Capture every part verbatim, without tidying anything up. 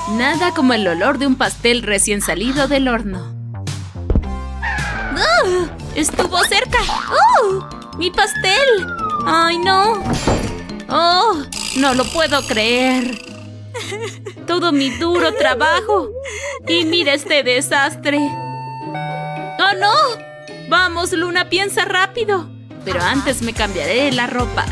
Nada como el olor de un pastel recién salido del horno. ¡Uh! ¡Estuvo cerca! ¡Oh! ¡Mi pastel! ¡Ay, no! ¡Oh! ¡No lo puedo creer! Todo mi duro trabajo. Y mira este desastre. ¡Oh, no! Vamos, Luna, piensa rápido. Pero antes me cambiaré la ropa.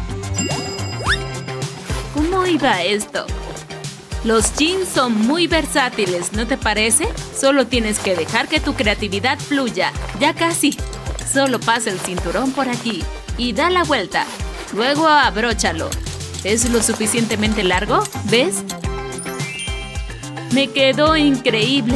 ¿Cómo iba esto? Los jeans son muy versátiles, ¿no te parece? Solo tienes que dejar que tu creatividad fluya. Ya casi. Solo pasa el cinturón por aquí y da la vuelta. Luego abróchalo. ¿Es lo suficientemente largo? ¿Ves? Me quedó increíble.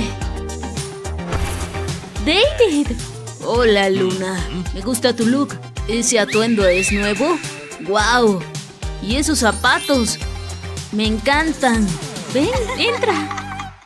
¡David! Hola, Luna. Me gusta tu look. ¿Ese atuendo es nuevo? ¡Guau! ¿Y esos zapatos? Me encantan. Ven, entra.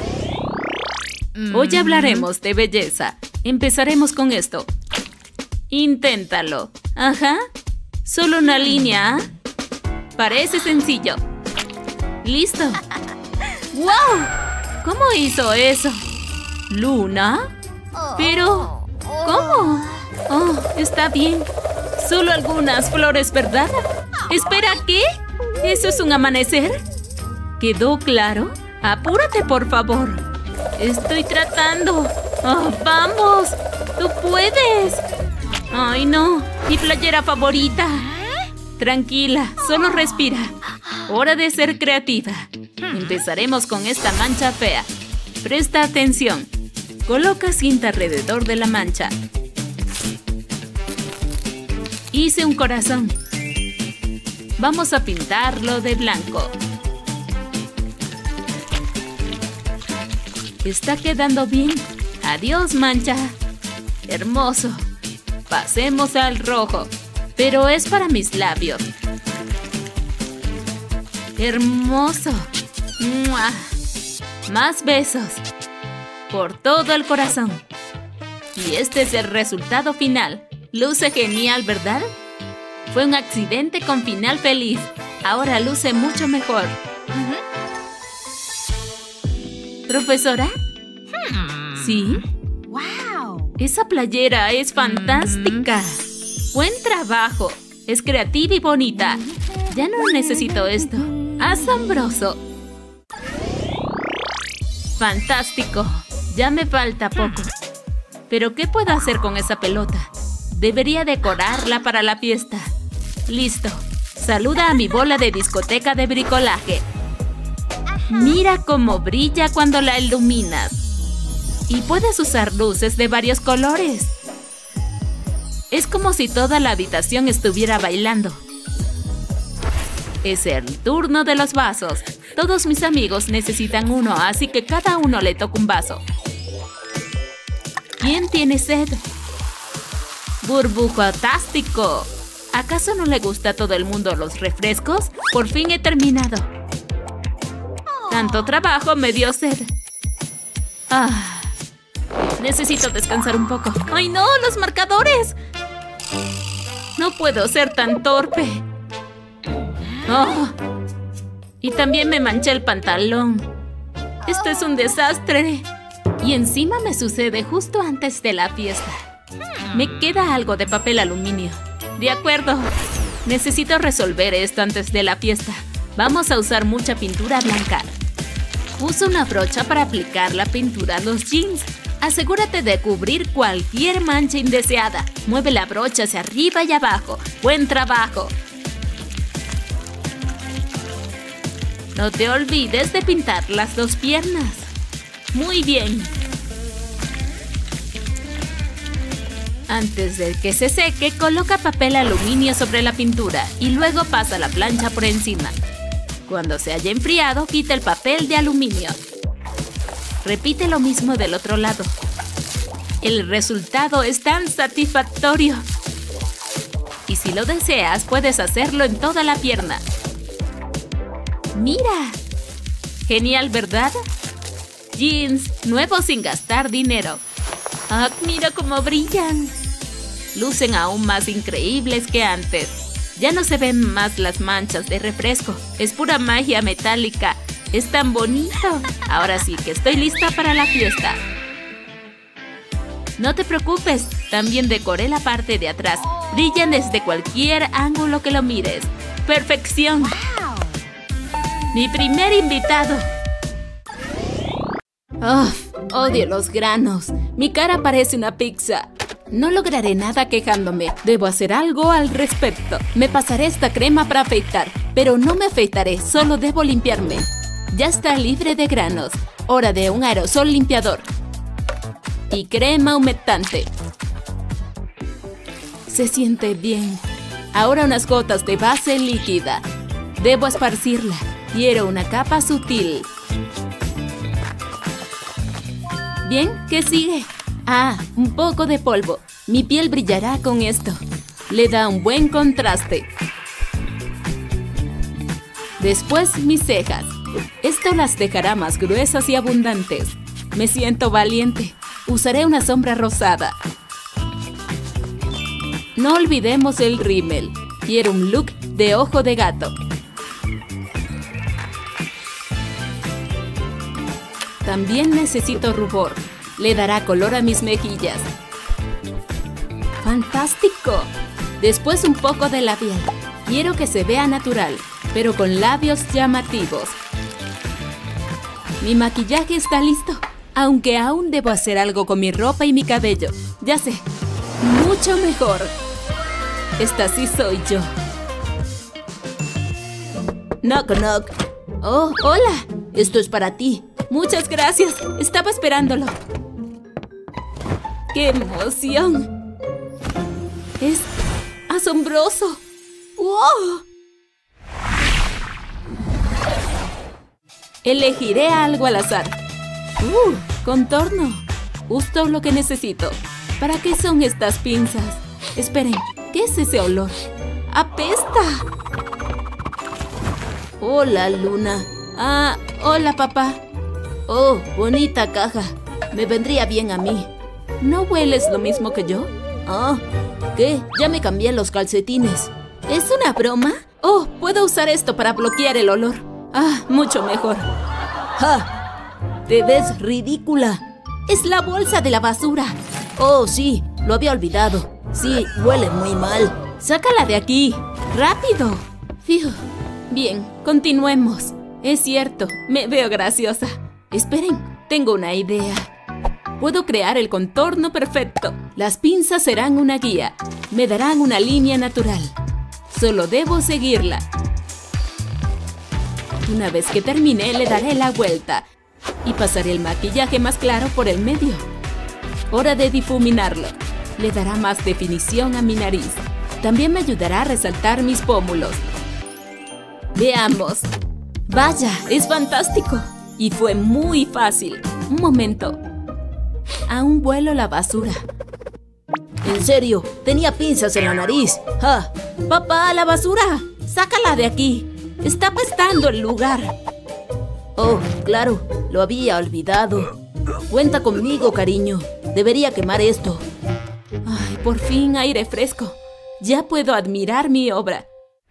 Hoy hablaremos de belleza. Empezaremos con esto. Inténtalo. Ajá. Solo una línea. Parece sencillo. ¡Listo! ¡Wow! ¿Cómo hizo eso? ¿Luna? Pero... ¿cómo? Oh, está bien. Solo algunas flores, ¿verdad? Espera, ¿qué? ¿Eso es un amanecer? ¿Quedó claro? Apúrate, por favor. Estoy tratando. Oh, ¡vamos! ¡Tú puedes! ¡Ay, no! ¡Mi playera favorita! Tranquila, solo respira. Hora de ser creativa. Empezaremos con esta mancha fea. Presta atención. Coloca cinta alrededor de la mancha. Hice un corazón. Vamos a pintarlo de blanco. Está quedando bien. Adiós, mancha. Hermoso. Pasemos al rojo. Pero es para mis labios. Hermoso. ¡Mua! Más besos. Por todo el corazón. Y este es el resultado final. Luce genial, ¿verdad? Fue un accidente con final feliz. Ahora luce mucho mejor. Uh-huh. ¿Profesora? Hmm. ¿Sí? ¡Wow! Esa playera es fantástica. Mm. Buen trabajo. Es creativa y bonita. Ya no necesito esto. ¡Asombroso! ¡Fantástico! Ya me falta poco. ¿Pero qué puedo hacer con esa pelota? Debería decorarla para la fiesta. ¡Listo! Saluda a mi bola de discoteca de bricolaje. Mira cómo brilla cuando la iluminas. Y puedes usar luces de varios colores. Es como si toda la habitación estuviera bailando. Es el turno de los vasos. Todos mis amigos necesitan uno, así que cada uno le toca un vaso. ¿Quién tiene sed? ¡Burbujotástico! ¿Acaso no le gusta a todo el mundo los refrescos? Por fin he terminado. Tanto trabajo me dio sed. Ah, necesito descansar un poco. ¡Ay, no! ¡Los marcadores! No puedo ser tan torpe. Oh, y también me manché el pantalón. Esto es un desastre. Y encima me sucede justo antes de la fiesta. Me queda algo de papel aluminio. De acuerdo. Necesito resolver esto antes de la fiesta. Vamos a usar mucha pintura blanca. Usa una brocha para aplicar la pintura a los jeans. Asegúrate de cubrir cualquier mancha indeseada. Mueve la brocha hacia arriba y abajo. ¡Buen trabajo! No te olvides de pintar las dos piernas. ¡Muy bien! Antes de que se seque, coloca papel aluminio sobre la pintura y luego pasa la plancha por encima. Cuando se haya enfriado, quita el papel de aluminio. Repite lo mismo del otro lado. El resultado es tan satisfactorio. Y si lo deseas, puedes hacerlo en toda la pierna. ¡Mira! Genial, ¿verdad? Jeans nuevos sin gastar dinero. ¡Ah, mira cómo brillan! Lucen aún más increíbles que antes. Ya no se ven más las manchas de refresco. Es pura magia metálica. Es tan bonito. Ahora sí que estoy lista para la fiesta. No te preocupes, también decoré la parte de atrás. Brillan desde cualquier ángulo que lo mires. ¡Perfección! ¡Mi primer invitado! Oh, odio los granos. Mi cara parece una pizza. No lograré nada quejándome. Debo hacer algo al respecto. Me pasaré esta crema para afeitar. Pero no me afeitaré, solo debo limpiarme. Ya está libre de granos. Hora de un aerosol limpiador. Y crema humectante. Se siente bien. Ahora unas gotas de base líquida. Debo esparcirla. Quiero una capa sutil. Bien, ¿qué sigue? Ah, un poco de polvo. Mi piel brillará con esto. Le da un buen contraste. Después mis cejas. Esto las dejará más gruesas y abundantes. Me siento valiente. Usaré una sombra rosada. No olvidemos el rímel. Quiero un look de ojo de gato. También necesito rubor. Le dará color a mis mejillas. ¡Fantástico! Después un poco de labial. Quiero que se vea natural, pero con labios llamativos. Mi maquillaje está listo, aunque aún debo hacer algo con mi ropa y mi cabello. Ya sé, mucho mejor. Esta sí soy yo. Knock, knock. Oh, hola. Esto es para ti. Muchas gracias. Estaba esperándolo. ¡Qué emoción! Es asombroso. ¡Wow! Elegiré algo al azar. ¡Uh! Contorno. Justo lo que necesito. ¿Para qué son estas pinzas? Esperen, ¿qué es ese olor? ¡Apesta! Hola, Luna. Ah, hola, papá. Oh, bonita caja. Me vendría bien a mí. ¿No hueles lo mismo que yo? Ah, ¿qué? Ya me cambié los calcetines. ¿Es una broma? Oh, puedo usar esto para bloquear el olor. Ah, mucho mejor. ¡Ja! Te ves ridícula. Es la bolsa de la basura. Oh, sí, lo había olvidado. Sí, huele muy mal. Sácala de aquí. ¡Rápido! Fiu. Bien, continuemos. Es cierto, me veo graciosa. Esperen, tengo una idea. Puedo crear el contorno perfecto. Las pinzas serán una guía. Me darán una línea natural. Solo debo seguirla. Una vez que termine, le daré la vuelta y pasaré el maquillaje más claro por el medio. Hora de difuminarlo. Le dará más definición a mi nariz. También me ayudará a resaltar mis pómulos. Veamos. Vaya, es fantástico. Y fue muy fácil. Un momento. Aún vuelo la basura. En serio, tenía pinzas en la nariz. ¡Ja! ¡Papá, la basura! ¡Sácala de aquí! Está apestando el lugar. Oh, claro, lo había olvidado. Cuenta conmigo, cariño. Debería quemar esto. Ay, por fin aire fresco. Ya puedo admirar mi obra.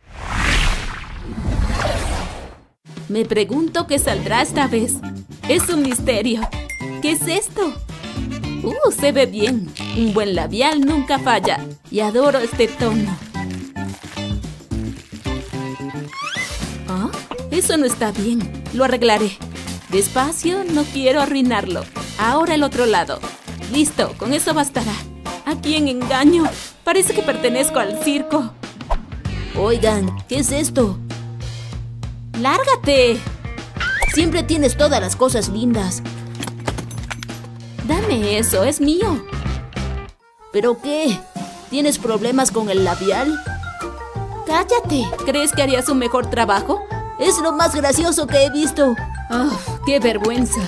Me pregunto qué saldrá esta vez. Es un misterio. ¿Qué es esto? Uh, se ve bien. Un buen labial nunca falla. Y adoro este tono. ¿Ah? Eso no está bien. Lo arreglaré. Despacio, no quiero arruinarlo. Ahora el otro lado. Listo, con eso bastará. ¿A quién engaño? Parece que pertenezco al circo. Oigan, ¿qué es esto? ¡Lárgate! Siempre tienes todas las cosas lindas. Dame eso, es mío. ¿Pero qué? ¿Tienes problemas con el labial? ¡Cállate! ¿Crees que harías un mejor trabajo? Es lo más gracioso que he visto. ¡Oh, qué vergüenza!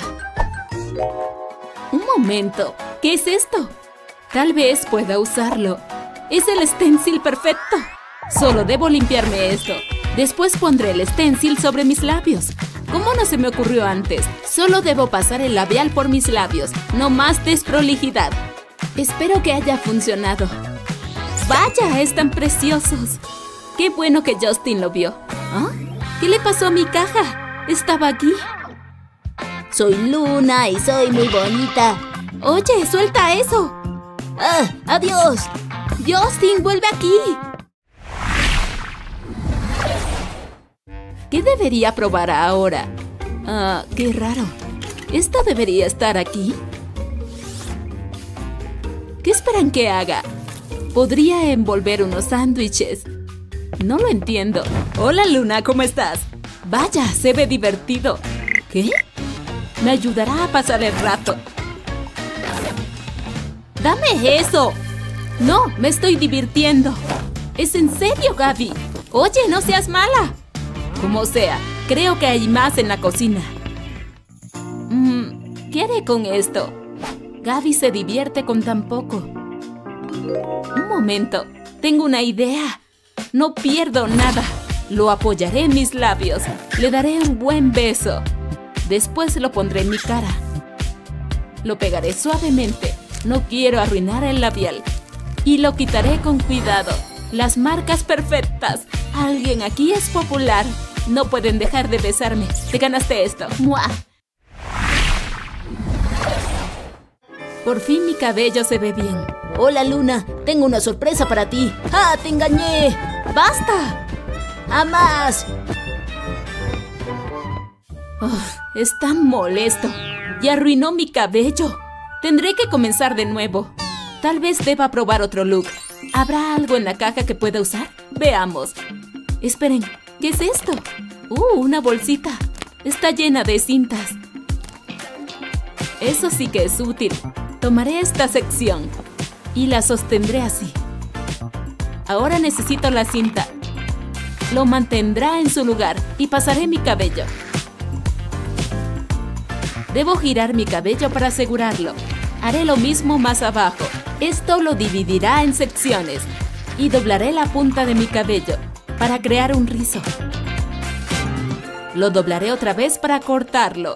Un momento, ¿qué es esto? Tal vez pueda usarlo. Es el stencil perfecto. Solo debo limpiarme esto. Después pondré el stencil sobre mis labios. ¿Cómo no se me ocurrió antes? Solo debo pasar el labial por mis labios. No más desprolijidad. Espero que haya funcionado. ¡Vaya! ¡Están preciosos! ¡Qué bueno que Justin lo vio! ¿Ah? ¿Qué le pasó a mi caja? Estaba aquí. Soy Luna y soy muy bonita. Oye, suelta eso. ¡Ah! ¡Adiós! Justin, vuelve aquí. ¿Qué debería probar ahora? Ah, qué raro. ¿Esto debería estar aquí? ¿Qué esperan que haga? Podría envolver unos sándwiches. No lo entiendo. Hola, Luna, ¿cómo estás? Vaya, se ve divertido. ¿Qué? Me ayudará a pasar el rato. ¡Dame eso! No, me estoy divirtiendo. ¿Es en serio, Gaby? Oye, no seas mala. Como sea, creo que hay más en la cocina. Mm, ¿qué haré con esto? Gaby se divierte con tan poco. Un momento, tengo una idea. No pierdo nada. Lo apoyaré en mis labios. Le daré un buen beso. Después lo pondré en mi cara. Lo pegaré suavemente. No quiero arruinar el labial. Y lo quitaré con cuidado. Las marcas perfectas. Alguien aquí es popular. No pueden dejar de besarme. Te ganaste esto. ¡Mua! Por fin mi cabello se ve bien. Hola, Luna. Tengo una sorpresa para ti. ¡Ah, te engañé! ¡Basta! ¡A más! Oh, es tan molesto. Y arruinó mi cabello. Tendré que comenzar de nuevo. Tal vez deba probar otro look. ¿Habrá algo en la caja que pueda usar? Veamos. Esperen, ¿qué es esto? ¡Uh, una bolsita! Está llena de cintas. Eso sí que es útil. Tomaré esta sección y la sostendré así. Ahora necesito la cinta. Lo mantendrá en su lugar y pasaré mi cabello. Debo girar mi cabello para asegurarlo. Haré lo mismo más abajo. Esto lo dividirá en secciones y doblaré la punta de mi cabello para crear un rizo. Lo doblaré otra vez para cortarlo.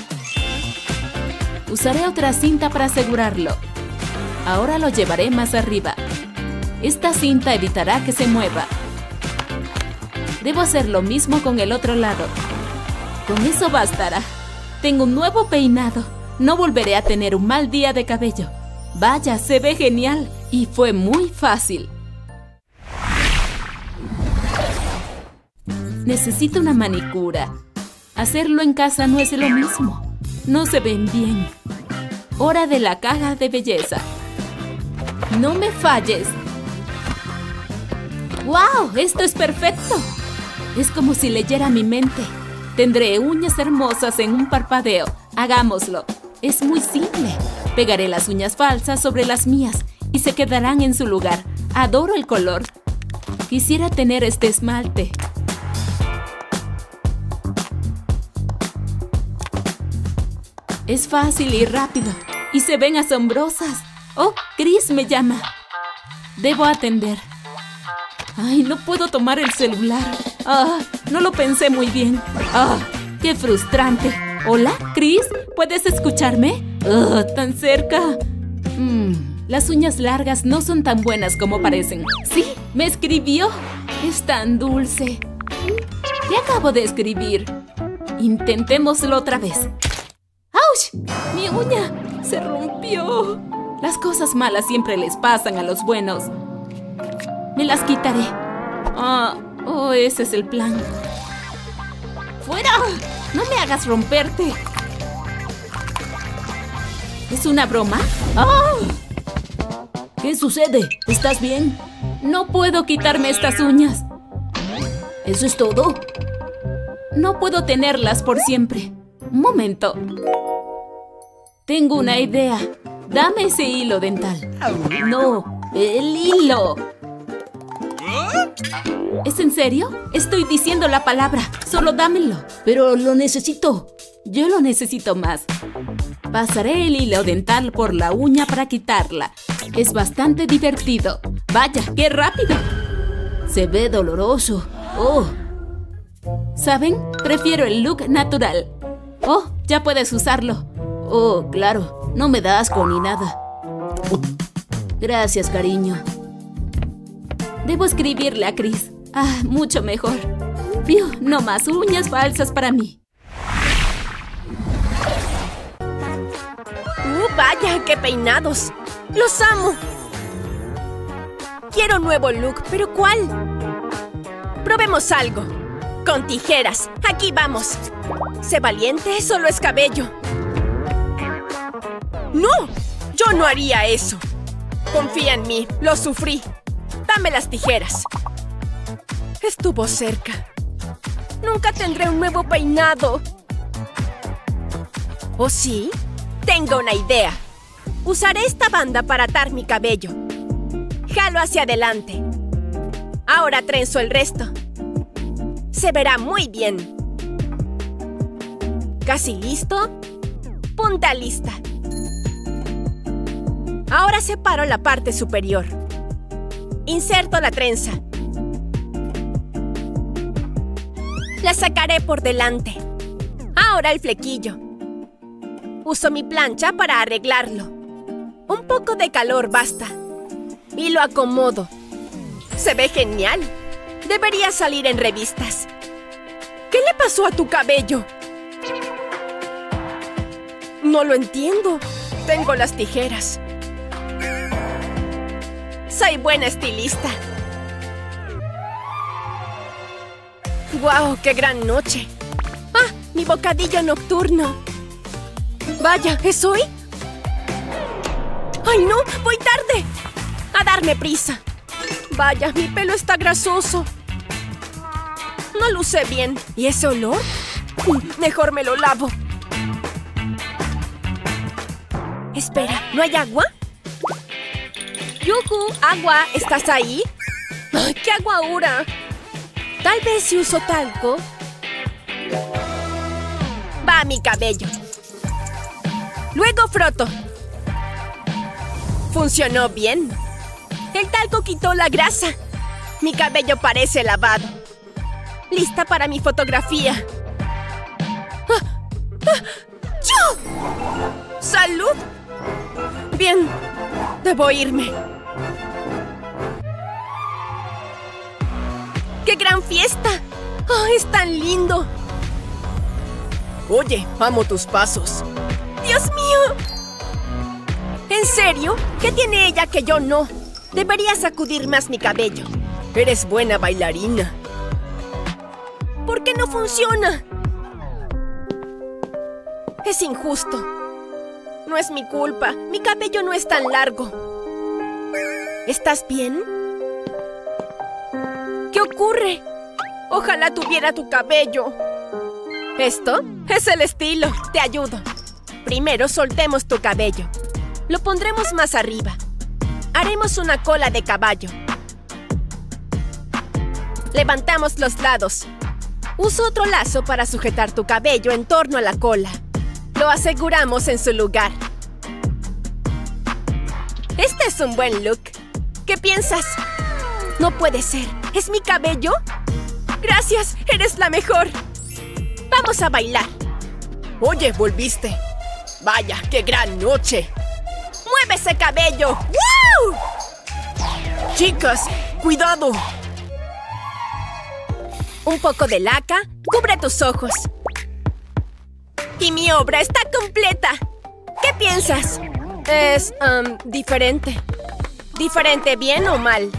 Usaré otra cinta para asegurarlo. Ahora lo llevaré más arriba. Esta cinta evitará que se mueva. Debo hacer lo mismo con el otro lado. Con eso bastará. Tengo un nuevo peinado. No volveré a tener un mal día de cabello. Vaya, se ve genial. Y fue muy fácil. Necesito una manicura. Hacerlo en casa no es lo mismo. No se ven bien. Hora de la caja de belleza. ¡No me falles! ¡Wow! ¡Esto es perfecto! Es como si leyera mi mente. Tendré uñas hermosas en un parpadeo. Hagámoslo. Es muy simple. Pegaré las uñas falsas sobre las mías y se quedarán en su lugar. Adoro el color. Quisiera tener este esmalte. Es fácil y rápido. Y se ven asombrosas. ¡Oh! Chris me llama. Debo atender. ¡Ay! No puedo tomar el celular. ¡Ah! No lo pensé muy bien. ¡Ah! ¡Qué frustrante! ¿Hola, Chris? ¿Puedes escucharme? ¡Ah! ¡Tan cerca! Mm, las uñas largas no son tan buenas como parecen. ¡Sí! ¡Me escribió! Es tan dulce. ¿Qué acabo de escribir? Intentémoslo otra vez. ¡Auch! ¡Mi uña! ¡Se rompió! Las cosas malas siempre les pasan a los buenos. Me las quitaré. Ah, oh, ese es el plan. ¡Fuera! ¡No me hagas romperte! ¿Es una broma? ¡Oh! ¿Qué sucede? ¿Estás bien? No puedo quitarme estas uñas. ¿Eso es todo? No puedo tenerlas por siempre. Un momento. Tengo una idea. Dame ese hilo dental. No, el hilo. ¿Es en serio? Estoy diciendo la palabra. Solo dámelo. Pero lo necesito. Yo lo necesito más. Pasaré el hilo dental por la uña para quitarla. Es bastante divertido. ¡Vaya, qué rápido! Se ve doloroso. ¡Oh! ¿Saben? Prefiero el look natural. ¡Oh! Ya puedes usarlo. Oh, claro. No me da asco ni nada. Gracias, cariño. Debo escribirle a Chris. Ah, mucho mejor. Fiu, no más uñas falsas para mí. ¡Vaya, qué peinados! ¡Los amo! Quiero un nuevo look, ¿pero cuál? Probemos algo. Con tijeras. Aquí vamos. Sé valiente, solo es cabello. ¡No! Yo no haría eso. Confía en mí, lo sufrí. Dame las tijeras. Estuvo cerca. Nunca tendré un nuevo peinado. ¿O sí? Tengo una idea. Usaré esta banda para atar mi cabello. Jalo hacia adelante. Ahora trenzo el resto. Se verá muy bien. ¿Casi listo? Punta lista. Ahora separo la parte superior. Inserto la trenza. La sacaré por delante. Ahora el flequillo. Uso mi plancha para arreglarlo. Un poco de calor basta. Y lo acomodo. Se ve genial. Debería salir en revistas. ¿Qué le pasó a tu cabello? No lo entiendo. Tengo las tijeras. Soy buena estilista. ¡Guau! ¡Qué gran noche! ¡Ah! ¡Mi bocadillo nocturno! ¡Vaya! ¿Es hoy? ¡Ay, no! ¡Voy tarde! ¡A darme prisa! ¡Vaya! ¡Mi pelo está grasoso! No luce bien. ¿Y ese olor? Mejor me lo lavo. Espera, ¿no hay agua? ¡Yujú! ¡Agua! ¿Estás ahí? ¡Ay, qué aguaura! Tal vez si uso talco. Va a mi cabello. Luego froto. Funcionó bien. El talco quitó la grasa. Mi cabello parece lavado. Lista para mi fotografía. ¡Ah! ¡Ah! ¡Yo! ¡Salud! Bien, debo irme. ¡Qué gran fiesta! ¡Oh, es tan lindo! Oye, amo tus pasos. ¡Dios mío! ¿En serio? ¿Qué tiene ella que yo no? Deberías sacudir más mi cabello. Eres buena bailarina. ¿Por qué no funciona? Es injusto. No es mi culpa. Mi cabello no es tan largo. ¿Estás bien? ¿Qué ocurre? Ojalá tuviera tu cabello. Esto es el estilo. Te ayudo. Primero soltemos tu cabello. Lo pondremos más arriba. Haremos una cola de caballo. Levantamos los lados. Uso otro lazo para sujetar tu cabello en torno a la cola. Lo aseguramos en su lugar. Este es un buen look. ¿Qué piensas? No puede ser. ¿Es mi cabello? Gracias, eres la mejor. Vamos a bailar. Oye, volviste. Vaya, qué gran noche. ¡Mueve ese cabello! ¡Woo! Chicas, cuidado. Un poco de laca cubre tus ojos. Y mi obra está completa. ¿Qué piensas? Es, um, diferente. ¿Diferente bien o mal?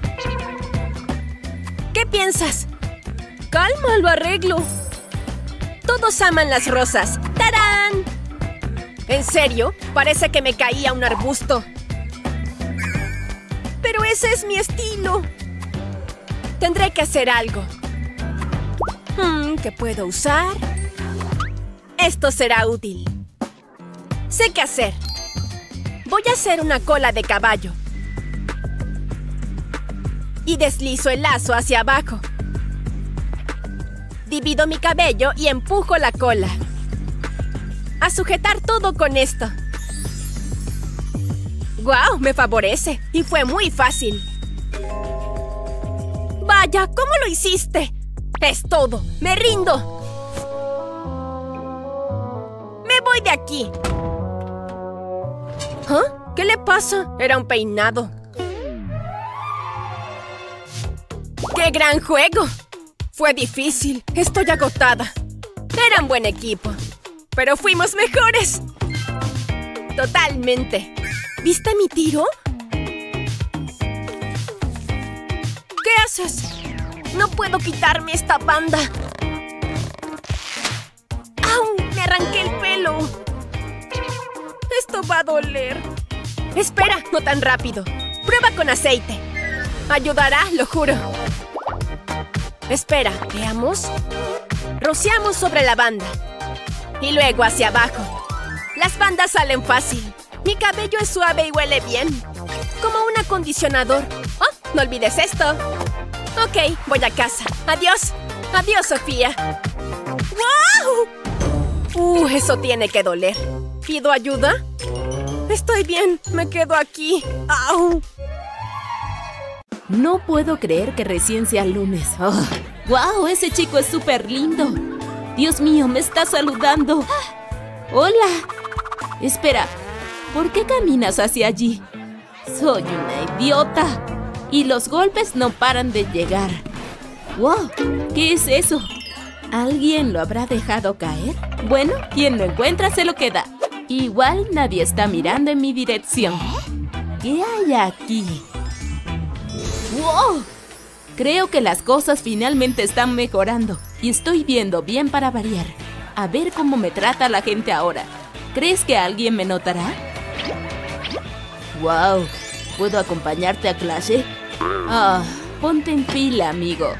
¿Qué piensas? Calma, lo arreglo. Todos aman las rosas. ¡Tarán! ¿En serio? Parece que me caía un arbusto. Pero ese es mi estilo. Tendré que hacer algo. Hmm, ¿qué puedo usar? Esto será útil. Sé qué hacer. Voy a hacer una cola de caballo. Y deslizo el lazo hacia abajo. Divido mi cabello y empujo la cola. A sujetar todo con esto. ¡Guau! Me favorece. Y fue muy fácil. ¡Vaya! ¿Cómo lo hiciste? Es todo. ¡Me rindo! ¡Me voy de aquí! ¿Ah? ¿Qué le pasa? Era un peinado. ¡Qué gran juego! Fue difícil. Estoy agotada. Eran buen equipo. Pero fuimos mejores. Totalmente. ¿Viste mi tiro? ¿Qué haces? No puedo quitarme esta banda. ¡Au! Me arranqué el pelo. Esto va a doler. Espera, no tan rápido. Prueba con aceite. Ayudará, lo juro. Espera, veamos. Rociamos sobre la banda. Y luego hacia abajo. Las bandas salen fácil. Mi cabello es suave y huele bien. Como un acondicionador. Oh, no olvides esto. Ok, voy a casa. Adiós. Adiós, Sofía. ¡Wow! Uh, eso tiene que doler. ¿Pido ayuda? Estoy bien. Me quedo aquí. ¡Au! No puedo creer que recién sea lunes. Oh, ¡wow! Ese chico es súper lindo. Dios mío, me está saludando. ¡Hola! Espera, ¿por qué caminas hacia allí? Soy una idiota. Y los golpes no paran de llegar. ¡Wow! ¿Qué es eso? ¿Alguien lo habrá dejado caer? Bueno, quien lo encuentra se lo queda. Igual nadie está mirando en mi dirección. ¿Qué hay aquí? ¡Wow! Creo que las cosas finalmente están mejorando. Y estoy viendo bien para variar. A ver cómo me trata la gente ahora. ¿Crees que alguien me notará? ¡Wow! ¿Puedo acompañarte a clase? Ah, ponte en fila, amigo.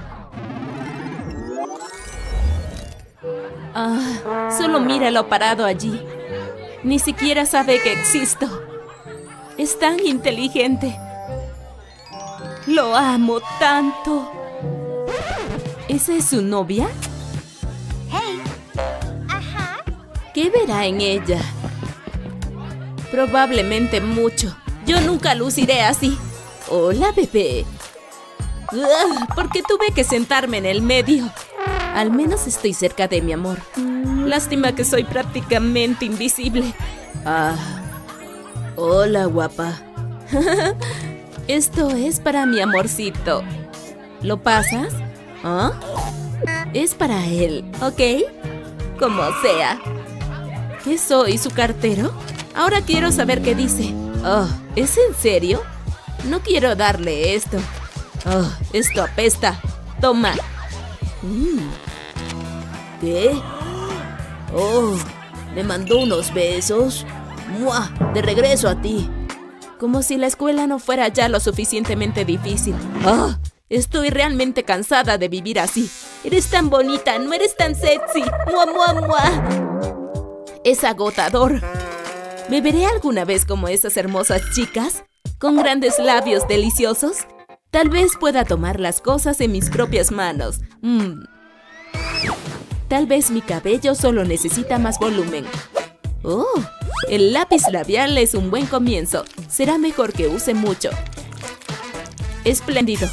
Ah, solo míralo parado allí. Ni siquiera sabe que existo. Es tan inteligente. Lo amo tanto. ¿Esa es su novia? Hey. Ajá. ¿Qué verá en ella? Probablemente mucho. Yo nunca luciré así. Hola, bebé. Ugh, ¿por qué tuve que sentarme en el medio? Al menos estoy cerca de mi amor. Lástima que soy prácticamente invisible. Ah. Hola, guapa. Esto es para mi amorcito. ¿Lo pasas? ¿Ah? Es para él, ¿ok? Como sea. ¿Qué soy, su cartero? Ahora quiero saber qué dice. Oh, ¿es en serio? No quiero darle esto. Oh, esto apesta. Toma. Mm. ¿Qué? Oh, ¿me mandó unos besos? ¡Mua! De regreso a ti. Como si la escuela no fuera ya lo suficientemente difícil. Oh, estoy realmente cansada de vivir así. Eres tan bonita, no eres tan sexy. ¡Mua, mua, mua! Es agotador. ¿Me veré alguna vez como esas hermosas chicas? ¿Con grandes labios deliciosos? Tal vez pueda tomar las cosas en mis propias manos. Mm. Tal vez mi cabello solo necesita más volumen. ¡Oh! El lápiz labial es un buen comienzo. Será mejor que use mucho. Espléndido.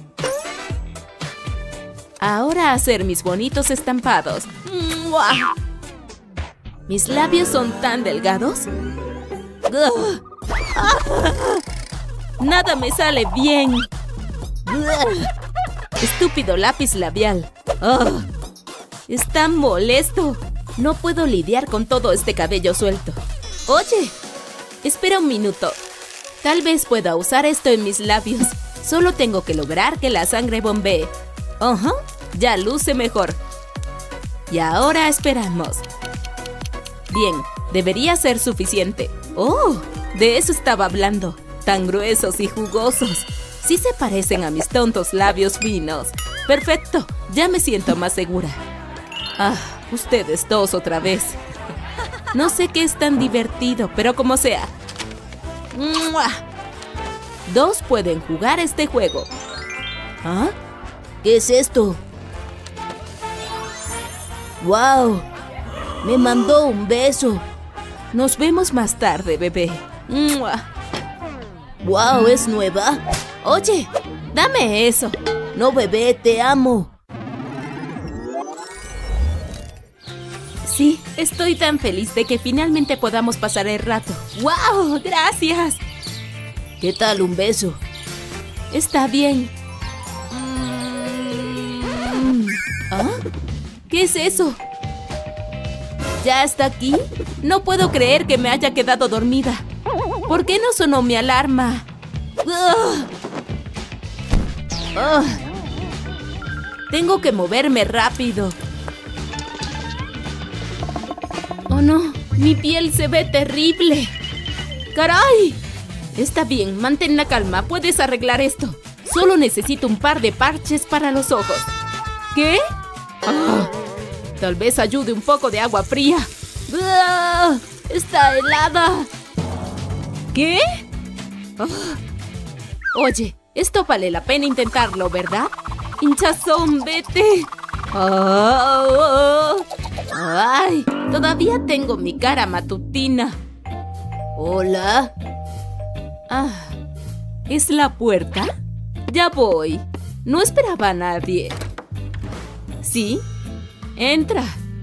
Ahora a hacer mis bonitos estampados. ¡Mua! ¿Mis labios son tan delgados? ¡Ugh! ¡Ah! ¡Nada me sale bien! ¡Ugh! Estúpido lápiz labial. ¡Oh! ¡Es tan molesto! No puedo lidiar con todo este cabello suelto. ¡Oye! Espera un minuto. Tal vez pueda usar esto en mis labios. Solo tengo que lograr que la sangre bombee. ¡Ajá! Uh-huh, ya luce mejor. Y ahora esperamos. Bien, debería ser suficiente. ¡Oh! De eso estaba hablando. Tan gruesos y jugosos. Sí se parecen a mis tontos labios finos. ¡Perfecto! Ya me siento más segura. Ah, ustedes dos otra vez. No sé qué es tan divertido, pero como sea. ¡Mua! Dos pueden jugar este juego. ¿Ah? ¿Qué es esto? ¡Wow! Me mandó un beso. Nos vemos más tarde, bebé. ¡Mua! ¡Wow! ¿Es nueva? Oye, dame eso. No, bebé, te amo. Sí, estoy tan feliz de que finalmente podamos pasar el rato. ¡Wow! ¡Gracias! ¿Qué tal un beso? Está bien. Mm. ¿Ah? ¿Qué es eso? ¿Ya está aquí? No puedo creer que me haya quedado dormida. ¿Por qué no sonó mi alarma? ¡Ugh! ¡Ugh! Tengo que moverme rápido. ¡Oh, no! ¡Mi piel se ve terrible! ¡Caray! Está bien, mantén la calma. Puedes arreglar esto. Solo necesito un par de parches para los ojos. ¿Qué? Oh, tal vez ayude un poco de agua fría. ¡Ah! ¡Está helada! ¿Qué? Oh. Oye, esto vale la pena intentarlo, ¿verdad? ¡Hinchazón, vete! Oh. ¡Ay! Todavía tengo mi cara matutina. ¿Hola? Ah, ¿es la puerta? Ya voy. No esperaba a nadie. ¿Sí? Entra.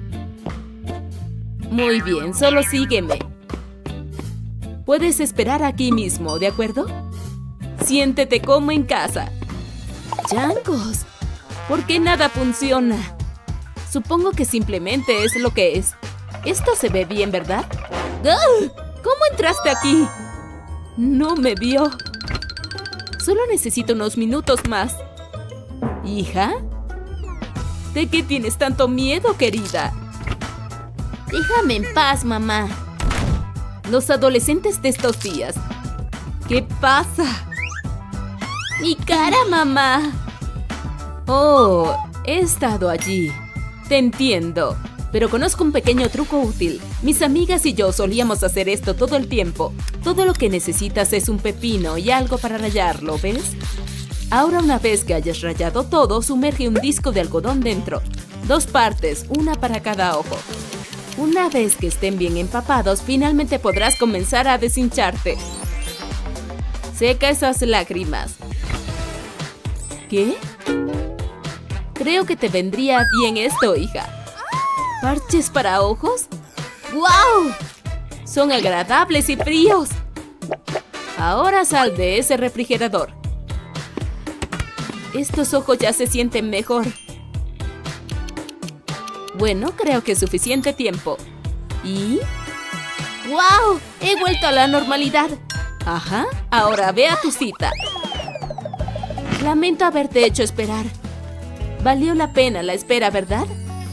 Muy bien, solo sígueme. Puedes esperar aquí mismo, ¿de acuerdo? Siéntete como en casa. ¡Yangos! ¿Por qué nada funciona? Supongo que simplemente es lo que es. Esto se ve bien, ¿verdad? ¡Ah! ¿Cómo entraste aquí? No me vio. Solo necesito unos minutos más. ¿Hija? ¿De qué tienes tanto miedo, querida? Déjame en paz, mamá. Los adolescentes de estos días. ¿Qué pasa? ¡Mi cara, mamá! Oh, he estado allí. Te entiendo. Pero conozco un pequeño truco útil. Mis amigas y yo solíamos hacer esto todo el tiempo. Todo lo que necesitas es un pepino y algo para rallarlo, ¿ves? Ahora, una vez que hayas rallado todo, sumerge un disco de algodón dentro. Dos partes, una para cada ojo. Una vez que estén bien empapados, finalmente podrás comenzar a deshincharte. Seca esas lágrimas. ¿Qué? Creo que te vendría bien esto, hija. ¿Parches para ojos? ¡Guau! Son agradables y fríos. Ahora sal de ese refrigerador. Estos ojos ya se sienten mejor. Bueno, creo que es suficiente tiempo. ¿Y? ¡Guau! He vuelto a la normalidad. Ajá, ahora ve a tu cita. Lamento haberte hecho esperar. Valió la pena la espera, ¿verdad?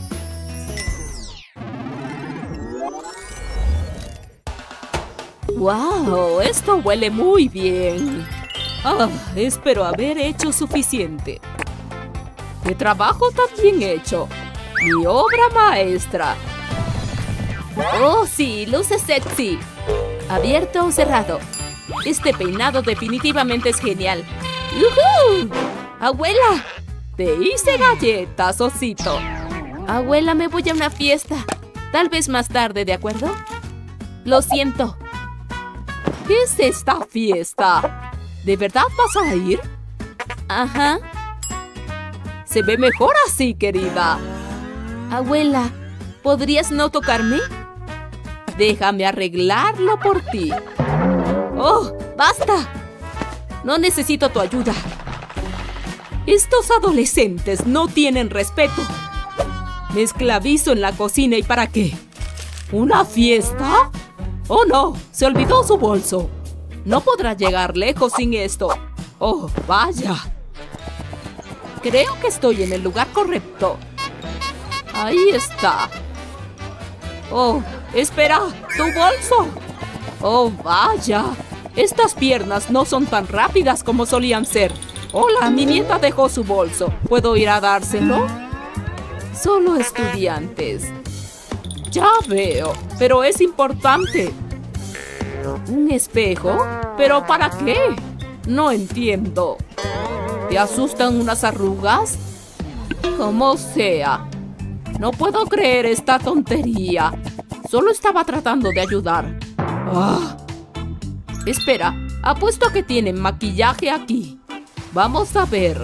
¡Wow! Esto huele muy bien. Ah, espero haber hecho suficiente. ¡Qué trabajo tan bien hecho! ¡Mi obra maestra! ¡Oh, sí! ¡Luce sexy! ¿Abierto o cerrado? Este peinado definitivamente es genial. ¡Yujú! ¡Abuela! Te hice galletas, osito. Abuela, me voy a una fiesta. Tal vez más tarde, ¿de acuerdo? Lo siento. ¿Qué es esta fiesta? ¿De verdad vas a ir? Ajá. Se ve mejor así, querida. Abuela, ¿podrías no tocarme? Déjame arreglarlo por ti. ¡Oh, basta! No necesito tu ayuda. Estos adolescentes no tienen respeto. Me esclavizo en la cocina, ¿y para qué? ¿Una fiesta? ¡Oh, no! Se olvidó su bolso. No podrá llegar lejos sin esto. ¡Oh, vaya! Creo que estoy en el lugar correcto. Ahí está. ¡Oh, espera! ¡Tu bolso! ¡Oh, vaya! Estas piernas no son tan rápidas como solían ser. Hola, mi nieta dejó su bolso. ¿Puedo ir a dárselo? Solo estudiantes. Ya veo, pero es importante. ¿Un espejo? ¿Pero para qué? No entiendo. ¿Te asustan unas arrugas? Como sea. No puedo creer esta tontería. Solo estaba tratando de ayudar. Ah. Espera, apuesto a que tienen maquillaje aquí. Vamos a ver.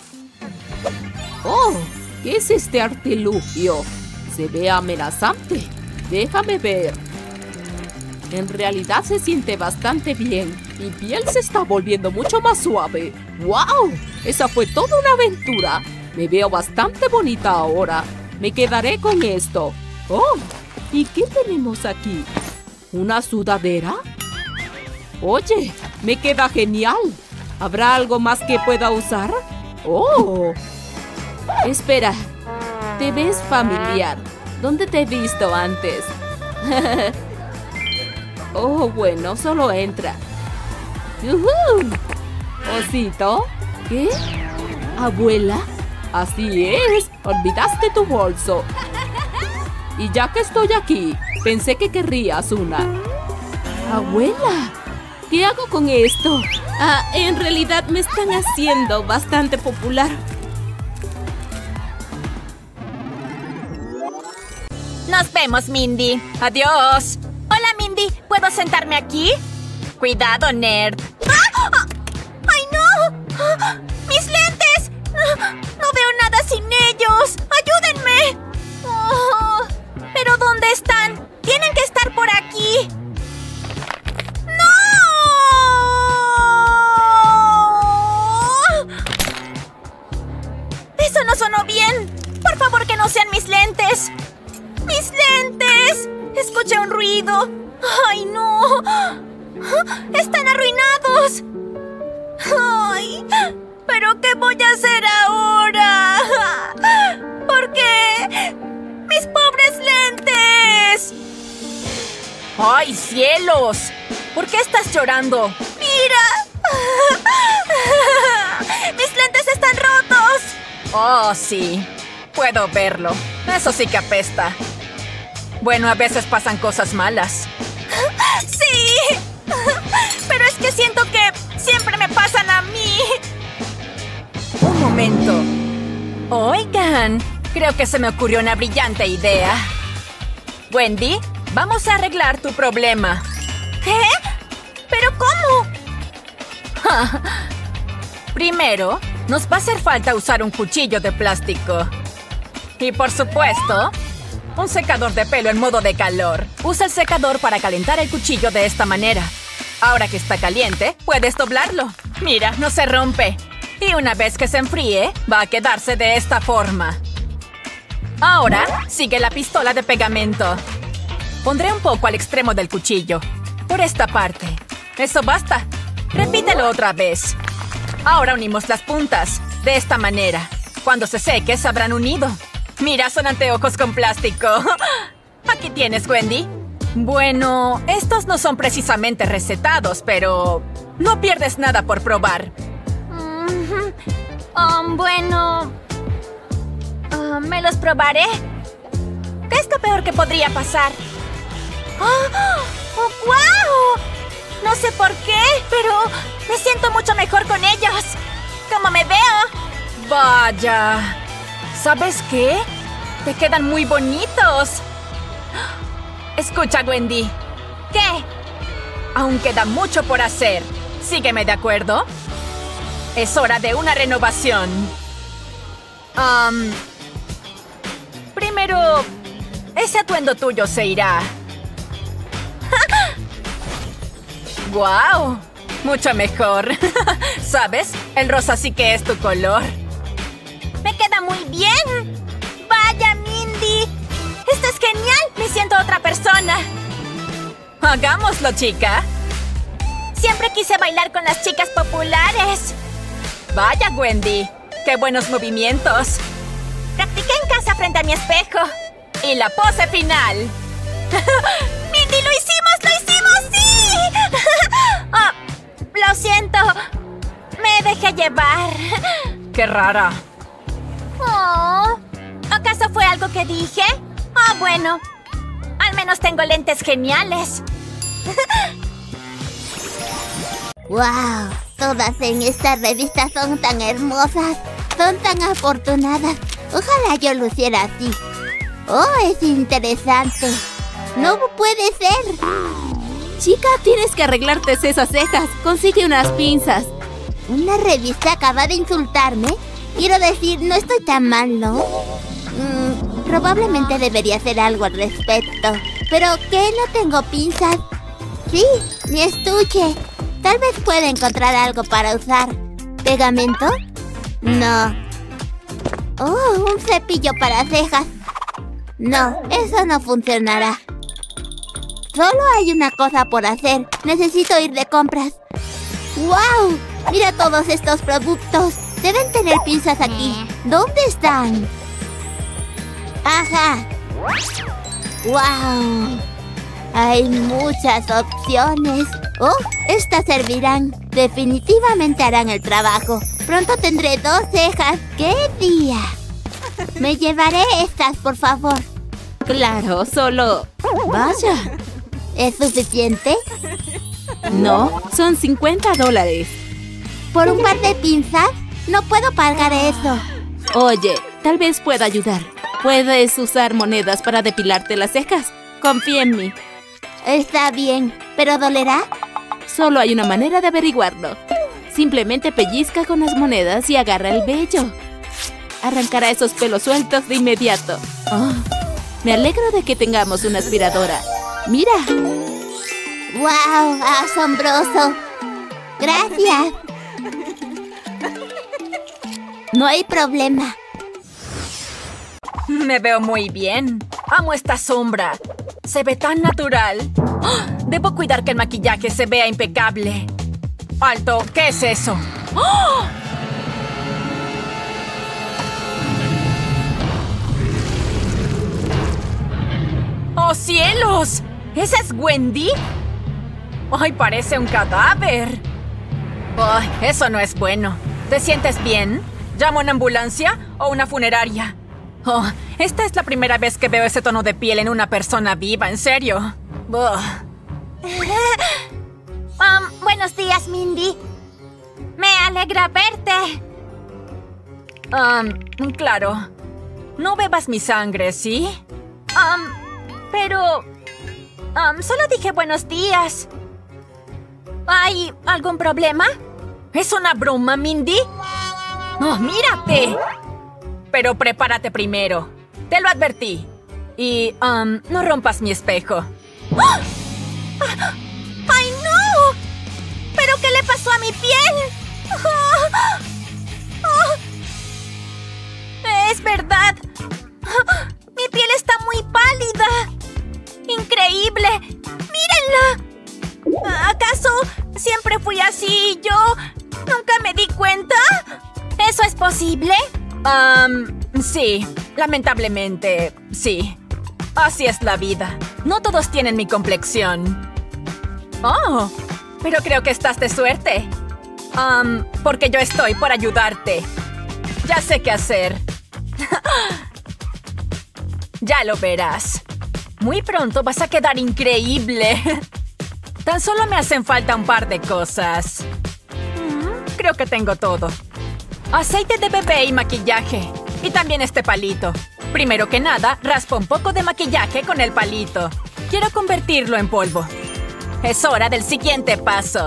¡Oh! ¿Qué es este artilugio? Se ve amenazante. Déjame ver. En realidad se siente bastante bien. Mi piel se está volviendo mucho más suave. ¡Wow! Esa fue toda una aventura. Me veo bastante bonita ahora. Me quedaré con esto. ¡Oh! ¿Y qué tenemos aquí? ¿Una sudadera? Oye, me queda genial. ¿Habrá algo más que pueda usar? ¡Oh! Espera, te ves familiar. ¿Dónde te he visto antes? Oh, bueno, solo entra. ¡Yujú! ¿Osito? ¿Qué? ¿Abuela? Así es, olvidaste tu bolso. Y ya que estoy aquí, pensé que querrías una. ¡Abuela! ¿Qué hago con esto? Ah, en realidad me están haciendo bastante popular. Nos vemos, Mindy. Adiós. Hola, Mindy. ¿Puedo sentarme aquí? Cuidado, nerd. ¡Ah! ¡Ah! ¡Ay, no! ¡Ah! ¡Mis lentes! ¡No, no veo nada sin ellos! ¡Ayúdenme! Oh, ¿pero dónde están? ¡Tienen que estar por aquí! ¡No! ¡Eso no sonó bien! ¡Por favor, que no sean mis lentes! ¡Mis lentes! ¡Escuché un ruido! ¡Ay, no! ¡Están arruinados! ¡Ay! ¿Pero qué voy a hacer ahora? ¿Por qué? ¡Mis pobres lentes! ¡Ay, cielos! ¿Por qué estás llorando? ¡Mira! ¡Mis lentes están rotos! Oh, sí. Puedo verlo. Eso sí que apesta. Bueno, a veces pasan cosas malas. ¡Sí! Pero es que siento que siempre me pasan a mí. Un momento. Oigan, creo que se me ocurrió una brillante idea. Wendy, vamos a arreglar tu problema. ¿Qué? ¿Pero cómo? Primero, nos va a hacer falta usar un cuchillo de plástico. Y por supuesto, un secador de pelo en modo de calor. Usa el secador para calentar el cuchillo de esta manera. Ahora que está caliente, puedes doblarlo. Mira, no se rompe. Y una vez que se enfríe, va a quedarse de esta forma. Ahora, sigue la pistola de pegamento. Pondré un poco al extremo del cuchillo. Por esta parte. Eso basta. Repítelo otra vez. Ahora unimos las puntas. De esta manera. Cuando se seque, se habrán unido. Mira, son anteojos con plástico. Aquí tienes, Wendy. Bueno, estos no son precisamente recetados, pero no pierdes nada por probar. Mm, um, bueno... Uh, ¿me los probaré? ¿Qué es lo peor que podría pasar? ¡Oh! ¡Oh, wow! No sé por qué, pero me siento mucho mejor con ellos. ¿Cómo me veo? Vaya... ¿Sabes qué? Te quedan muy bonitos. Escucha, Wendy. ¿Qué? Aún queda mucho por hacer. Sígueme, ¿de acuerdo? Es hora de una renovación. Um, primero, ese atuendo tuyo se irá. ¡Guau! Mucho mejor. ¿Sabes? El rosa sí que es tu color. ¡Me queda muy bien! ¡Vaya, Mindy! ¡Esto es genial! ¡Me siento otra persona! ¡Hagámoslo, chica! Siempre quise bailar con las chicas populares. ¡Vaya, Wendy! ¡Qué buenos movimientos! Practiqué en casa frente a mi espejo. ¡Y la pose final! ¡Mindy, lo hicimos! ¡Lo hicimos! ¡Sí! Oh, lo siento. Me dejé llevar. ¡Qué rara! Oh, ¿acaso fue algo que dije? Ah, oh, bueno. Al menos tengo lentes geniales. ¡Wow! Todas en esta revista son tan hermosas, son tan afortunadas. Ojalá yo luciera así. ¡Oh, es interesante! ¡No puede ser! Chica, tienes que arreglarte esas cejas. Consigue unas pinzas. ¿Una revista acaba de insultarme? Quiero decir, no estoy tan mal, ¿no? Mm, probablemente debería hacer algo al respecto. ¿Pero qué? No tengo pinzas. Sí, mi estuche. Tal vez pueda encontrar algo para usar. ¿Pegamento? No. Oh, un cepillo para cejas. No, eso no funcionará. Solo hay una cosa por hacer. Necesito ir de compras. ¡Wow! Mira todos estos productos. Deben tener pinzas aquí. ¿Dónde están? ¡Ajá! ¡Wow! Hay muchas opciones. ¡Oh! Estas servirán. Definitivamente harán el trabajo. Pronto tendré dos cejas. ¡Qué día! Me llevaré estas, por favor. Claro, solo... Vaya. ¿Es suficiente? No, son cincuenta dólares. ¿Por un par de pinzas? No puedo pagar eso. Oye, tal vez pueda ayudar. Puedes usar monedas para depilarte las cejas. Confía en mí. Está bien, ¿pero dolerá? Solo hay una manera de averiguarlo. Simplemente pellizca con las monedas y agarra el vello. Arrancará esos pelos sueltos de inmediato. Oh, me alegro de que tengamos una aspiradora. ¡Mira! ¡Wow! ¡Asombroso! ¡Gracias! No hay problema. Me veo muy bien. Amo esta sombra. Se ve tan natural. ¡Oh! Debo cuidar que el maquillaje se vea impecable. ¡Alto! ¿Qué es eso? ¡Oh! ¡Oh, cielos! ¿Esa es Wendy? ¡Ay, parece un cadáver! ¡Ay, eso no es bueno! ¿Te sientes bien? ¿Llamo a una ambulancia o una funeraria? Oh, esta es la primera vez que veo ese tono de piel en una persona viva, en serio. Oh. um, buenos días, Mindy. Me alegra verte. Um, claro. No bebas mi sangre, ¿sí? Um, pero... Um, solo dije buenos días. ¿Hay algún problema? ¿Es una broma, Mindy? ¡Oh, mírate! Pero prepárate primero. Te lo advertí. Y, um, no rompas mi espejo. ¡Oh! ¡Ay, no! ¿Pero qué le pasó a mi piel? ¡Oh! ¡Oh! ¡Es verdad! ¡Oh! ¡Mi piel está muy pálida! ¡Increíble! ¡Mírenla! ¿Acaso siempre fui así y yo nunca me di cuenta? ¿Eso es posible? Um, sí. Lamentablemente, sí. Así es la vida. No todos tienen mi complexión. Oh, pero creo que estás de suerte. Um, porque yo estoy por ayudarte. Ya sé qué hacer. Ya lo verás. Muy pronto vas a quedar increíble. Tan solo me hacen falta un par de cosas. Mm, creo que tengo todo. Aceite de bebé y maquillaje. Y también este palito. Primero que nada, raspa un poco de maquillaje con el palito. Quiero convertirlo en polvo. Es hora del siguiente paso.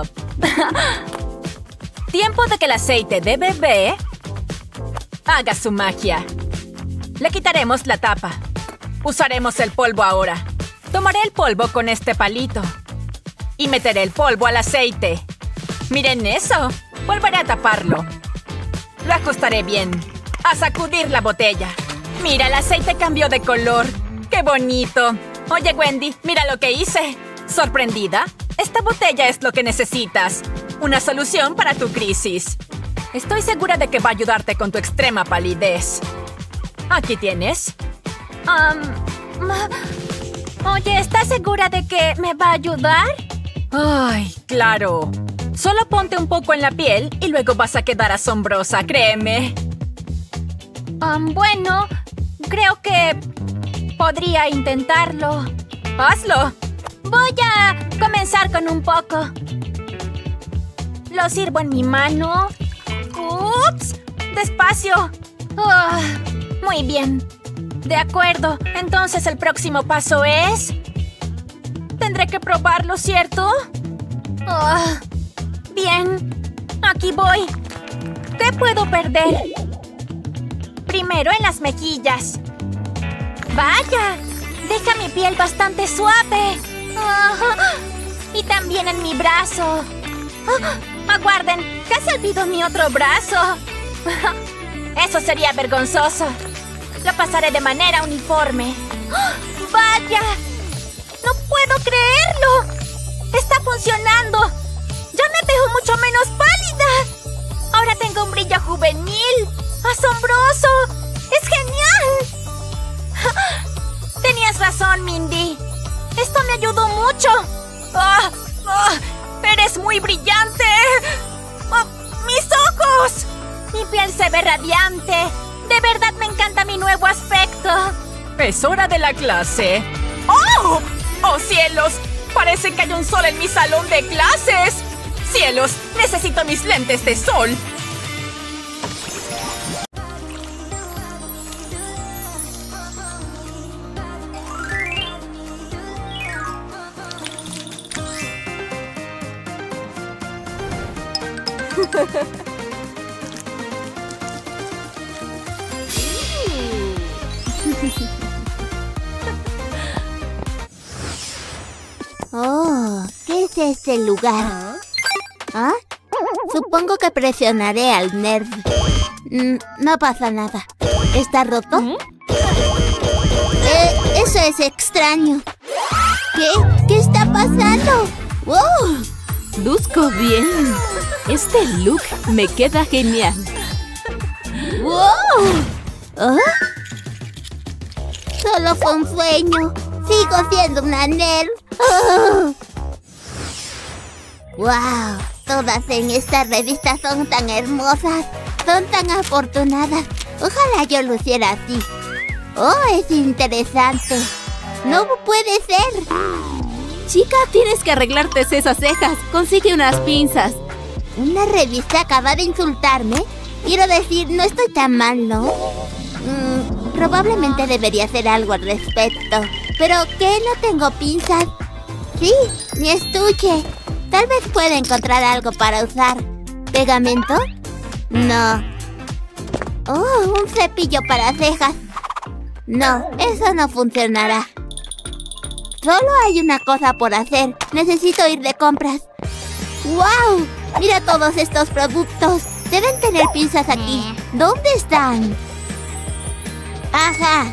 Tiempo de que el aceite de bebé haga su magia. Le quitaremos la tapa. Usaremos el polvo ahora. Tomaré el polvo con este palito. Y meteré el polvo al aceite. ¡Miren eso! Volveré a taparlo. Lo ajustaré bien. A sacudir la botella. Mira, el aceite cambió de color. ¡Qué bonito! Oye, Wendy, mira lo que hice. ¿Sorprendida? Esta botella es lo que necesitas. Una solución para tu crisis. Estoy segura de que va a ayudarte con tu extrema palidez. Aquí tienes. Um, oye, ¿estás segura de que me va a ayudar? Ay, claro. Solo ponte un poco en la piel y luego vas a quedar asombrosa, créeme. Um, bueno, creo que podría intentarlo. ¡Hazlo! Voy a comenzar con un poco. Lo sirvo en mi mano. ¡Ups! ¡Despacio! Oh, muy bien. De acuerdo. Entonces el próximo paso es... Tendré que probarlo, ¿cierto? Oh, bien. Aquí voy. ¿Qué puedo perder? Primero en las mejillas. ¡Vaya! Deja mi piel bastante suave. Oh, y también en mi brazo. Oh, aguarden, casi olvido mi otro brazo. Eso sería vergonzoso. Lo pasaré de manera uniforme. ¡Oh, vaya! ¡No puedo creerlo! ¡Está funcionando! ¡Ya me veo mucho menos pálida! ¡Ahora tengo un brillo juvenil! ¡Asombroso! ¡Es genial! Tenías razón, Mindy. Esto me ayudó mucho. ¡Ah! ¡Ah! ¡Eres muy brillante! ¡Oh, ¡mis ojos! Mi piel se ve radiante. De verdad me encanta mi nuevo aspecto. Es hora de la clase. ¡Oh! ¡Oh, cielos! Parece que hay un sol en mi salón de clases. ¡Cielos! Necesito mis lentes de sol. Oh, ¿qué es este lugar? ¿Ah? Supongo que presionaré al nerd. Mm, no pasa nada. ¿Está roto? Eh, eso es extraño. ¿Qué? ¿Qué está pasando? ¡Wow! Luzco bien. Este look me queda genial. ¡Wow! ¿Ah? Solo fue un sueño. Sigo siendo una nerd. ¡Oh! ¡Wow! Todas en esta revista son tan hermosas. Son tan afortunadas. Ojalá yo luciera así. ¡Oh, es interesante! ¡No puede ser! Chica, tienes que arreglarte esas cejas. Consigue unas pinzas. ¿Una revista acaba de insultarme? Quiero decir, no estoy tan mal, ¿no? Mm, probablemente debería hacer algo al respecto. ¿Pero qué? No tengo pinzas. Sí, mi estuche. Tal vez pueda encontrar algo para usar. ¿Pegamento? No. Oh, un cepillo para cejas. No, eso no funcionará. Solo hay una cosa por hacer. Necesito ir de compras. ¡Wow! Mira todos estos productos. Deben tener pinzas aquí. ¿Dónde están? ¡Ajá!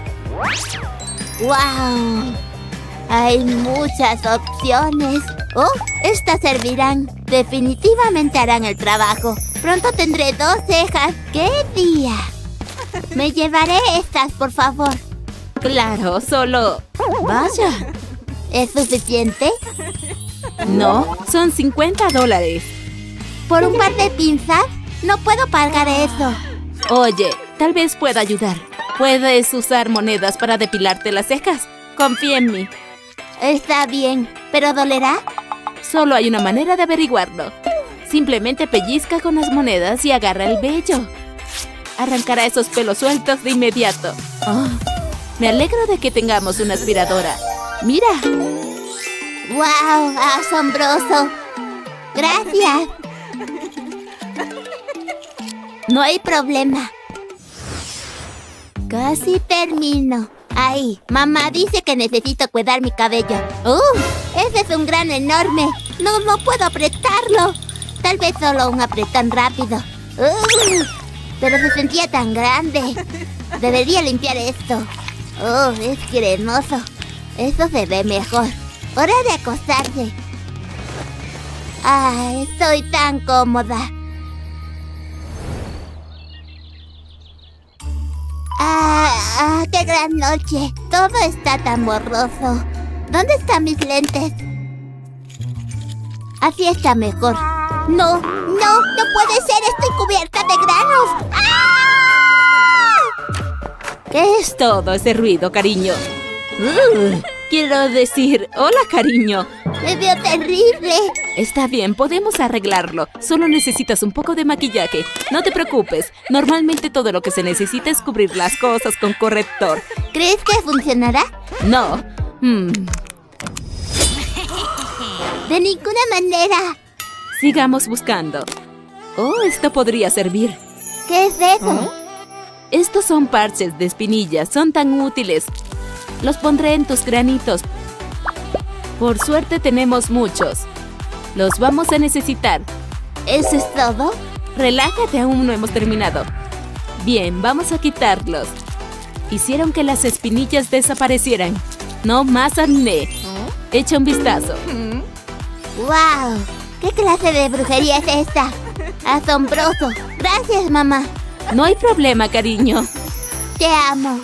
¡Wow! Hay muchas opciones. ¡Oh! Estas servirán. Definitivamente harán el trabajo. Pronto tendré dos cejas. ¡Qué día! Me llevaré estas, por favor. Claro, solo... Vaya. ¿Es suficiente? No, son cincuenta dólares. ¿Por un par de pinzas? No puedo pagar eso. Oye, tal vez pueda ayudar. Puedes usar monedas para depilarte las cejas. Confía en mí. Está bien, ¿pero dolerá? Solo hay una manera de averiguarlo. Simplemente pellizca con las monedas y agarra el vello. Arrancará esos pelos sueltos de inmediato. Oh, me alegro de que tengamos una aspiradora. ¡Mira! ¡Wow! ¡Asombroso! ¡Gracias! No hay problema. Casi termino. Ahí, mamá dice que necesito cuidar mi cabello. ¡Uh! ¡Ese es un grano enorme! No, no puedo apretarlo. Tal vez solo un apretón rápido. ¡Uh! Pero se sentía tan grande. Debería limpiar esto. ¡Oh, es cremoso! Eso se ve mejor. Hora de acostarse. ¡Ah, estoy tan cómoda! ¡Ah, ah, qué gran noche! Todo está tan borroso. ¿Dónde están mis lentes? Así está mejor. ¡No! ¡No! ¡No puede ser! ¡Estoy cubierta de granos! ¡Ah! ¿Qué es todo ese ruido, cariño? Uh, quiero decir, hola, cariño. ¡Me veo terrible! Está bien, podemos arreglarlo. Solo necesitas un poco de maquillaje. No te preocupes. Normalmente todo lo que se necesita es cubrir las cosas con corrector. ¿Crees que funcionará? No. Hmm. De ninguna manera. Sigamos buscando. Oh, esto podría servir. ¿Qué es eso? ¿Oh? Estos son parches de espinillas. Son tan útiles. Los pondré en tus granitos. Por suerte tenemos muchos. Los vamos a necesitar. ¿Eso es todo? Relájate, aún no hemos terminado. Bien, vamos a quitarlos. Hicieron que las espinillas desaparecieran. No más acné. Echa un vistazo. ¡Wow! ¿Qué clase de brujería es esta? ¡Asombroso! Gracias, mamá. No hay problema, cariño. Te amo.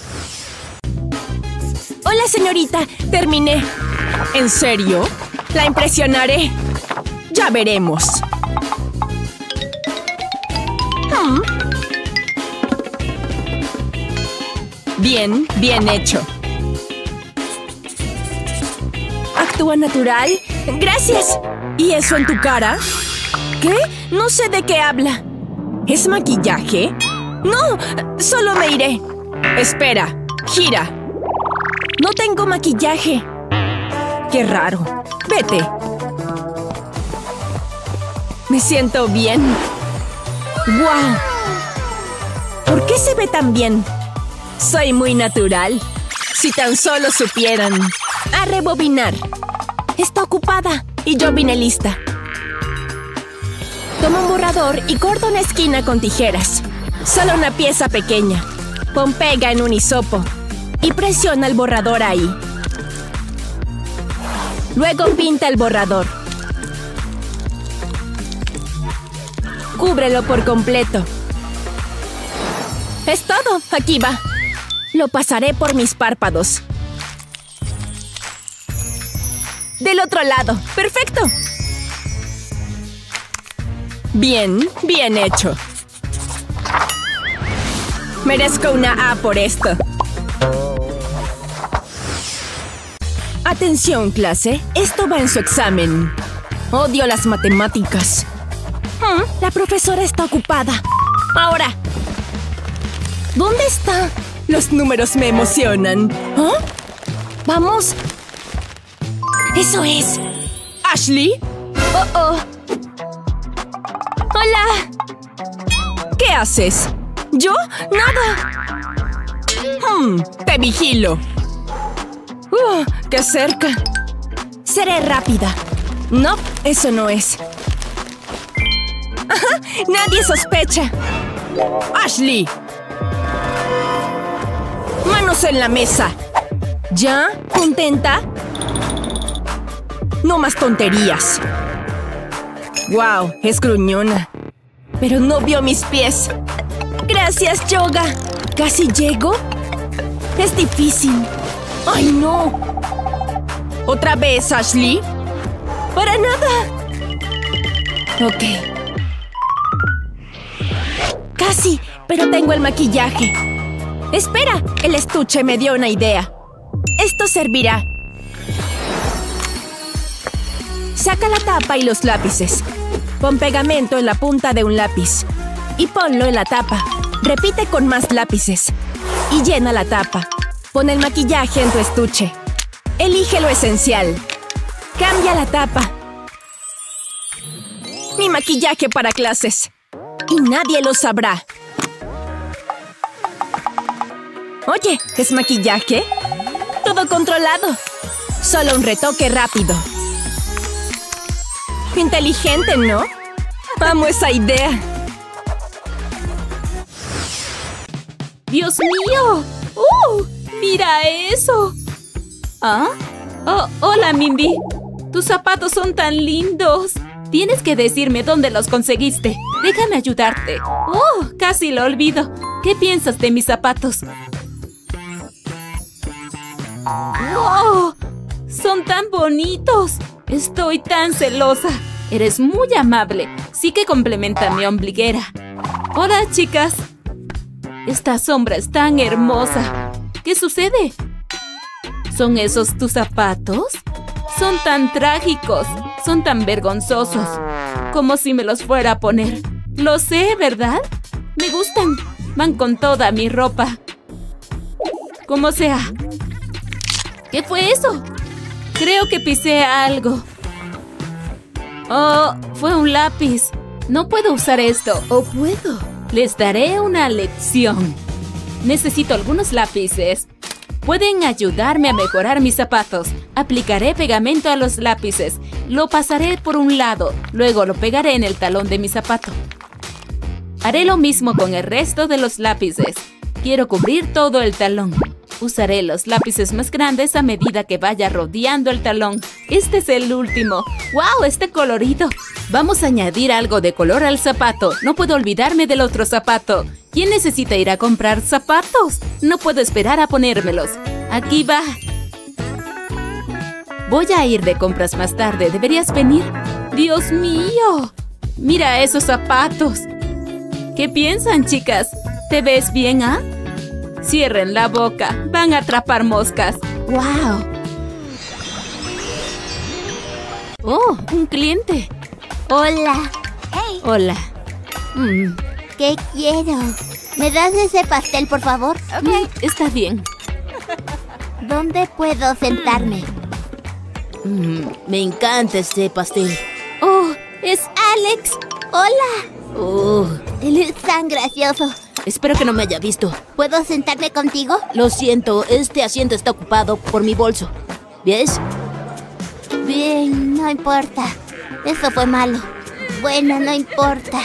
Hola, señorita. Terminé. ¿En serio? La impresionaré. Ya veremos. Hmm. Bien, bien hecho. ¿Actúa natural? ¡Gracias! ¿Y eso en tu cara? ¿Qué? No sé de qué habla. ¿Es maquillaje? ¡No! Solo me iré. Espera. Gira. No tengo maquillaje. ¡Qué raro! Vete. Me siento bien. ¡Guau! ¿Por qué se ve tan bien? Soy muy natural. Si tan solo supieran. A rebobinar. Está ocupada y yo vine lista. Toma un borrador y corta una esquina con tijeras. Solo una pieza pequeña. Pon pega en un hisopo y presiona el borrador ahí. Luego pinta el borrador. Cúbrelo por completo. Es todo. Aquí va. Lo pasaré por mis párpados. Del otro lado. ¡Perfecto! Bien, bien hecho. Merezco una A por esto. Atención, clase. Esto va en su examen. Odio las matemáticas. Hmm, la profesora está ocupada. Ahora. ¿Dónde está? Los números me emocionan. ¿Ah? Vamos. ¡Eso es! ¿Ashley? ¡Oh, oh! ¡Hola! ¿Qué haces? ¿Yo? ¡Nada! Hmm, te vigilo. ¡Uh, qué cerca! Seré rápida. No, eso no es. ¡Ajá! ¡Nadie sospecha! ¡Ashley! ¡Manos en la mesa! ¿Ya? ¿Contenta? No más tonterías. ¡Wow! Es gruñona. Pero no vio mis pies. Gracias, Yoga. ¿Casi llego? Es difícil. ¡Ay, no! ¿Otra vez, Ashley? ¡Para nada! Ok. Casi, pero tengo el maquillaje. Espera, el estuche me dio una idea. Esto servirá. Saca la tapa y los lápices. Pon pegamento en la punta de un lápiz. Y ponlo en la tapa. Repite con más lápices. Y llena la tapa. Pon el maquillaje en tu estuche. Elige lo esencial. Cambia la tapa. Mi maquillaje para clases. Y nadie lo sabrá. Oye, ¿es maquillaje? Todo controlado. Solo un retoque rápido. Inteligente, ¿no? Amo esa idea. ¡Dios mío! ¡Uh! ¡Mira eso! ¿Ah? Oh, hola, Mindy. Tus zapatos son tan lindos. Tienes que decirme dónde los conseguiste. Déjame ayudarte. ¡Oh! Casi lo olvido. ¿Qué piensas de mis zapatos? ¡Wow! ¡Son tan bonitos! Estoy tan celosa. Eres muy amable. Sí que complementa mi ombliguera. Hola, chicas. Esta sombra es tan hermosa. ¿Qué sucede? ¿Son esos tus zapatos? Son tan trágicos. Son tan vergonzosos. Como si me los fuera a poner. Lo sé, ¿verdad? Me gustan. Van con toda mi ropa. Como sea. ¿Qué fue eso? Creo que pisé algo. Oh, fue un lápiz. No puedo usar esto. ¿O puedo? Les daré una lección. Necesito algunos lápices. Pueden ayudarme a mejorar mis zapatos. Aplicaré pegamento a los lápices. Lo pasaré por un lado. Luego lo pegaré en el talón de mi zapato. Haré lo mismo con el resto de los lápices. Quiero cubrir todo el talón. Usaré los lápices más grandes a medida que vaya rodeando el talón. Este es el último. ¡Wow! Este colorido. Vamos a añadir algo de color al zapato. No puedo olvidarme del otro zapato. ¿Quién necesita ir a comprar zapatos? No puedo esperar a ponérmelos. Aquí va. Voy a ir de compras más tarde. ¿Deberías venir? ¡Dios mío! Mira esos zapatos. ¿Qué piensan, chicas? ¿Te ves bien, ah? Cierren la boca. Van a atrapar moscas. ¡Wow! ¡Oh! Un cliente. Hola. Hey. Hola. Mm. ¿Qué quiero? ¿Me das ese pastel, por favor? Ok. Mm, está bien. ¿Dónde puedo sentarme? Mm, me encanta este pastel. ¡Oh! ¡Es Alex! ¡Hola! Oh, Él es tan gracioso. espero que no me haya visto. ¿Puedo sentarme contigo? Lo siento, este asiento está ocupado por mi bolso. ¿Ves? Bien, no importa. Eso fue malo. Bueno, no importa.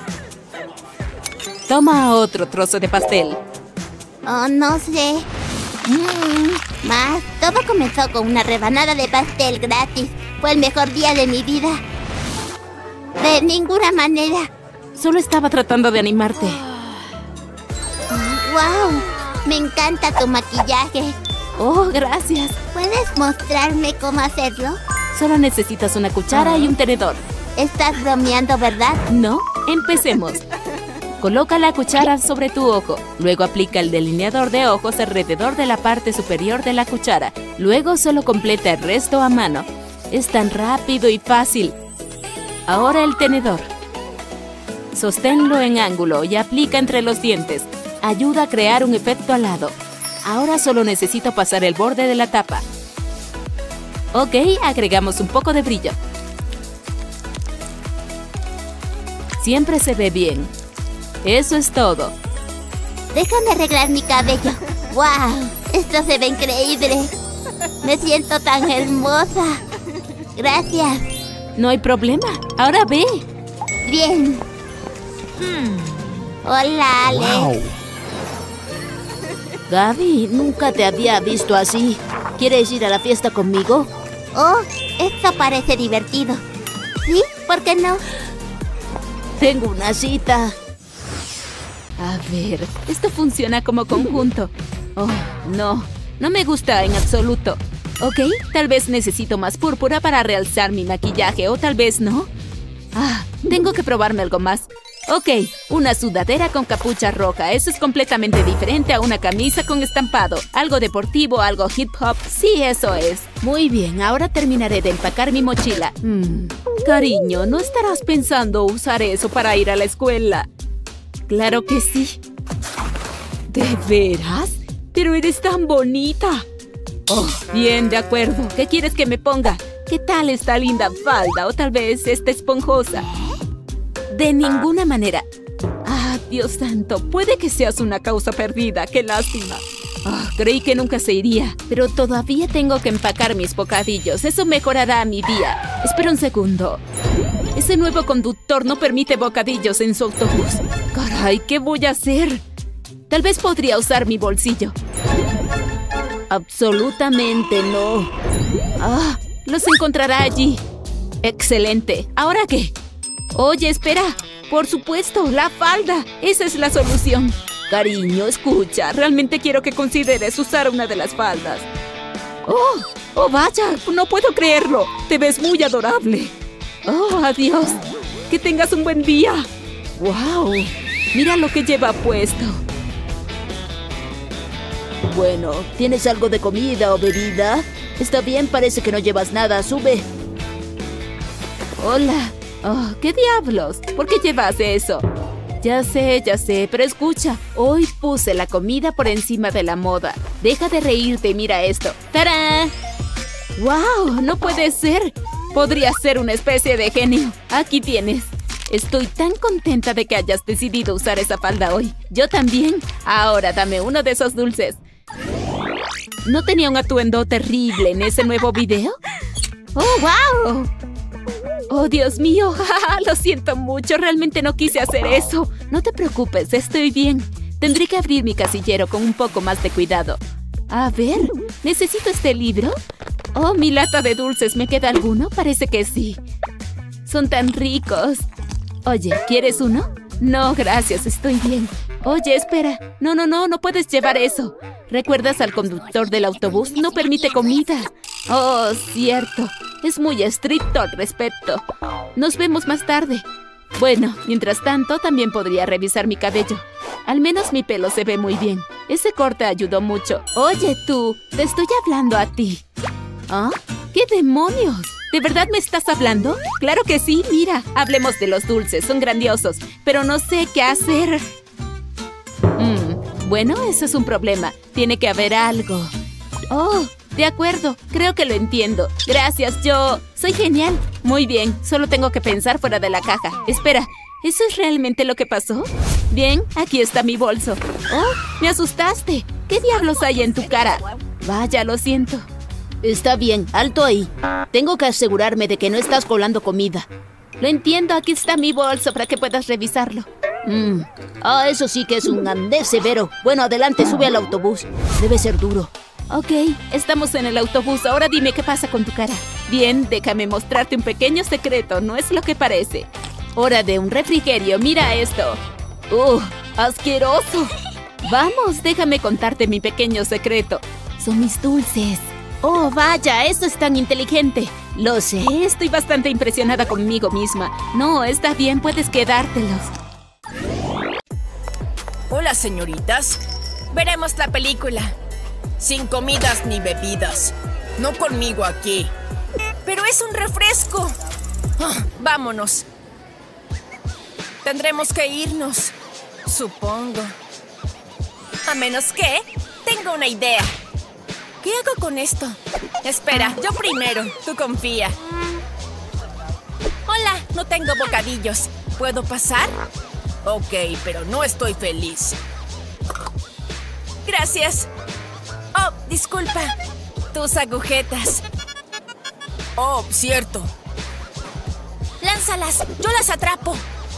Toma otro trozo de pastel. Oh, no sé. Mm, más. Todo comenzó con una rebanada de pastel gratis. Fue el mejor día de mi vida. De ninguna manera. Solo estaba tratando de animarte. ¡Wow! Me encanta tu maquillaje. Oh, gracias. ¿Puedes mostrarme cómo hacerlo? Solo necesitas una cuchara y un tenedor. Estás bromeando, ¿verdad? ¿No? Empecemos. Coloca la cuchara sobre tu ojo. Luego aplica el delineador de ojos alrededor de la parte superior de la cuchara. Luego solo completa el resto a mano. Es tan rápido y fácil. Ahora el tenedor. Sosténlo en ángulo y aplica entre los dientes. Ayuda a crear un efecto alado. Ahora solo necesito pasar el borde de la tapa. Ok, agregamos un poco de brillo. Siempre se ve bien. Eso es todo. Déjame arreglar mi cabello. ¡Wow! Esto se ve increíble. Me siento tan hermosa. Gracias. No hay problema. Ahora ve. Bien. Hola, Alex. Wow. Gaby, nunca te había visto así. ¿Quieres ir a la fiesta conmigo? Oh, esto parece divertido. ¿Sí? ¿Por qué no? Tengo una cita. A ver, esto funciona como conjunto. Oh, no. No me gusta en absoluto. Ok, tal vez necesito más púrpura para realzar mi maquillaje, o tal vez no. Ah, tengo que probarme algo más. Ok, una sudadera con capucha roja. Eso es completamente diferente a una camisa con estampado. Algo deportivo, algo hip hop. Sí, eso es. Muy bien, ahora terminaré de empacar mi mochila. Mm, cariño, ¿no estarás pensando usar eso para ir a la escuela? Claro que sí. ¿De veras? Pero eres tan bonita. Oh, bien, de acuerdo. ¿Qué quieres que me ponga? ¿Qué tal esta linda falda? O tal vez esta esponjosa. De ninguna manera. Ah, Dios santo, puede que seas una causa perdida. ¡Qué lástima! Oh, creí que nunca se iría. Pero todavía tengo que empacar mis bocadillos. Eso mejorará mi día. Espera un segundo. Ese nuevo conductor no permite bocadillos en su autobús. Caray, ¿qué voy a hacer? Tal vez podría usar mi bolsillo. Absolutamente no. Ah, los encontrará allí. Excelente. ¿Ahora qué? Oye, espera. Por supuesto, la falda. Esa es la solución. Cariño, escucha. Realmente quiero que consideres usar una de las faldas. Oh, oh, vaya. No puedo creerlo. Te ves muy adorable. Oh, adiós. Que tengas un buen día. Wow. Mira lo que lleva puesto. Bueno, ¿tienes algo de comida o bebida? Está bien, parece que no llevas nada. Sube. Hola. Oh, ¿qué diablos? ¿Por qué llevas eso? Ya sé, ya sé, pero escucha. Hoy puse la comida por encima de la moda. Deja de reírte y mira esto. ¡Tarán! ¡Wow! ¡No puede ser! Podría ser una especie de genio. Aquí tienes. Estoy tan contenta de que hayas decidido usar esa falda hoy. Yo también. Ahora dame uno de esos dulces. ¿No tenía un atuendo terrible en ese nuevo video? ¡Oh, wow! ¡Oh, Dios mío! Lo siento mucho. Realmente no quise hacer eso. No te preocupes, estoy bien. Tendré que abrir mi casillero con un poco más de cuidado. A ver, ¿necesito este libro? Oh, mi lata de dulces. ¿Me queda alguno? Parece que sí. Son tan ricos. Oye, ¿quieres uno? No, gracias, estoy bien. Oye, espera. No, no, no, no puedes llevar eso. ¿Recuerdas al conductor del autobús? No permite comida. Oh, cierto. Es muy estricto al respecto. Nos vemos más tarde. Bueno, mientras tanto, también podría revisar mi cabello. Al menos mi pelo se ve muy bien. Ese corte ayudó mucho. Oye, tú, te estoy hablando a ti. ¿Ah? ¿Qué demonios? ¿De verdad me estás hablando? Claro que sí, mira. Hablemos de los dulces, son grandiosos. Pero no sé qué hacer. Mm, bueno, eso es un problema. Tiene que haber algo. Oh, de acuerdo. Creo que lo entiendo. Gracias, yo... soy genial. Muy bien, solo tengo que pensar fuera de la caja. Espera, ¿eso es realmente lo que pasó? Bien, aquí está mi bolso. Oh, me asustaste. ¿Qué diablos hay en tu cara? Vaya, lo siento. Está bien, alto ahí. Tengo que asegurarme de que no estás colando comida. Lo entiendo, aquí está mi bolso para que puedas revisarlo. Mm. Ah, eso sí que es un andés severo. Bueno, adelante, sube al autobús. Debe ser duro. Ok, estamos en el autobús. Ahora dime qué pasa con tu cara. Bien, déjame mostrarte un pequeño secreto. No es lo que parece. Hora de un refrigerio. Mira esto. ¡Uh! ¡Asqueroso! Vamos, déjame contarte mi pequeño secreto. Son mis dulces. Oh, vaya, eso es tan inteligente. Lo sé, estoy bastante impresionada conmigo misma. No, está bien, puedes quedártelos. Hola, señoritas. Veremos la película. Sin comidas ni bebidas. No conmigo aquí. Pero es un refresco. Oh, vámonos. Tendremos que irnos. Supongo. A menos que tengo una idea. ¿Qué hago con esto? Espera, yo primero. Tú confía. Hola, no tengo bocadillos. ¿Puedo pasar? Ok, pero no estoy feliz. Gracias. Oh, disculpa. Tus agujetas. Oh, cierto. Lánzalas, yo las atrapo.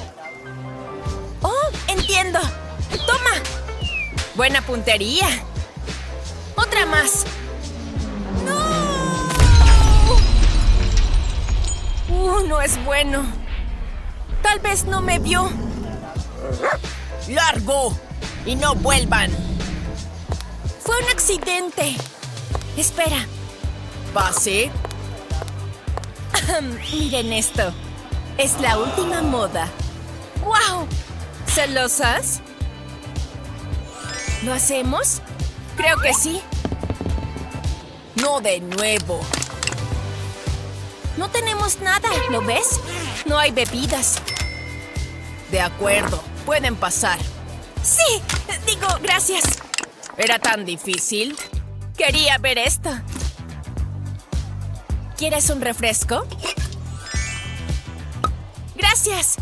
Oh, entiendo. Toma. Buena puntería. Otra más. ¡No! Uh, no es bueno. Tal vez no me vio. ¡Largo! Y no vuelvan. Fue un accidente. Espera. ¿Pase? Miren esto. Es la última moda. ¡Wow! ¿Celosas? ¿Lo hacemos? Creo que sí. No de nuevo. No tenemos nada, ¿lo ves? No hay bebidas. De acuerdo, pueden pasar. Sí, digo, gracias. ¿Era tan difícil? Quería ver esto. ¿Quieres un refresco? Gracias.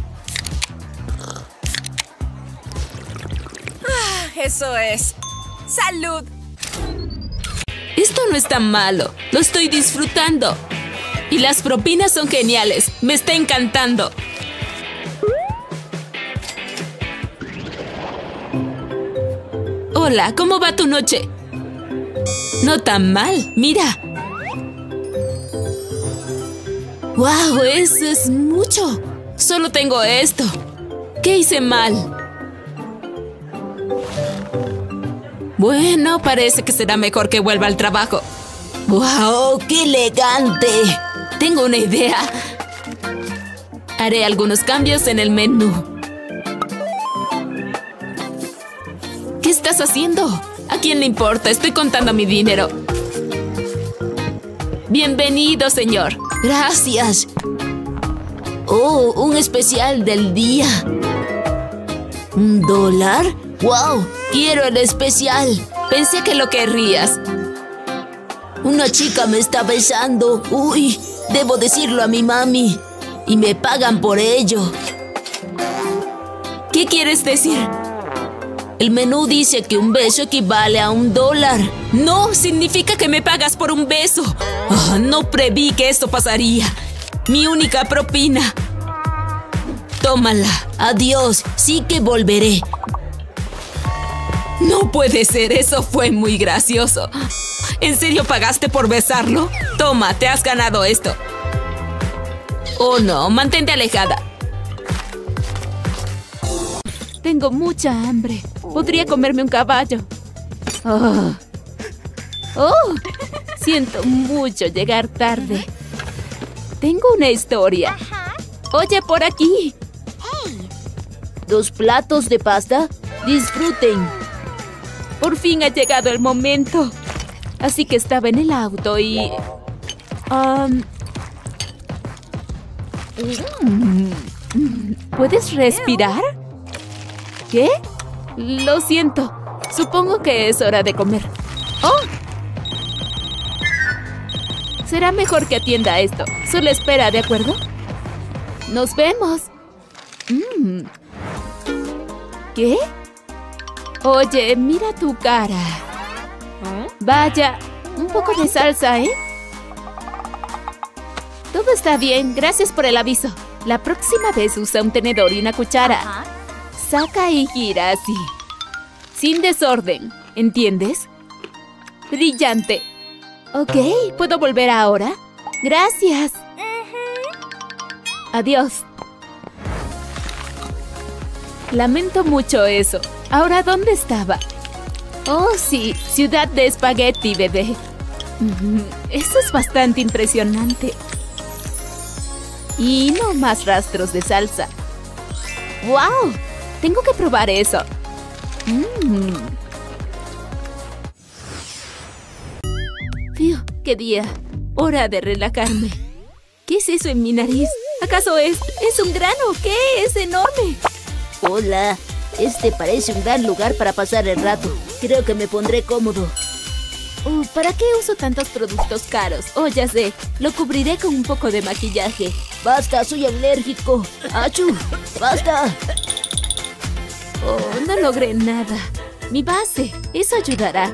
Ah, eso es. ¡Salud! Esto no es tan malo. Lo estoy disfrutando. Y las propinas son geniales. Me está encantando. Hola, ¿cómo va tu noche? No tan mal, mira. ¡Wow! Eso es mucho. Solo tengo esto. ¿Qué hice mal? Bueno, parece que será mejor que vuelva al trabajo. ¡Wow! ¡Qué elegante! Tengo una idea. Haré algunos cambios en el menú. ¿Qué estás haciendo? ¿A quién le importa? Estoy contando mi dinero. Bienvenido, señor. Gracias. Oh, un especial del día. ¿Un dólar? ¡Wow! Quiero el especial. Pensé que lo querrías. Una chica me está besando. Uy, debo decirlo a mi mami. Y me pagan por ello. ¿Qué quieres decir? El menú dice que un beso equivale a un dólar. No, significa que me pagas por un beso. Oh, no preví que esto pasaría. Mi única propina. Tómala. Adiós. Sí que volveré. No puede ser, eso fue muy gracioso. ¿En serio pagaste por besarlo? Toma, te has ganado esto. Oh no, mantente alejada. Tengo mucha hambre. Podría comerme un caballo. Oh. Oh, siento mucho llegar tarde. Tengo una historia. Oye, por aquí. ¿Dos platos de pasta? Disfruten. Por fin ha llegado el momento. Así que estaba en el auto y... Um... ¿Puedes respirar? ¿Qué? Lo siento. Supongo que es hora de comer. ¡Oh! Será mejor que atienda esto. Solo espera, ¿de acuerdo? ¡Nos vemos! Mm. ¿Qué? Oye, mira tu cara. Vaya, un poco de salsa, ¿eh? Todo está bien, gracias por el aviso. La próxima vez usa un tenedor y una cuchara. Saca y gira así. Sin desorden, ¿entiendes? Brillante. Ok, ¿puedo volver ahora? Gracias. Adiós. Lamento mucho eso. Ahora, ¿dónde estaba? Oh, sí, ciudad de espagueti, bebé. Eso es bastante impresionante. Y no más rastros de salsa. ¡Wow! Tengo que probar eso. Mm. Fiu, qué día. Hora de relajarme. ¿Qué es eso en mi nariz? ¿Acaso es, es un grano? ¿Qué? ¡Es enorme! Hola. Este parece un gran lugar para pasar el rato. Creo que me pondré cómodo. Uh, ¿Para qué uso tantos productos caros? Oh, ya sé. Lo cubriré con un poco de maquillaje. ¡Basta! ¡Soy alérgico! ¡Achú! ¡Basta! Oh, no logré nada. Mi base. Eso ayudará.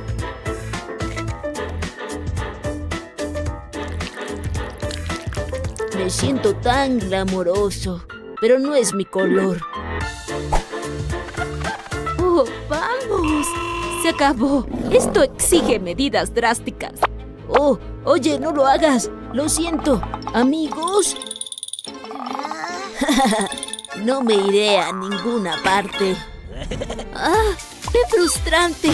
Me siento tan glamoroso. Pero no es mi color. ¡Oh, vamos! Se acabó. Esto exige medidas drásticas. Oh, oye, no lo hagas. Lo siento. Amigos. No me iré a ninguna parte. ¡Ah! ¡Qué frustrante!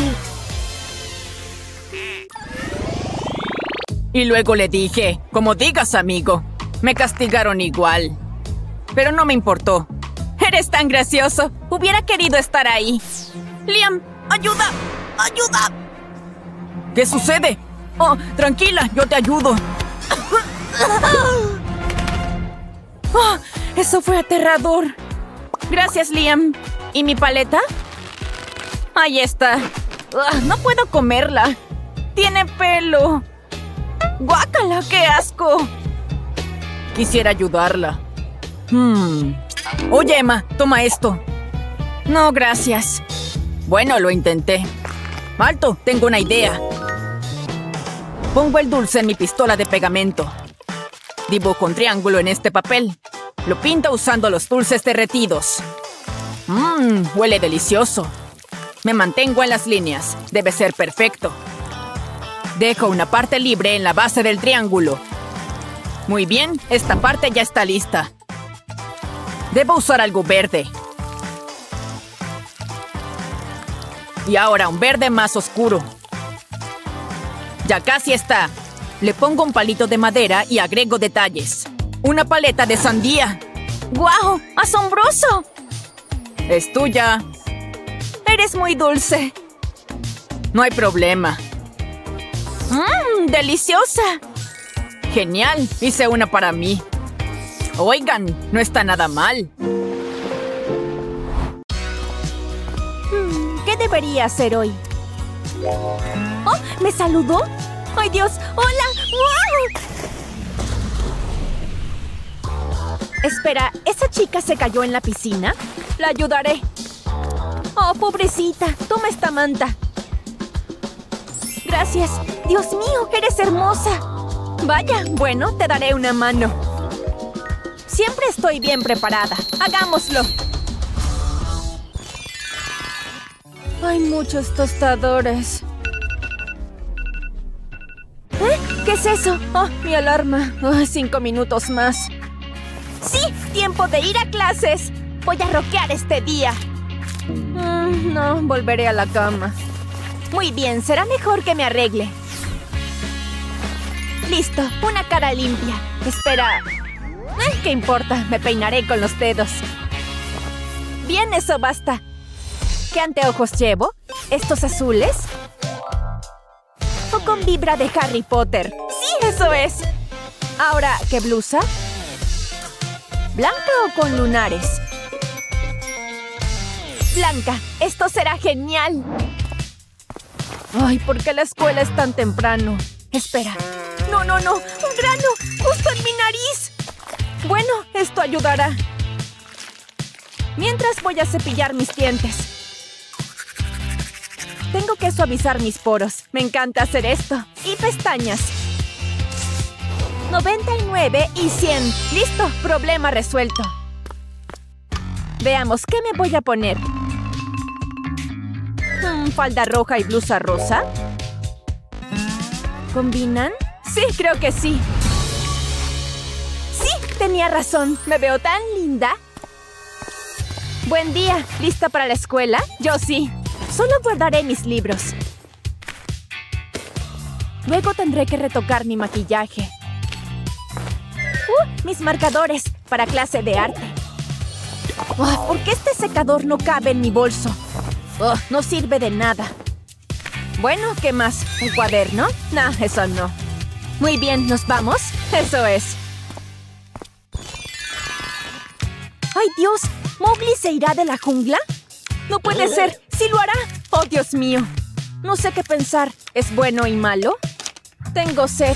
Y luego le dije, como digas, amigo. Me castigaron igual. Pero no me importó. Eres tan gracioso. Hubiera querido estar ahí. Liam, ayuda. ¡Ayuda! ¿Qué sucede? Oh, tranquila, yo te ayudo. Oh, eso fue aterrador. Gracias, Liam. ¿Y mi paleta? Ahí está. Uh, no puedo comerla. Tiene pelo. ¡Guácala, qué asco! Quisiera ayudarla. Hmm. Oye, Emma, toma esto. No, gracias. Bueno, lo intenté. ¡Alto! Tengo una idea. Pongo el dulce en mi pistola de pegamento. Dibujo un triángulo en este papel. Lo pinto usando los dulces derretidos. Mmm, huele delicioso. Me mantengo en las líneas. Debe ser perfecto. Dejo una parte libre en la base del triángulo. Muy bien, esta parte ya está lista. Debo usar algo verde. Y ahora un verde más oscuro. Ya casi está. Le pongo un palito de madera y agrego detalles. Una paleta de sandía. ¡Guau! ¡Asombroso! Es tuya. Eres muy dulce. No hay problema. ¡Mmm! ¡Deliciosa! Genial. Hice una para mí. Oigan, no está nada mal. ¿Qué debería hacer hoy? ¡Oh! ¿Me saludó? ¡Ay, Dios! ¡Hola! ¡Wow! Espera, ¿esa chica se cayó en la piscina? La ayudaré. ¡Oh, pobrecita! Toma esta manta. Gracias. Dios mío, eres hermosa. Vaya, bueno, te daré una mano. Siempre estoy bien preparada. ¡Hagámoslo! Hay muchos tostadores. ¿Eh? ¿Qué es eso? Oh, mi alarma. Oh, cinco minutos más. ¡Sí! ¡Tiempo de ir a clases! Voy a rockear este día. Mm, no, volveré a la cama. Muy bien, será mejor que me arregle. Listo, una cara limpia. Espera. Eh, ¿Qué importa? Me peinaré con los dedos. Bien, eso basta. ¿Qué anteojos llevo? ¿Estos azules? ¿O con vibra de Harry Potter? ¡Sí, eso es! Ahora, ¿qué blusa? ¿Blanca o con lunares? Blanca, esto será genial. Ay, ¿por qué la escuela es tan temprano? Espera. No, no, no. ¡Un grano! ¡Justo en mi nariz! Bueno, esto ayudará. Mientras voy a cepillar mis dientes. Tengo que suavizar mis poros. Me encanta hacer esto. Y pestañas. noventa y nueve y cien. ¡Listo! Problema resuelto. Veamos, ¿qué me voy a poner? Hmm, ¿falda roja y blusa rosa? ¿Combinan? Sí, creo que sí. Sí, tenía razón. Me veo tan linda. Buen día. ¿Lista para la escuela? Yo sí. Solo guardaré mis libros. Luego tendré que retocar mi maquillaje. ¡Uh! Mis marcadores para clase de arte. Oh, ¿por qué este secador no cabe en mi bolso? Oh, no sirve de nada. Bueno, ¿qué más? ¿Un cuaderno? No, eso no. Muy bien, ¿nos vamos? Eso es. ¡Ay, Dios! ¿Mowgli se irá de la jungla? ¡No puede ser! ¡Sí lo hará! ¡Oh, Dios mío! No sé qué pensar. ¿Es bueno y malo? Tengo sed.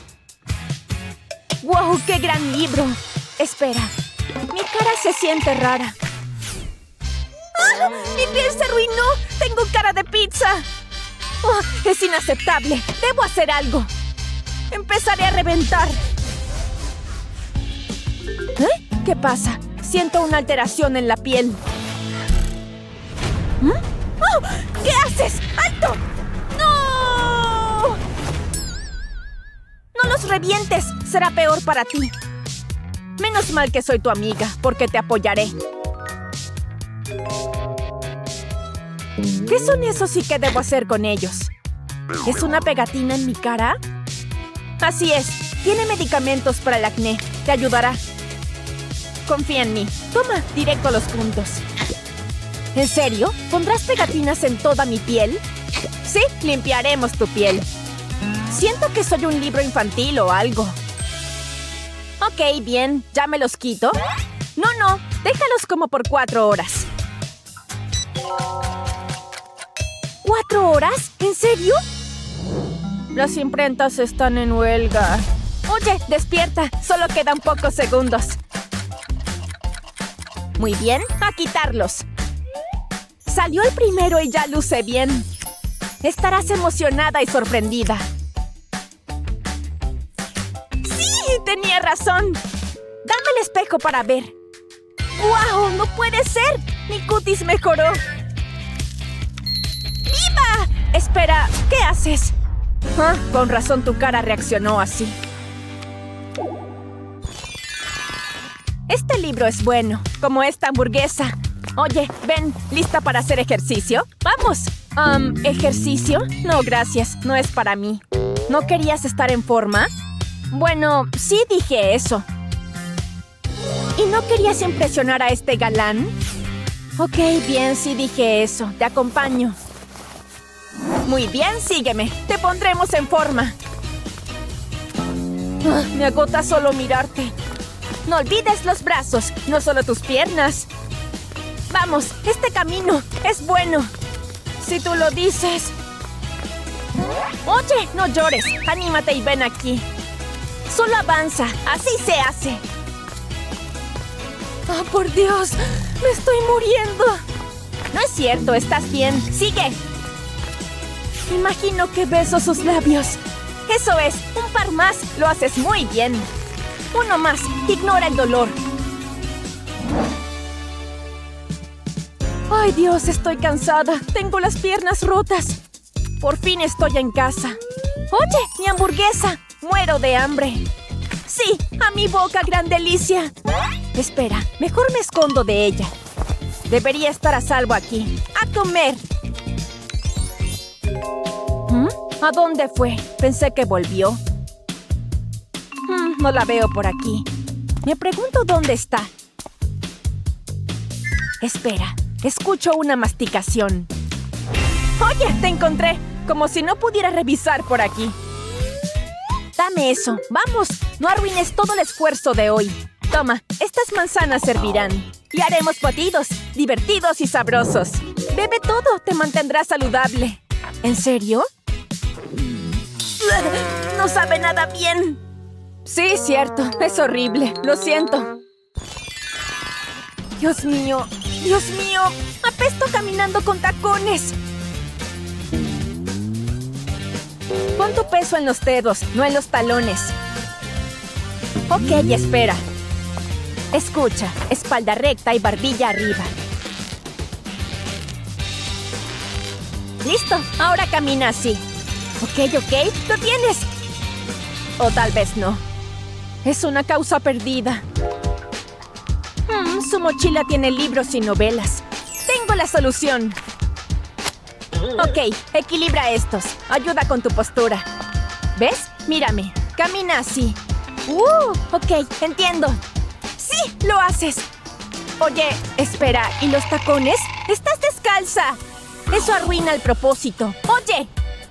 ¡Wow! ¡Qué gran libro! Espera. Mi cara se siente rara. ¡Ah! ¡Mi piel se arruinó! ¡Tengo cara de pizza! Oh, ¡es inaceptable! ¡Debo hacer algo! ¡Empezaré a reventar! ¿Eh? ¿Qué pasa? Siento una alteración en la piel. ¿Mm? ¡Oh! ¿Qué haces? ¡Alto! ¡No! ¡No los revientes! Será peor para ti. Menos mal que soy tu amiga, porque te apoyaré. ¿Qué son esos y qué debo hacer con ellos? ¿Es una pegatina en mi cara? Así es. Tiene medicamentos para el acné. Te ayudará. Confía en mí. Toma, directo a los puntos. ¿En serio? ¿Pondrás pegatinas en toda mi piel? Sí, limpiaremos tu piel. Siento que soy un libro infantil o algo. Ok, bien. ¿Ya me los quito? No, no. Déjalos como por cuatro horas. ¿Cuatro horas? ¿En serio? Las imprentas están en huelga. Oye, despierta. Solo quedan pocos segundos. Muy bien, a quitarlos. Salió el primero y ya luce bien. Estarás emocionada y sorprendida. ¡Sí! Tenía razón. Dame el espejo para ver. ¡Wow! ¡No puede ser! Mi cutis mejoró. ¡Viva! Espera, ¿qué haces? Ah, con razón tu cara reaccionó así. Este libro es bueno, como esta hamburguesa. Oye, ven, ¿lista para hacer ejercicio? ¡Vamos! Um, ¿ejercicio? No, gracias, no es para mí. ¿No querías estar en forma? Bueno, sí dije eso. ¿Y no querías impresionar a este galán? Ok, bien, sí dije eso. Te acompaño. Muy bien, sígueme. Te pondremos en forma. Ah, me agota solo mirarte. No olvides los brazos, no solo tus piernas. Vamos, este camino es bueno. Si tú lo dices. Oye, no llores. Anímate y ven aquí. Solo avanza. Así se hace. ¡Oh, por Dios! ¡Me estoy muriendo! No es cierto, estás bien. ¡Sigue! Imagino que beso sus labios. Eso es, un par más. Lo haces muy bien. Uno más. Ignora el dolor. Ay, Dios, estoy cansada. Tengo las piernas rotas. Por fin estoy en casa. Oye, mi hamburguesa. Muero de hambre. Sí, a mi boca, gran delicia. Espera, mejor me escondo de ella. Debería estar a salvo aquí. ¡A comer! ¿Mm? ¿A dónde fue? Pensé que volvió. Mm, no la veo por aquí. Me pregunto dónde está. Espera, escucho una masticación. ¡Oye, te encontré! Como si no pudiera revisar por aquí. Dame eso. ¡Vamos! No arruines todo el esfuerzo de hoy. Toma, estas manzanas servirán. Y haremos batidos, divertidos y sabrosos. Bebe todo, te mantendrá saludable. ¿En serio? No sabe nada bien. Sí, cierto. Es horrible. Lo siento. Dios mío. Dios mío. Apesto caminando con tacones. Pon tu peso en los dedos, no en los talones. Ok, espera. Escucha, espalda recta y barbilla arriba. ¡Listo! Ahora camina así. Ok, ok, lo tienes. O tal vez no. Es una causa perdida. Hmm, su mochila tiene libros y novelas. Tengo la solución. Ok, equilibra estos. Ayuda con tu postura. ¿Ves? Mírame. Camina así. Uh, ok, entiendo. ¡Sí! ¡Lo haces! Oye, espera. ¿Y los tacones? ¡Estás descalza! Eso arruina el propósito. ¡Oye!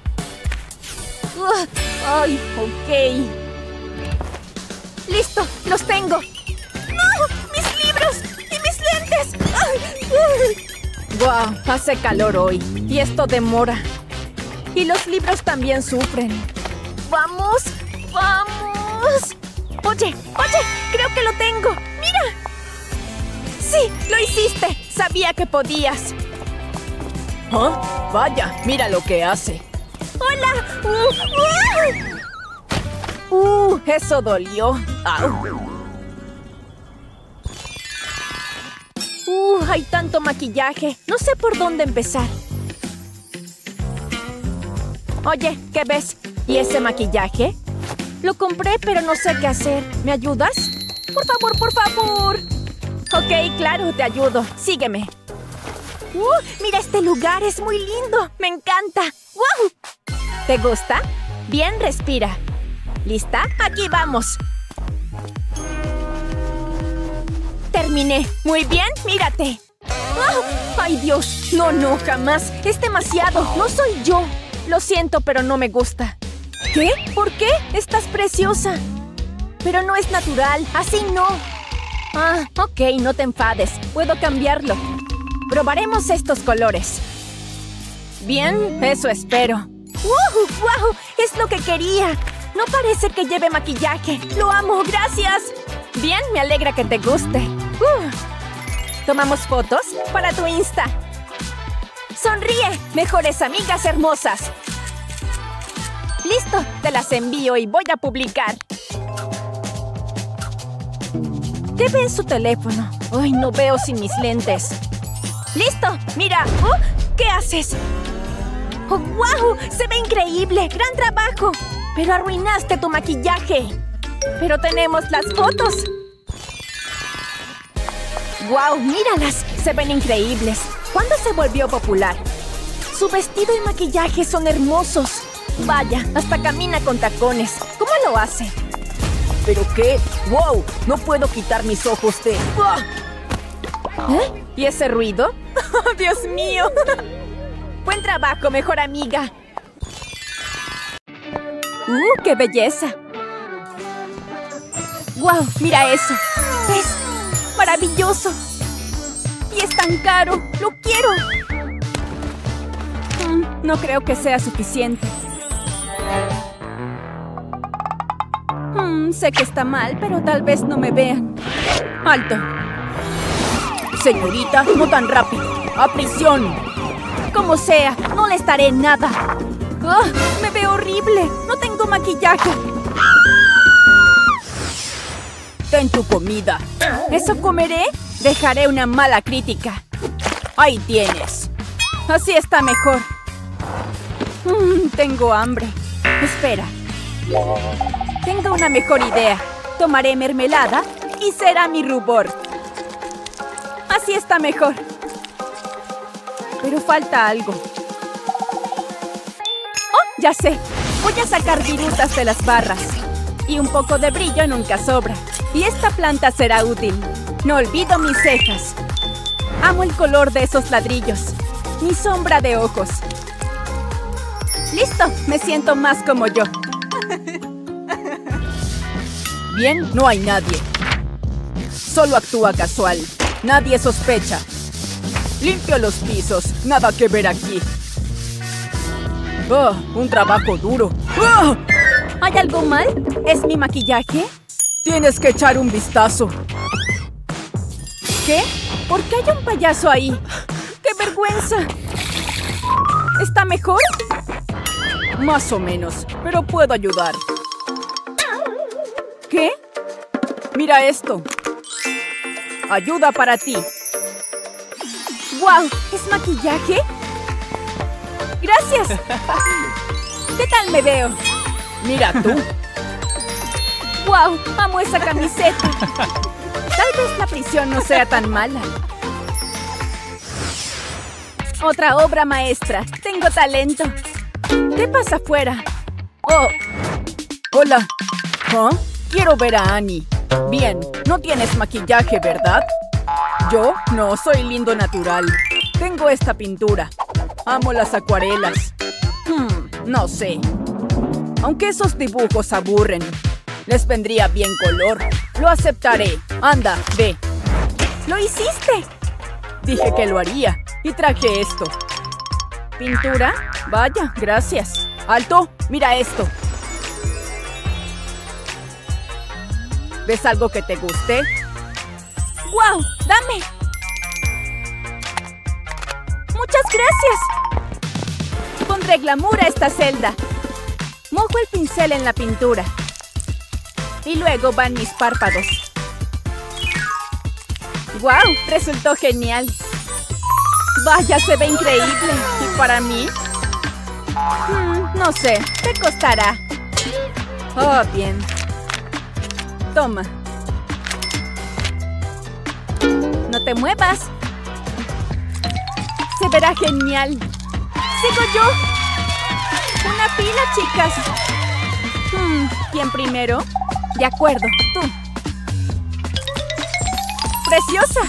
Uh, ¡Ay! Ok. ¡Listo! ¡Los tengo! ¡No! ¡Mis libros! ¡Y mis lentes! ¡Ay! ¡Ay! ¡Guau! Hace calor hoy. Y esto demora. Y los libros también sufren. ¡Vamos! ¡Vamos! Oye, oye, creo que lo tengo. ¡Mira! ¡Sí! ¡Lo hiciste! Sabía que podías. ¿Ah? Vaya, mira lo que hace. ¡Hola! ¡Uh! ¡Uh! ¡Uh! Eso dolió. ¡Au! ¡Uh! Hay tanto maquillaje. No sé por dónde empezar. Oye, ¿qué ves? ¿Y ese maquillaje? Lo compré, pero no sé qué hacer. ¿Me ayudas? Por favor, por favor. Ok, claro, te ayudo. Sígueme. ¡Uh! Mira este lugar, es muy lindo. Me encanta. ¡Wow! ¿Te gusta? Bien, respira. ¿Lista? Aquí vamos. Terminé. Muy bien, mírate. ¡Oh! ¡Ay, Dios! No, no, jamás. Es demasiado. No soy yo. Lo siento, pero no me gusta. ¿Qué? ¿Por qué? Estás preciosa. Pero no es natural. Así no. Ah, ok, no te enfades. Puedo cambiarlo. Probaremos estos colores. Bien, eso espero. ¡Wow! ¡Wow! Es lo que quería. No parece que lleve maquillaje. Lo amo, gracias. Bien, me alegra que te guste. Uh. ¿Tomamos fotos? Para tu Insta. ¡Sonríe! ¡Mejores amigas hermosas! ¡Listo! Te las envío y voy a publicar. ¿Qué ve en su teléfono? ¡Ay, no veo sin mis lentes! ¡Listo! ¡Mira! Oh, ¿qué haces? ¡Oh, wow! ¡Se ve increíble! ¡Gran trabajo! Pero arruinaste tu maquillaje. Pero tenemos las fotos. ¡Wow! ¡Míralas! Se ven increíbles. ¿Cuándo se volvió popular? Su vestido y maquillaje son hermosos. Vaya, hasta camina con tacones. ¿Cómo lo hace? ¿Pero qué? ¡Wow! No puedo quitar mis ojos de... ¿Eh? ¿Y ese ruido? ¡Oh, Dios mío! Buen trabajo, mejor amiga. ¡Uh, qué belleza! ¡Wow! Mira eso. Es maravilloso. Y es tan caro. ¡Lo quiero! Mm, no creo que sea suficiente. Mm, sé que está mal, pero tal vez no me vean. ¡Alto! Señorita, no tan rápido. ¡A prisión! Como sea, no le estaré nada. ¡Oh, me veo horrible! ¡No tengo maquillaje! Ten tu comida. ¿Eso comeré? Dejaré una mala crítica. Ahí tienes. Así está mejor. Mm, tengo hambre. Espera. Tengo una mejor idea. Tomaré mermelada y será mi rubor. Así está mejor. Pero falta algo. ¡Oh, ya sé! Voy a sacar virutas de las barras. Y un poco de brillo nunca sobra. Y esta planta será útil. No olvido mis cejas. Amo el color de esos ladrillos. Mi sombra de ojos. ¡Listo! Me siento más como yo. Bien, no hay nadie. Solo actúa casual. Nadie sospecha. Limpio los pisos. Nada que ver aquí. Oh, un trabajo duro. Oh, ¿hay algo mal? ¿Es mi maquillaje? Tienes que echar un vistazo. ¿Qué? ¿Por qué hay un payaso ahí? ¡Qué vergüenza! ¿Está mejor? Más o menos, pero puedo ayudar. ¿Qué? Mira esto. Ayuda para ti. ¡Guau! ¿Es maquillaje? ¡Gracias! ¿Qué tal me veo? Mira tú. ¡Guau! Amo esa camiseta. Tal vez la prisión no sea tan mala. Otra obra maestra. Tengo talento. ¿Qué pasa afuera? Oh. Hola. ¿Ah? Quiero ver a Annie. Bien, no tienes maquillaje, ¿verdad? Yo no soy lindo natural. Tengo esta pintura. Amo las acuarelas. Hmm, no sé. Aunque esos dibujos aburren, les vendría bien color. Lo aceptaré. Anda, ve. ¡Lo hiciste! Dije que lo haría y traje esto. ¿Pintura? Vaya, gracias. ¡Alto! ¡Mira esto! ¿Ves algo que te guste? ¡Guau! ¡Dame! ¡Muchas gracias! Pondré glamour a esta celda. Mojo el pincel en la pintura. Y luego van mis párpados. ¡Guau! Resultó genial. Vaya, se ve increíble. ¿Y para mí? Hmm, no sé. ¿Qué costará? Oh, bien. Toma. No te muevas. Se verá genial. ¡Sigo yo! ¡Una pila, chicas! Hmm, ¿quién primero? De acuerdo, tú. ¡Preciosa!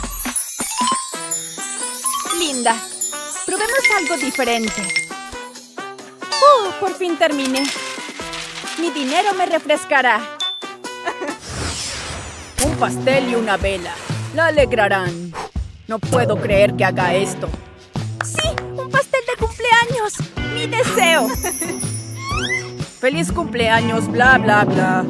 Linda. Probemos algo diferente. ¡Uh! Por fin terminé. Mi dinero me refrescará. Un pastel y una vela. La alegrarán. No puedo creer que haga esto. ¡Sí! ¡Un pastel de cumpleaños! ¡Mi deseo! ¡Feliz cumpleaños! Bla, bla, bla.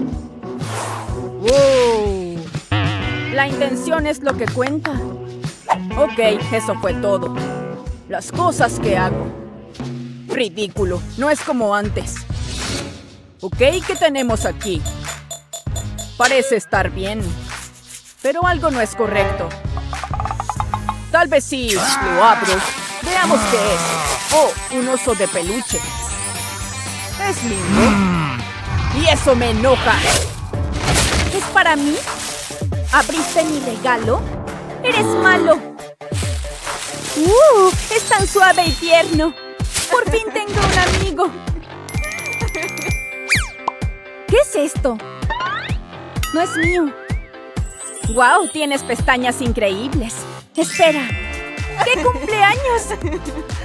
¡Wow! La intención es lo que cuenta. Ok, eso fue todo. Las cosas que hago. Ridículo. No es como antes. Ok, ¿qué tenemos aquí? Parece estar bien. Pero algo no es correcto. Tal vez sí. Lo abro. Veamos qué es. Oh, un oso de peluche. Es lindo. Y eso me enoja. ¿Es para mí? ¿Abriste mi regalo? ¡Eres malo! ¡Uh! Es tan suave y tierno. Por fin tengo un amigo. ¿Qué es esto? No es mío. ¡Guau! Tienes pestañas increíbles. Espera. ¡Qué cumpleaños!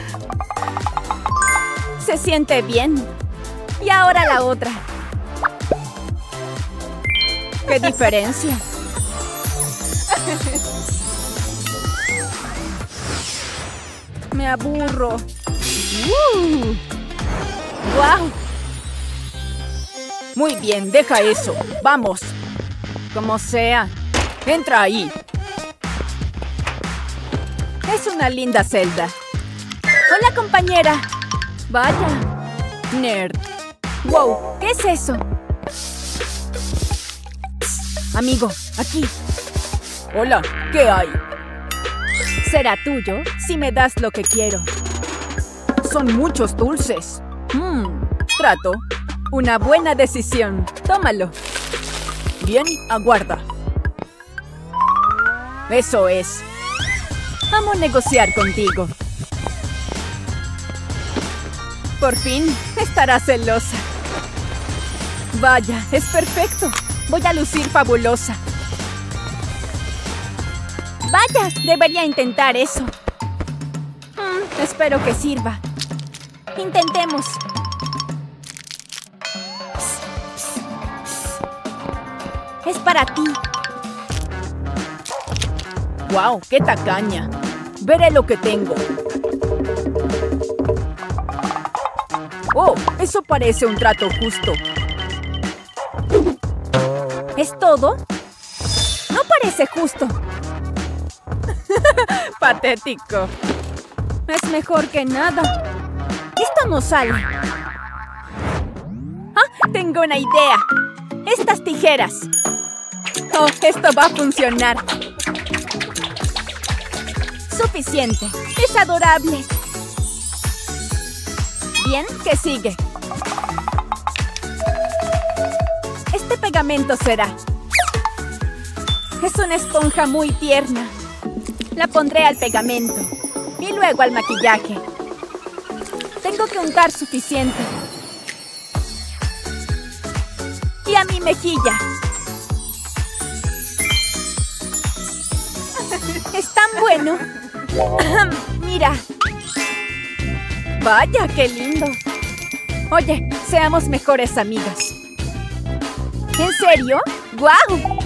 Se siente bien. Y ahora la otra. ¡Qué diferencia! Me aburro. ¡Uh! ¡Guau! Muy bien, deja eso. Vamos. Como sea. Entra ahí. Es una linda celda. Hola, compañera. Vaya. Nerd. Wow, ¿qué es eso? Psst, amigo, aquí. Hola, ¿qué hay? Será tuyo si me das lo que quiero. Son muchos dulces. Mmm, trato. Una buena decisión. Tómalo. Bien, aguarda. Eso es. Amo negociar contigo. Por fin, estarás celosa. Vaya, es perfecto. Voy a lucir fabulosa. Vaya, debería intentar eso. Mm, espero que sirva. Intentemos. Es para ti. ¡Wow! ¡Qué tacaña! Veré lo que tengo. ¡Oh! Eso parece un trato justo. ¿Es todo? No parece justo. Patético. Es mejor que nada. Esto no sale. ¡Ah! Tengo una idea. Estas tijeras. Oh, esto va a funcionar. Suficiente. Es adorable. Bien, ¿qué sigue? Este pegamento será. Es una esponja muy tierna. La pondré al pegamento y luego al maquillaje. Tengo que untar suficiente. Y a mi mejilla. Es tan bueno. Mira. Vaya, qué lindo. Oye, seamos mejores amigas. ¿En serio? ¡Guau!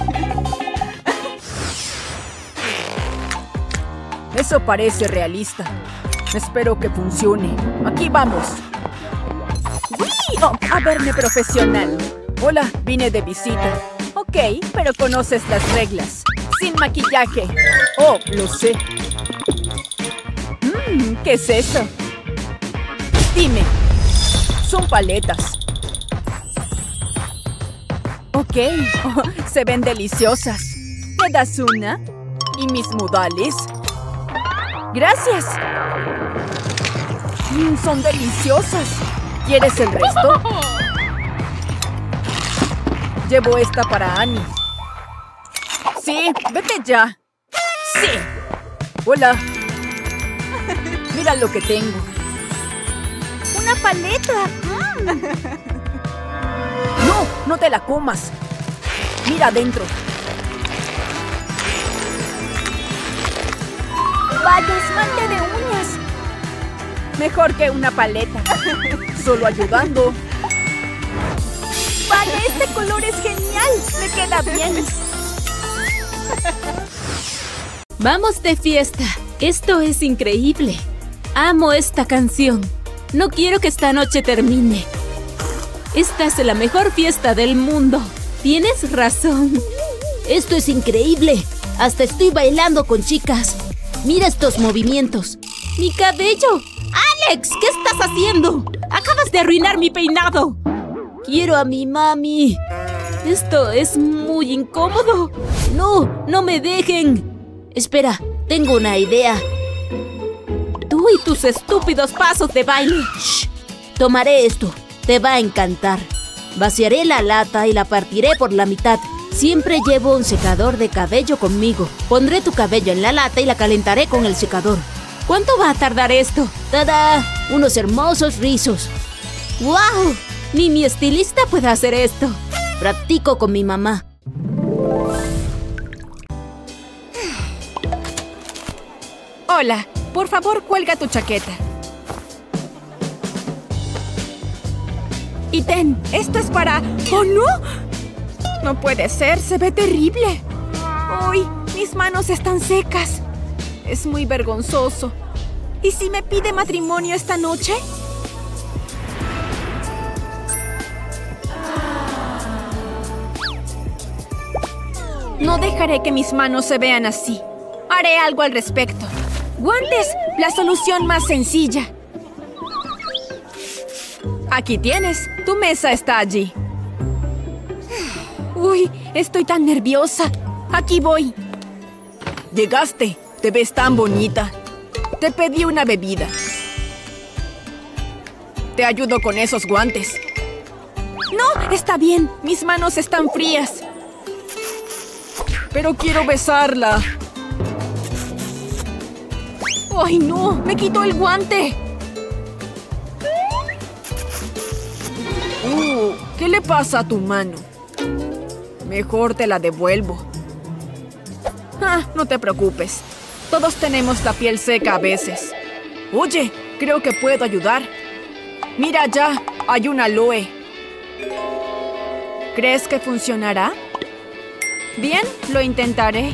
Eso parece realista. Espero que funcione. Aquí vamos. ¡Uy! Oh, a verme profesional. Hola, vine de visita. Ok, pero conoces las reglas. Sin maquillaje. Oh, lo sé. Mmm, ¿qué es eso? Dime. Son paletas. Ok, oh, se ven deliciosas. ¿Me das una? ¿Y mis modales? ¡Gracias! Mm, son deliciosas. ¿Quieres el resto? Llevo esta para Annie. Sí, vete ya. Sí. Hola. Mira lo que tengo. ¡Una paleta! Mm. No, no te la comas. Mira adentro. ¡Vaya, esmalte de uñas! Mejor que una paleta. Solo ayudando. ¡Vaya, este color es genial! ¡Me queda bien! ¡Vamos de fiesta! Esto es increíble. Amo esta canción. No quiero que esta noche termine. Esta es la mejor fiesta del mundo. Tienes razón. Esto es increíble. Hasta estoy bailando con chicas. Mira estos movimientos. ¡Mi cabello! ¡Alex! ¿Qué estás haciendo? ¡Acabas de arruinar mi peinado! Quiero a mi mami. Esto es muy incómodo. No, no me dejen. Espera, tengo una idea. Tú y tus estúpidos pasos de baile. Shh. Tomaré esto. Te va a encantar. Vaciaré la lata y la partiré por la mitad. Siempre llevo un secador de cabello conmigo. Pondré tu cabello en la lata y la calentaré con el secador. ¿Cuánto va a tardar esto? ¡Tada! Unos hermosos rizos. ¡Wow! Ni mi estilista puede hacer esto. Practico con mi mamá. Hola, por favor, cuelga tu chaqueta. Y ten, esto es para... ¡Oh, no! No puede ser, se ve terrible. ¡Uy! Mis manos están secas. Es muy vergonzoso. ¿Y si me pide matrimonio esta noche? No dejaré que mis manos se vean así. Haré algo al respecto. ¡Guantes! La solución más sencilla. Aquí tienes. Tu mesa está allí. Uy, estoy tan nerviosa. Aquí voy. Llegaste. te ves tan bonita. Te pedí una bebida. Te ayudo con esos guantes. No, está bien. Mis manos están frías. Pero quiero besarla. ¡Ay, no! ¡Me quitó el guante! Uh, ¿qué le pasa a tu mano? Mejor te la devuelvo. Ah, no te preocupes. Todos tenemos la piel seca a veces. Oye, creo que puedo ayudar. Mira allá, hay un aloe. ¿Crees que funcionará? Bien, lo intentaré.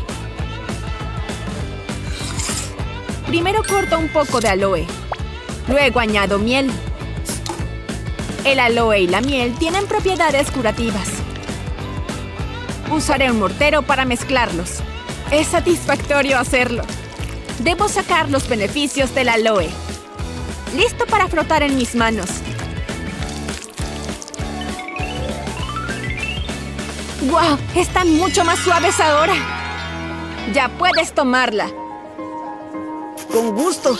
Primero corto un poco de aloe. Luego añado miel. El aloe y la miel tienen propiedades curativas. Usaré un mortero para mezclarlos. Es satisfactorio hacerlo. Debo sacar los beneficios del aloe. Listo para frotar en mis manos. ¡Guau! Están mucho más suaves ahora. Ya puedes tomarla. Con gusto.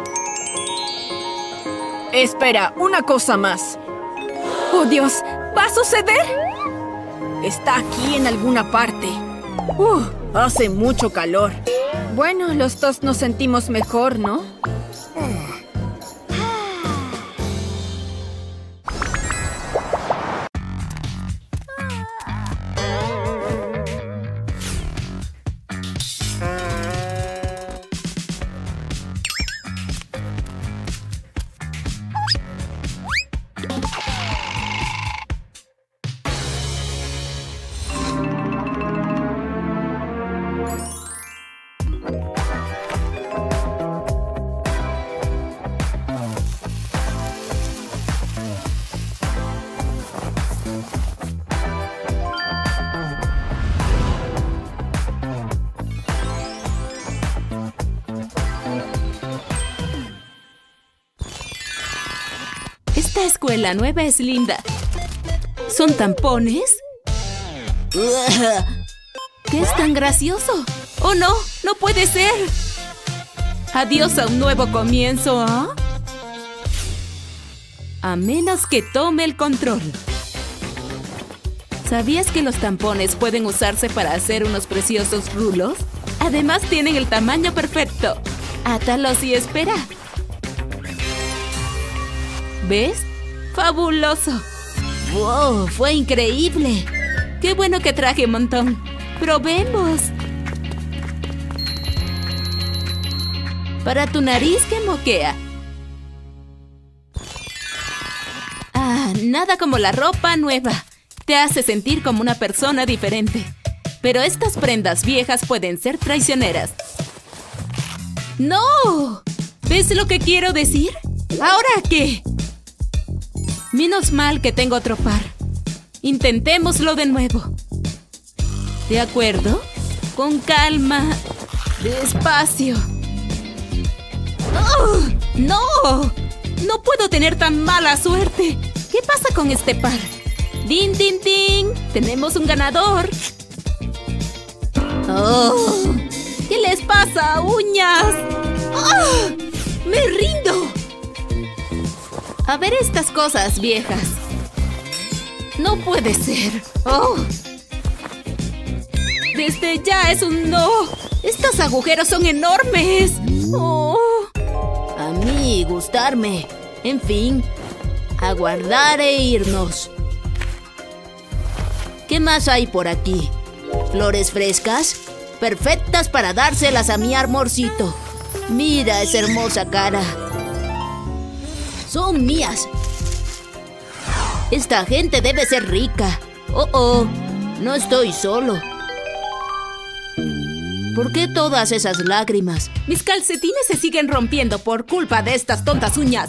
Espera, una cosa más. ¡Oh, Dios! ¿Va a suceder? Está aquí en alguna parte. Uh, hace mucho calor. Bueno, los dos nos sentimos mejor, ¿no? Esta escuela nueva es linda. ¿Son tampones? ¿Qué es tan gracioso? ¡Oh, no! ¡No puede ser! Adiós a un nuevo comienzo, ¿ah? A menos que tome el control. ¿Sabías que los tampones pueden usarse para hacer unos preciosos rulos? Además, tienen el tamaño perfecto. Átalos y espera. ¿Ves? ¡Fabuloso! ¡Wow! ¡Fue increíble! ¡Qué bueno que traje un montón! ¡Probemos! Para tu nariz que moquea. Ah, nada como la ropa nueva. Te hace sentir como una persona diferente. Pero estas prendas viejas pueden ser traicioneras. ¡No! ¿Ves lo que quiero decir? ¿Ahora qué? Menos mal que tengo otro par. Intentémoslo de nuevo. ¿De acuerdo? Con calma. Despacio. ¡Oh! ¡No! ¡No puedo tener tan mala suerte! ¿Qué pasa con este par? ¡Din, din, din! ¡Tenemos un ganador! ¡Oh! ¿Qué les pasa, uñas? ¡Oh! ¡Me rindo! A ver estas cosas viejas. No puede ser. ¡Oh! Desde ya es un no. Estos agujeros son enormes. ¡Oh! A mí gustarme. En fin, aguardar e irnos. ¿Qué más hay por aquí? ¿Flores frescas? Perfectas para dárselas a mi amorcito. Mira esa hermosa cara. Son mías. Esta gente debe ser rica. Oh, oh, no estoy solo. ¿Por qué todas esas lágrimas? Mis calcetines se siguen rompiendo por culpa de estas tontas uñas.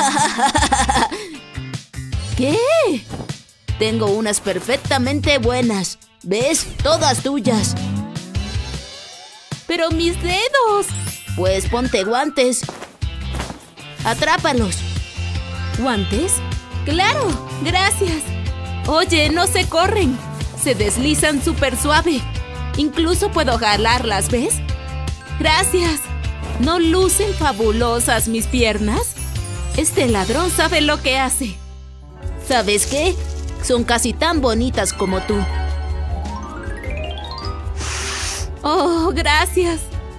¿Qué? Tengo unas perfectamente buenas. ¿Ves? Todas tuyas. ¡Pero mis dedos! Pues ponte guantes. Atrápalos. ¿Guantes? ¡Claro! ¡Gracias! Oye, no se corren. Se deslizan súper suave. Incluso puedo jalarlas, ¿ves? Gracias. ¿No lucen fabulosas mis piernas? Este ladrón sabe lo que hace. ¿Sabes qué? Son casi tan bonitas como tú. Oh, gracias.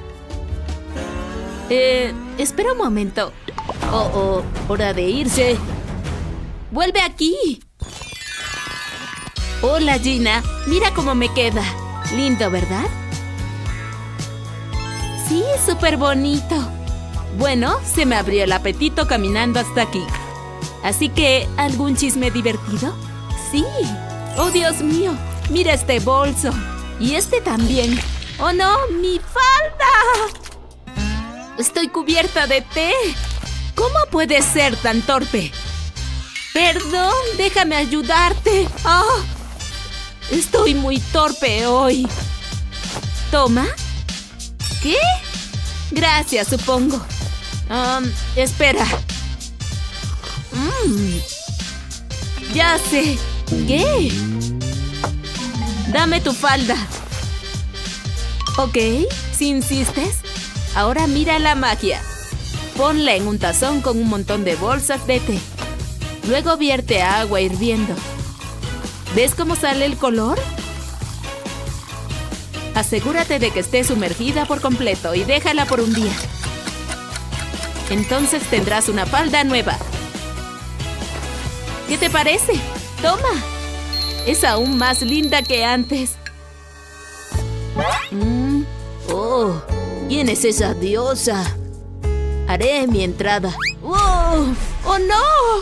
Eh, espera un momento. Oh, oh, hora de irse. ¡Vuelve aquí! Hola, Gina. Mira cómo me queda. Lindo, ¿verdad? Sí, súper bonito. Bueno, se me abrió el apetito caminando hasta aquí. Así que, ¿algún chisme divertido? Sí. Oh, Dios mío. Mira este bolso. Y este también. ¡Oh, no! ¡Mi falda! Estoy cubierta de té. ¿Cómo puedes ser tan torpe? Perdón, déjame ayudarte. ¡Oh! Estoy muy torpe hoy. Toma. ¿Qué? Gracias, supongo. Um, espera. Mm. Ya sé. ¿Qué? Dame tu falda. Ok, si insistes. Ahora mira la magia. Ponla en un tazón con un montón de bolsas de té. Luego vierte agua hirviendo. ¿Ves cómo sale el color? Asegúrate de que esté sumergida por completo y déjala por un día. Entonces tendrás una falda nueva. ¿Qué te parece? ¡Toma! Es aún más linda que antes. Mm. Oh, ¿quién es esa diosa? Haré mi entrada. ¡Oh! ¡Oh, no!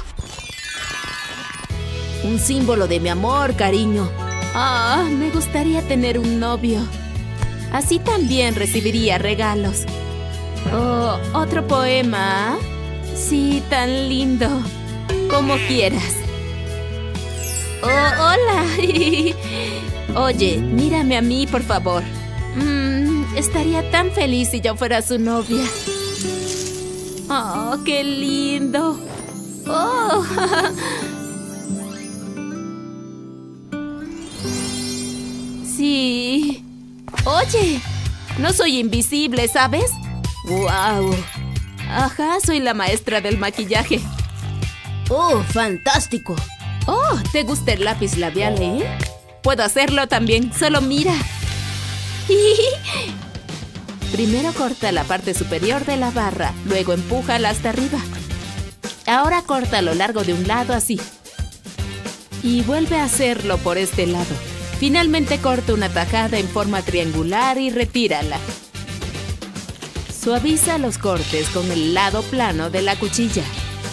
Un símbolo de mi amor, cariño. Ah, me gustaría tener un novio. Así también recibiría regalos. Oh, ¿otro poema? Sí, tan lindo. Como quieras. Oh, hola. Oye, mírame a mí, por favor. Mm, estaría tan feliz si yo fuera su novia. Oh, qué lindo. Oh. Sí. Oye, no soy invisible, ¿sabes? ¡Wow! Ajá, soy la maestra del maquillaje. ¡Oh, fantástico! Oh, ¿te gusta el lápiz labial, eh? Puedo hacerlo también, solo mira. Primero corta la parte superior de la barra, luego empújala hasta arriba. Ahora corta a lo largo de un lado así. Y vuelve a hacerlo por este lado. Finalmente corta una tajada en forma triangular y retírala. Suaviza los cortes con el lado plano de la cuchilla.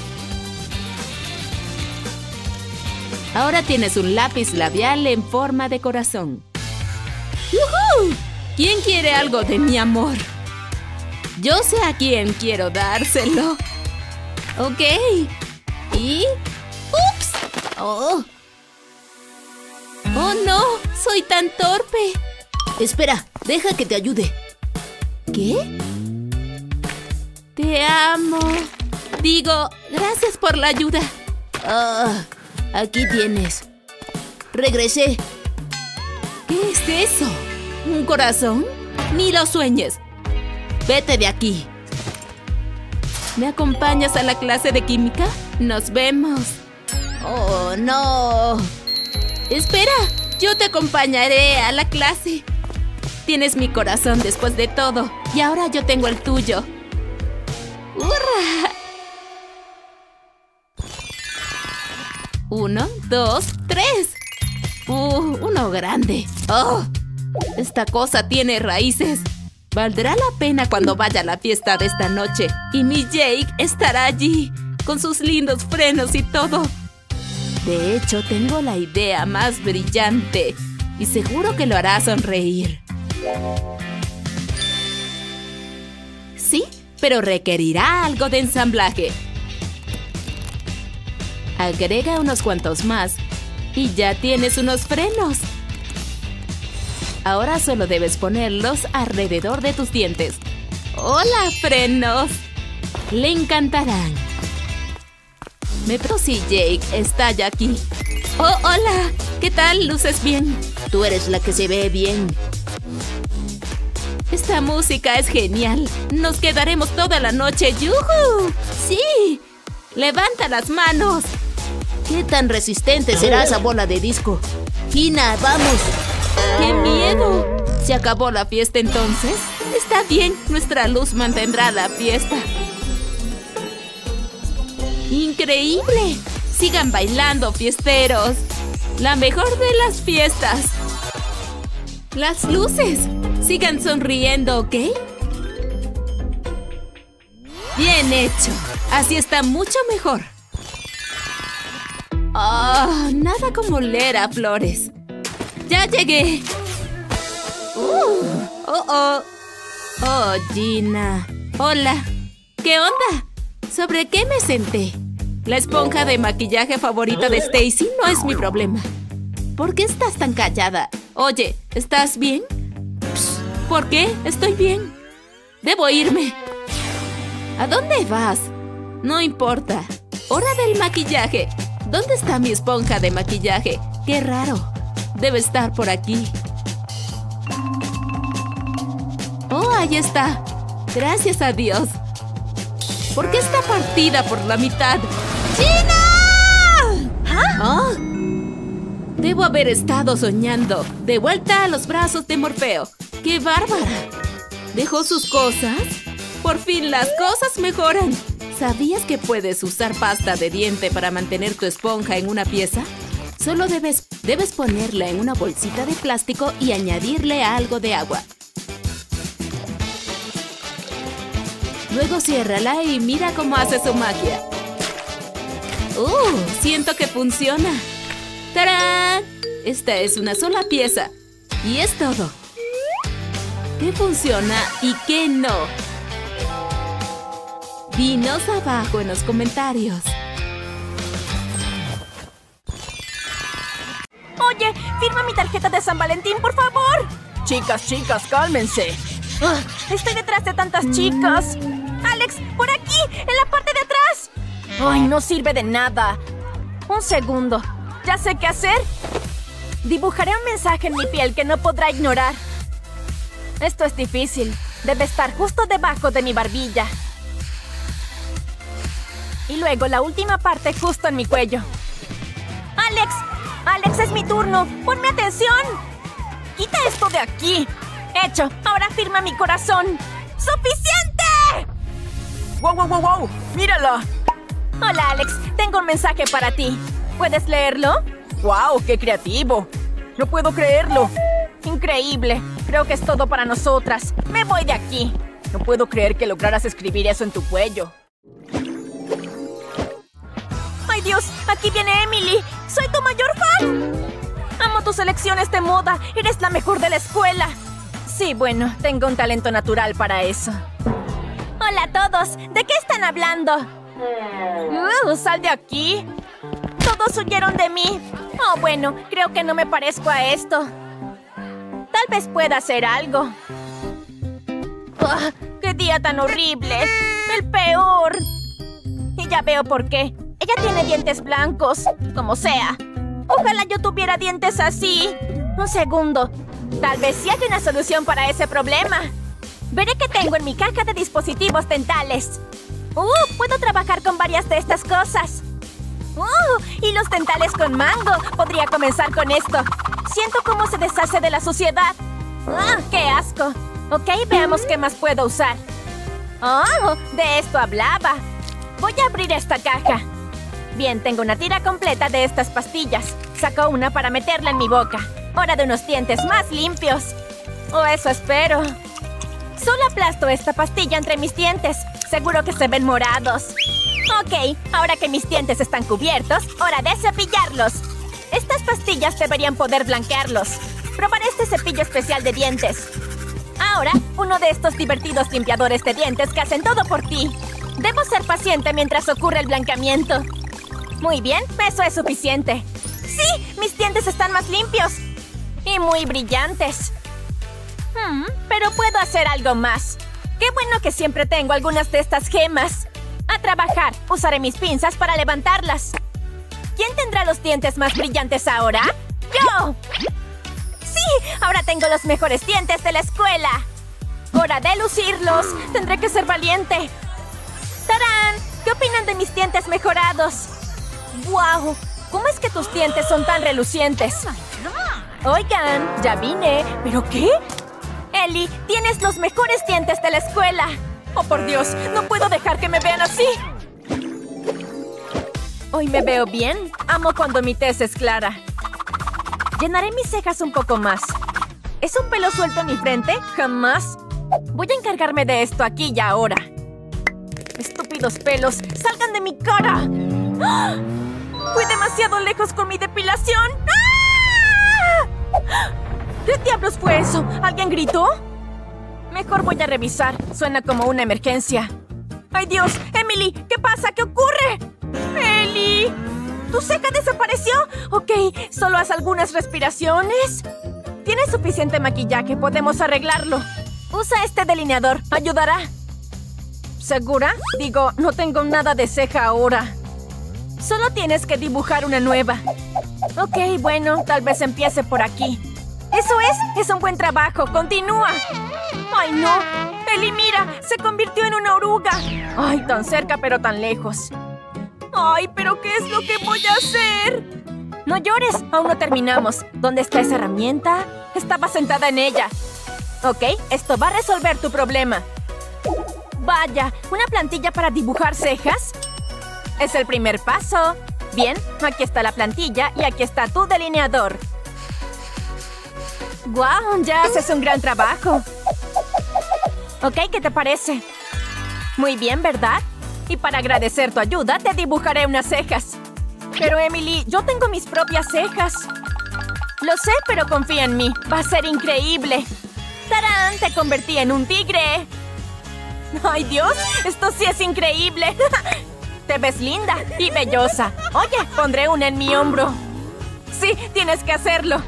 Ahora tienes un lápiz labial en forma de corazón. ¡Yujú! ¿Quién quiere algo de mi amor? Yo sé a quién quiero dárselo. Ok. Y... ¡ups! ¡Oh! ¡Oh, no! ¡Soy tan torpe! Espera, deja que te ayude. ¿Qué? Te amo. Digo, gracias por la ayuda. Ah, aquí tienes. Regresé. ¿Qué es eso? ¿Un corazón? Ni lo sueñes. Vete de aquí. ¿Me acompañas a la clase de química? Nos vemos. Oh, no. Espera, yo te acompañaré a la clase. Tienes mi corazón después de todo. Y ahora yo tengo el tuyo. ¡Hurra! Uno, dos, tres. Uh, uno grande. ¡Oh! Esta cosa tiene raíces. Valdrá la pena cuando vaya a la fiesta de esta noche. Y mi Jake estará allí, con sus lindos frenos y todo. De hecho, tengo la idea más brillante. Y seguro que lo hará sonreír. Sí, pero requerirá algo de ensamblaje. Agrega unos cuantos más y ya tienes unos frenos. Ahora solo debes ponerlos alrededor de tus dientes. ¡Hola, frenos! Le encantarán. Me pregunto si Jake está ya aquí. ¡Oh, hola! ¿Qué tal? ¿Luces bien? Tú eres la que se ve bien. Esta música es genial. Nos quedaremos toda la noche. ¡Yujú! ¡Sí! ¡Levanta las manos! ¿Qué tan resistente será esa bola de disco? Gina, vamos. ¡Qué miedo! ¿Se acabó la fiesta entonces? Está bien, nuestra luz mantendrá la fiesta. ¡Increíble! Sigan bailando, fiesteros. La mejor de las fiestas. Las luces. Sigan sonriendo, ¿ok? Bien hecho. Así está mucho mejor. Oh, nada como oler a flores. ¡Ya llegué! Uh, oh, oh. Oh, Gina. Hola. ¿Qué onda? ¿Sobre qué me senté? La esponja de maquillaje favorita de Stacy no es mi problema. ¿Por qué estás tan callada? Oye, ¿estás bien? Psst, ¿por qué? Estoy bien. Debo irme. ¿A dónde vas? No importa. Hora del maquillaje. ¿Dónde está mi esponja de maquillaje? ¡Qué raro! Debe estar por aquí. ¡Oh, ahí está! Gracias a Dios. ¿Por qué está partida por la mitad? ¡Gina! ¿Ah? ¿Oh? Debo haber estado soñando. De vuelta a los brazos de Morfeo. ¡Qué bárbara! ¿Dejó sus cosas? ¡Por fin las cosas mejoran! ¿Sabías que puedes usar pasta de diente para mantener tu esponja en una pieza? Solo debes, debes ponerla en una bolsita de plástico y añadirle algo de agua. Luego ciérrala y mira cómo hace su magia. ¡Uh! Siento que funciona. ¡Tarán! Esta es una sola pieza. Y es todo. ¿Qué funciona y qué no? Dinos abajo en los comentarios. Oye, firma mi tarjeta de San Valentín, por favor. Chicas, chicas, cálmense. Uh, estoy detrás de tantas chicas. Alex, por aquí, en la parte de atrás. Ay, no sirve de nada. Un segundo. ¿Ya sé qué hacer? Dibujaré un mensaje en mi piel que no podrá ignorar. Esto es difícil. Debe estar justo debajo de mi barbilla. Y luego la última parte justo en mi cuello. ¡Alex! ¡Alex, es mi turno! ¡Ponme atención! ¡Quita esto de aquí! ¡Hecho! Ahora firma mi corazón. ¡Suficiente! ¡Wow, wow, wow, wow! ¡Mírala! Hola, Alex. Tengo un mensaje para ti. ¿Puedes leerlo? ¡Wow! ¡Qué creativo! ¡No puedo creerlo! Increíble. Creo que es todo para nosotras. Me voy de aquí. No puedo creer que lograras escribir eso en tu cuello. ¡Ay, Dios! ¡Aquí viene Emily! ¡Soy tu mayor fan! Amo tus elecciones de moda. Eres la mejor de la escuela. Sí, bueno, tengo un talento natural para eso. Hola a todos. ¿De qué están hablando? Uh, ¡Sal de aquí! Todos huyeron de mí. Oh, bueno, creo que no me parezco a esto. Tal vez pueda hacer algo. Oh, ¡qué día tan horrible! ¡El peor! Y ya veo por qué. Ella tiene dientes blancos, como sea. Ojalá yo tuviera dientes así. Un segundo. Tal vez sí hay una solución para ese problema. Veré qué tengo en mi caja de dispositivos dentales. ¡Uh! Puedo trabajar con varias de estas cosas. ¡Uh! Y los dentales con mango. Podría comenzar con esto. Siento cómo se deshace de la suciedad. ¡Ah! ¡Qué asco! Ok, veamos qué más puedo usar. ¡Oh! De esto hablaba. Voy a abrir esta caja. Bien, tengo una tira completa de estas pastillas. Saco una para meterla en mi boca. Hora de unos dientes más limpios. O eso espero. Solo aplasto esta pastilla entre mis dientes. Seguro que se ven morados. Ok, ahora que mis dientes están cubiertos, hora de cepillarlos. Estas pastillas deberían poder blanquearlos. Probaré este cepillo especial de dientes. Ahora, uno de estos divertidos limpiadores de dientes que hacen todo por ti. Debo ser paciente mientras ocurre el blanqueamiento. Muy bien, eso es suficiente. ¡Sí! ¡Mis dientes están más limpios! Y muy brillantes. Hmm, pero puedo hacer algo más. ¡Qué bueno que siempre tengo algunas de estas gemas! ¡A trabajar! Usaré mis pinzas para levantarlas. ¿Quién tendrá los dientes más brillantes ahora? ¡Yo! ¡Sí! Ahora tengo los mejores dientes de la escuela. hora de lucirlos. Tendré que ser valiente. ¡Tarán! ¿Qué opinan de mis dientes mejorados? ¡Guau! ¿Cómo es que tus dientes son tan relucientes? Oigan, ya vine. ¿Pero qué? Ellie, tienes los mejores dientes de la escuela. Oh, por Dios, no puedo dejar que me vean así. Hoy me veo bien. Amo cuando mi tez es clara. Llenaré mis cejas un poco más. ¿Es un pelo suelto en mi frente? Jamás. Voy a encargarme de esto aquí y ahora. Estúpidos pelos, salgan de mi cara. ¡Ah! Fui demasiado lejos con mi depilación. ¡Ah! ¿Qué diablos fue eso? ¿Alguien gritó? Mejor voy a revisar. Suena como una emergencia. ¡Ay, Dios! ¡Emily! ¿Qué pasa? ¿Qué ocurre? ¡Ellie! ¿Tu ceja desapareció? Ok, ¿solo haz algunas respiraciones? Tienes suficiente maquillaje. Podemos arreglarlo. Usa este delineador. Ayudará. ¿Segura? Digo, no tengo nada de ceja ahora. Solo tienes que dibujar una nueva. Ok, bueno, tal vez empiece por aquí. ¡Eso es! ¡Es un buen trabajo! ¡Continúa! ¡Ay, no! ¡Ellie, mira! ¡Se convirtió en una oruga! ¡Ay, tan cerca pero tan lejos! ¡Ay, pero qué es lo que voy a hacer! No llores, aún no terminamos. ¿Dónde está esa herramienta? Estaba sentada en ella. Ok, esto va a resolver tu problema. Vaya, ¿una plantilla para dibujar cejas? Es el primer paso. Bien, aquí está la plantilla y aquí está tu delineador. ¡Guau! Ya haces un gran trabajo. Ok, ¿qué te parece? Muy bien, ¿verdad? Y para agradecer tu ayuda, te dibujaré unas cejas. Pero, Emily, yo tengo mis propias cejas. Lo sé, pero confía en mí. Va a ser increíble. ¡Tarán! Te convertí en un tigre. ¡Ay, Dios! ¡Esto sí es increíble! Te ves linda y bellosa. Oye, pondré una en mi hombro. Sí, tienes que hacerlo.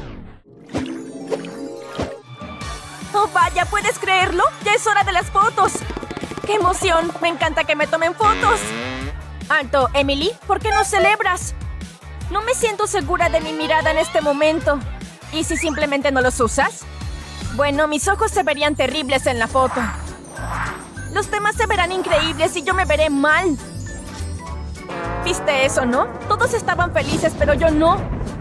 ¡Oh, vaya! ¿Puedes creerlo? ¡Ya es hora de las fotos! ¡Qué emoción! ¡Me encanta que me tomen fotos! Alto, Emily, ¿por qué no celebras? No me siento segura de mi mirada en este momento. ¿Y si simplemente no los usas? Bueno, mis ojos se verían terribles en la foto. Los demás se verán increíbles y yo me veré mal. ¿Viste eso, no? Todos estaban felices, pero yo no.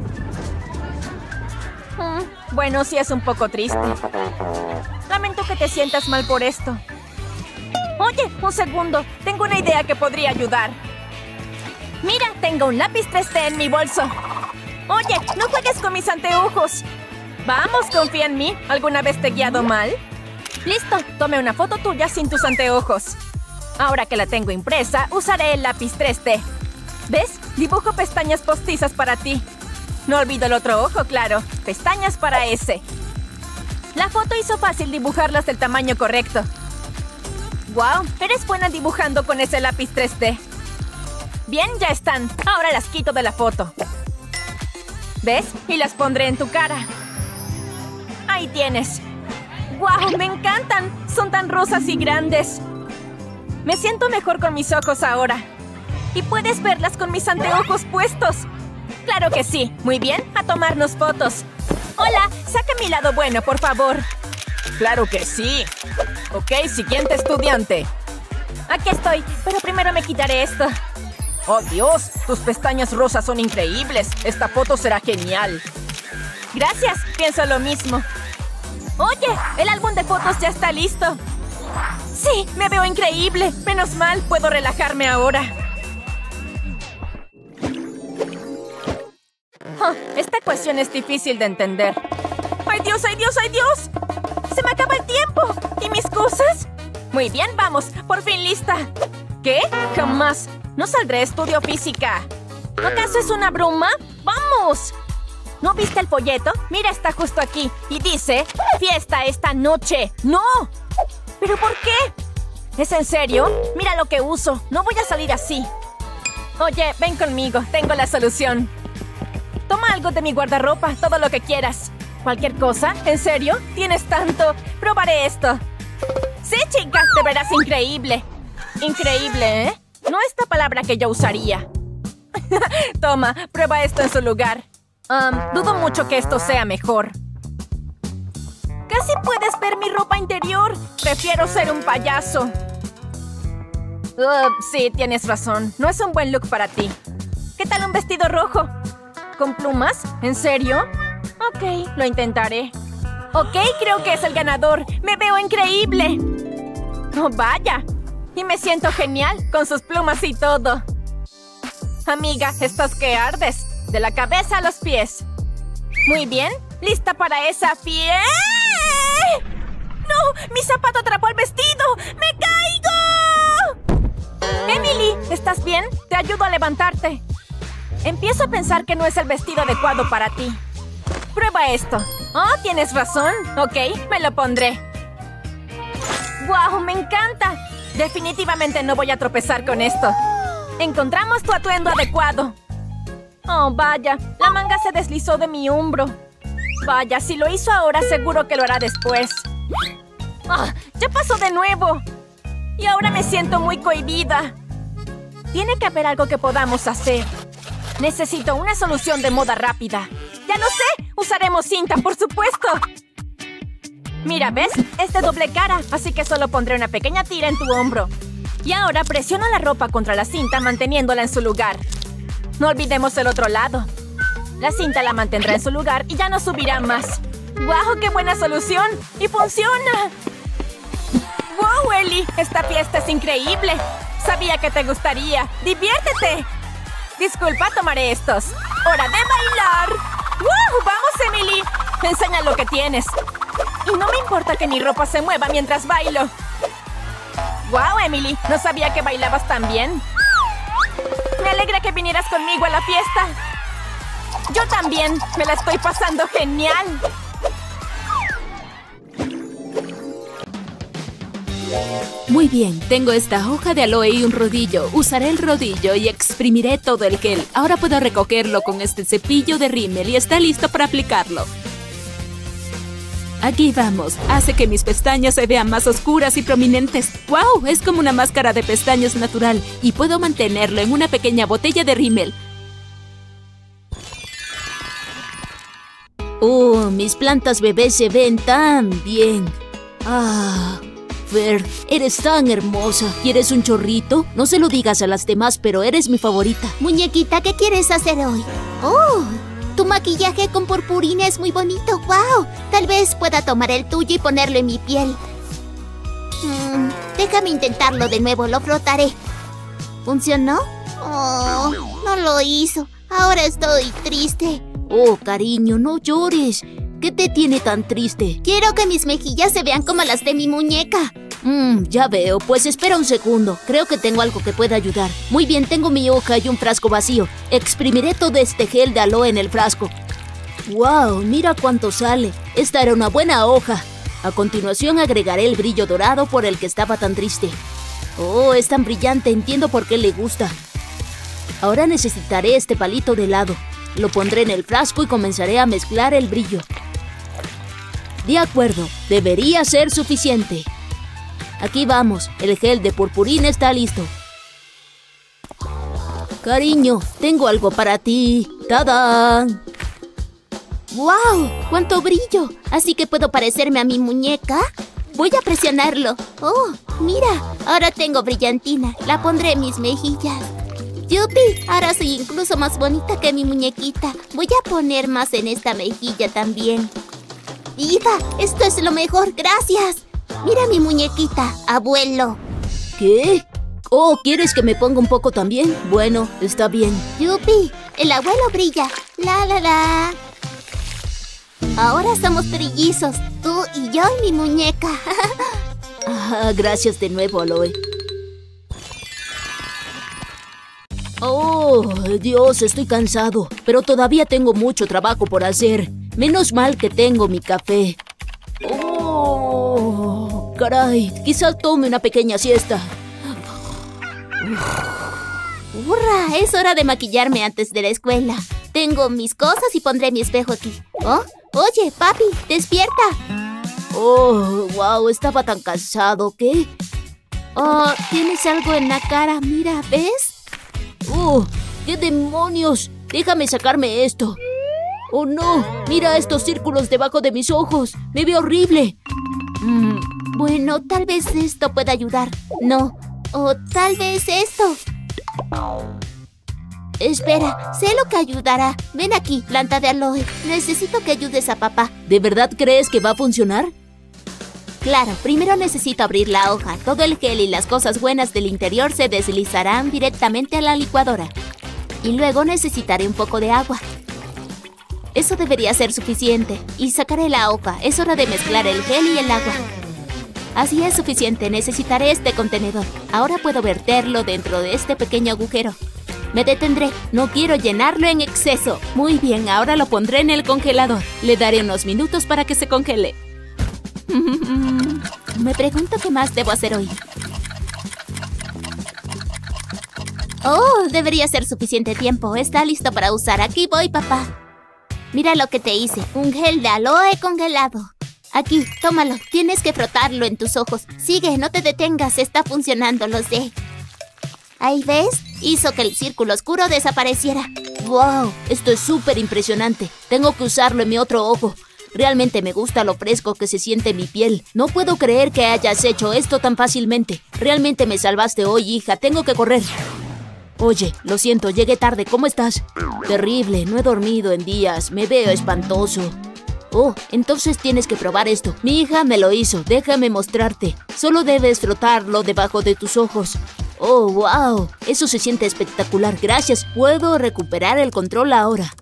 Hmm, bueno, sí es un poco triste. Lamento que te sientas mal por esto. Oye, un segundo. Tengo una idea que podría ayudar. Mira, tengo un lápiz tres D en mi bolso. Oye, no juegues con mis anteojos. Vamos, confía en mí. ¿Alguna vez te he guiado mal? Listo, tome una foto tuya sin tus anteojos. Ahora que la tengo impresa, usaré el lápiz tres D. ¿Ves? Dibujo pestañas postizas para ti. No olvido el otro ojo, claro. Pestañas para ese. La foto hizo fácil dibujarlas del tamaño correcto. ¡Wow! Eres buena dibujando con ese lápiz tres D. Bien, ya están. Ahora las quito de la foto. ¿Ves? Y las pondré en tu cara. Ahí tienes. ¡Wow! ¡Me encantan! Son tan rosas y grandes. Me siento mejor con mis ojos ahora. Y puedes verlas con mis anteojos puestos. ¡Claro que sí! Muy bien, a tomarnos fotos. Hola, saca mi lado bueno, por favor. ¡Claro que sí! Ok, siguiente estudiante. Aquí estoy, pero primero me quitaré esto. ¡Oh, Dios! Tus pestañas rosas son increíbles. Esta foto será genial. Gracias, pienso lo mismo. Oye, el álbum de fotos ya está listo. Sí, me veo increíble. Menos mal, puedo relajarme ahora. Oh, esta ecuación es difícil de entender. ¡Ay, Dios, ay, Dios, ay, Dios! ¡Se me acaba el tiempo! ¿Y mis cosas? Muy bien, vamos. Por fin lista. ¿Qué? Jamás. No saldré, estudio física. ¿Acaso es una broma? ¡Vamos! ¿No viste el folleto? Mira, está justo aquí. Y dice, fiesta esta noche. ¡No! ¿Pero por qué? ¿Es en serio? Mira lo que uso. No voy a salir así. Oye, ven conmigo. Tengo la solución. Toma algo de mi guardarropa. Todo lo que quieras. ¿Cualquier cosa? ¿En serio? ¿Tienes tanto? Probaré esto. Sí, chica. Te verás increíble. Increíble, ¿eh? No esta palabra que yo usaría. Toma, prueba esto en su lugar. Um, dudo mucho que esto sea mejor. Casi puedes ver mi ropa interior. Prefiero ser un payaso. Uh, sí, tienes razón. No es un buen look para ti. ¿Qué tal un vestido rojo? ¿Con plumas? ¿En serio? Ok, lo intentaré. Ok, creo que es el ganador. ¡Me veo increíble! ¡Oh, vaya! Y me siento genial, con sus plumas y todo. Amiga, estás que ardes. De la cabeza a los pies. Muy bien, ¿lista para esa fiesta? ¡No! ¡Mi zapato atrapó el vestido! ¡Me caigo! Emily, ¿estás bien? Te ayudo a levantarte. Empiezo a pensar que no es el vestido adecuado para ti. Prueba esto. Oh, tienes razón. Ok, me lo pondré. ¡Guau! ¡Me encanta! Definitivamente no voy a tropezar con esto. Encontramos tu atuendo adecuado. Oh, vaya. La manga se deslizó de mi hombro. Vaya, si lo hizo ahora, seguro que lo hará después. ¡Ah! Oh, ¡ya pasó de nuevo! Y ahora me siento muy cohibida. Tiene que haber algo que podamos hacer. Necesito una solución de moda rápida. ¡Ya lo sé! ¡Usaremos cinta, por supuesto! Mira, ¿ves? Es de doble cara, así que solo pondré una pequeña tira en tu hombro. Y ahora presiona la ropa contra la cinta manteniéndola en su lugar. No olvidemos el otro lado. La cinta la mantendrá en su lugar y ya no subirá más. ¡Guau! ¡Qué buena solución! ¡Y funciona! ¡Wow, Ellie! Esta fiesta es increíble. Sabía que te gustaría. ¡Diviértete! Disculpa, tomaré estos. ¡Hora de bailar! ¡Wow! ¡Vamos, Emily! Enseña lo que tienes. Y no me importa que mi ropa se mueva mientras bailo. ¡Wow, Emily! No sabía que bailabas tan bien. Me alegra que vinieras conmigo a la fiesta. Yo también. Me la estoy pasando genial. Muy bien, tengo esta hoja de aloe y un rodillo. Usaré el rodillo y exprimiré todo el gel. Ahora puedo recogerlo con este cepillo de rímel y está listo para aplicarlo. Aquí vamos. Hace que mis pestañas se vean más oscuras y prominentes. ¡Wow! Es como una máscara de pestañas natural y puedo mantenerlo en una pequeña botella de rímel. ¡Oh! Mis plantas bebés se ven tan bien. ¡Ah! Fer, eres tan hermosa. ¿Quieres un chorrito? No se lo digas a las demás, pero eres mi favorita. Muñequita, ¿qué quieres hacer hoy? ¡Oh! Tu maquillaje con purpurina es muy bonito. ¡Wow! Tal vez pueda tomar el tuyo y ponerlo en mi piel. Mm, déjame intentarlo de nuevo. Lo frotaré. ¿Funcionó? Oh, no lo hizo. Ahora estoy triste. Oh, cariño, no llores. ¿Qué te tiene tan triste? Quiero que mis mejillas se vean como las de mi muñeca. Mmm, ya veo. Pues espera un segundo. Creo que tengo algo que pueda ayudar. Muy bien, tengo mi hoja y un frasco vacío. Exprimiré todo este gel de aloe en el frasco. ¡Wow! Mira cuánto sale. Esta era una buena hoja. A continuación agregaré el brillo dorado por el que estaba tan triste. Oh, es tan brillante. Entiendo por qué le gusta. Ahora necesitaré este palito de helado. Lo pondré en el frasco y comenzaré a mezclar el brillo. De acuerdo, debería ser suficiente. Aquí vamos, el gel de purpurina está listo. Cariño, tengo algo para ti. ¡Tadán! ¡Wow! ¡Cuánto brillo! ¿Así que puedo parecerme a mi muñeca? Voy a presionarlo. ¡Oh! Mira, ahora tengo brillantina. La pondré en mis mejillas. ¡Yupi! Ahora soy incluso más bonita que mi muñequita. Voy a poner más en esta mejilla también. ¡Viva! ¡Esto es lo mejor! ¡Gracias! ¡Mira mi muñequita, abuelo! ¿Qué? Oh, ¿quieres que me ponga un poco también? Bueno, está bien. ¡Yupi! El abuelo brilla. ¡La, la, la! Ahora somos trillizos. Tú y yo y mi muñeca. Ah, gracias de nuevo, Aloe. Oh, Dios, estoy cansado. Pero todavía tengo mucho trabajo por hacer. Menos mal que tengo mi café. Oh, caray. Quizás tome una pequeña siesta. ¡Hurra! Es hora de maquillarme antes de la escuela. Tengo mis cosas y pondré mi espejo aquí. ¿Oh? Oye, papi, despierta. Oh, wow, estaba tan cansado, ¿qué? Oh, tienes algo en la cara, mira, ¿ves? ¡Oh! ¡Qué demonios! Déjame sacarme esto. ¡Oh, no! ¡Mira estos círculos debajo de mis ojos! ¡Me veo horrible! Mm, bueno, tal vez esto pueda ayudar. No. O tal vez esto. Espera, sé lo que ayudará. Ven aquí, planta de aloe. Necesito que ayudes a papá. ¿De verdad crees que va a funcionar? Claro, primero necesito abrir la hoja. Todo el gel y las cosas buenas del interior se deslizarán directamente a la licuadora. Y luego necesitaré un poco de agua. Eso debería ser suficiente. Y sacaré la hoja. Es hora de mezclar el gel y el agua. Así es suficiente. Necesitaré este contenedor. Ahora puedo verterlo dentro de este pequeño agujero. Me detendré. No quiero llenarlo en exceso. Muy bien, ahora lo pondré en el congelador. Le daré unos minutos para que se congele. Me pregunto qué más debo hacer hoy. Oh, debería ser suficiente tiempo. Está listo para usar. Aquí voy, papá. Mira lo que te hice. Un gel de aloe congelado. Aquí, tómalo. Tienes que frotarlo en tus ojos. Sigue, no te detengas. Está funcionando, lo sé. ¿Ahí ves? Hizo que el círculo oscuro desapareciera. ¡Wow! Esto es súper impresionante. Tengo que usarlo en mi otro ojo. Realmente me gusta lo fresco que se siente mi piel. No puedo creer que hayas hecho esto tan fácilmente. Realmente me salvaste hoy, hija. Tengo que correr. Oye, lo siento, llegué tarde. ¿Cómo estás? Terrible, no he dormido en días. Me veo espantoso. Oh, entonces tienes que probar esto. Mi hija me lo hizo. Déjame mostrarte. Solo debes frotarlo debajo de tus ojos. Oh, wow. Eso se siente espectacular. Gracias. Puedo recuperar el control ahora.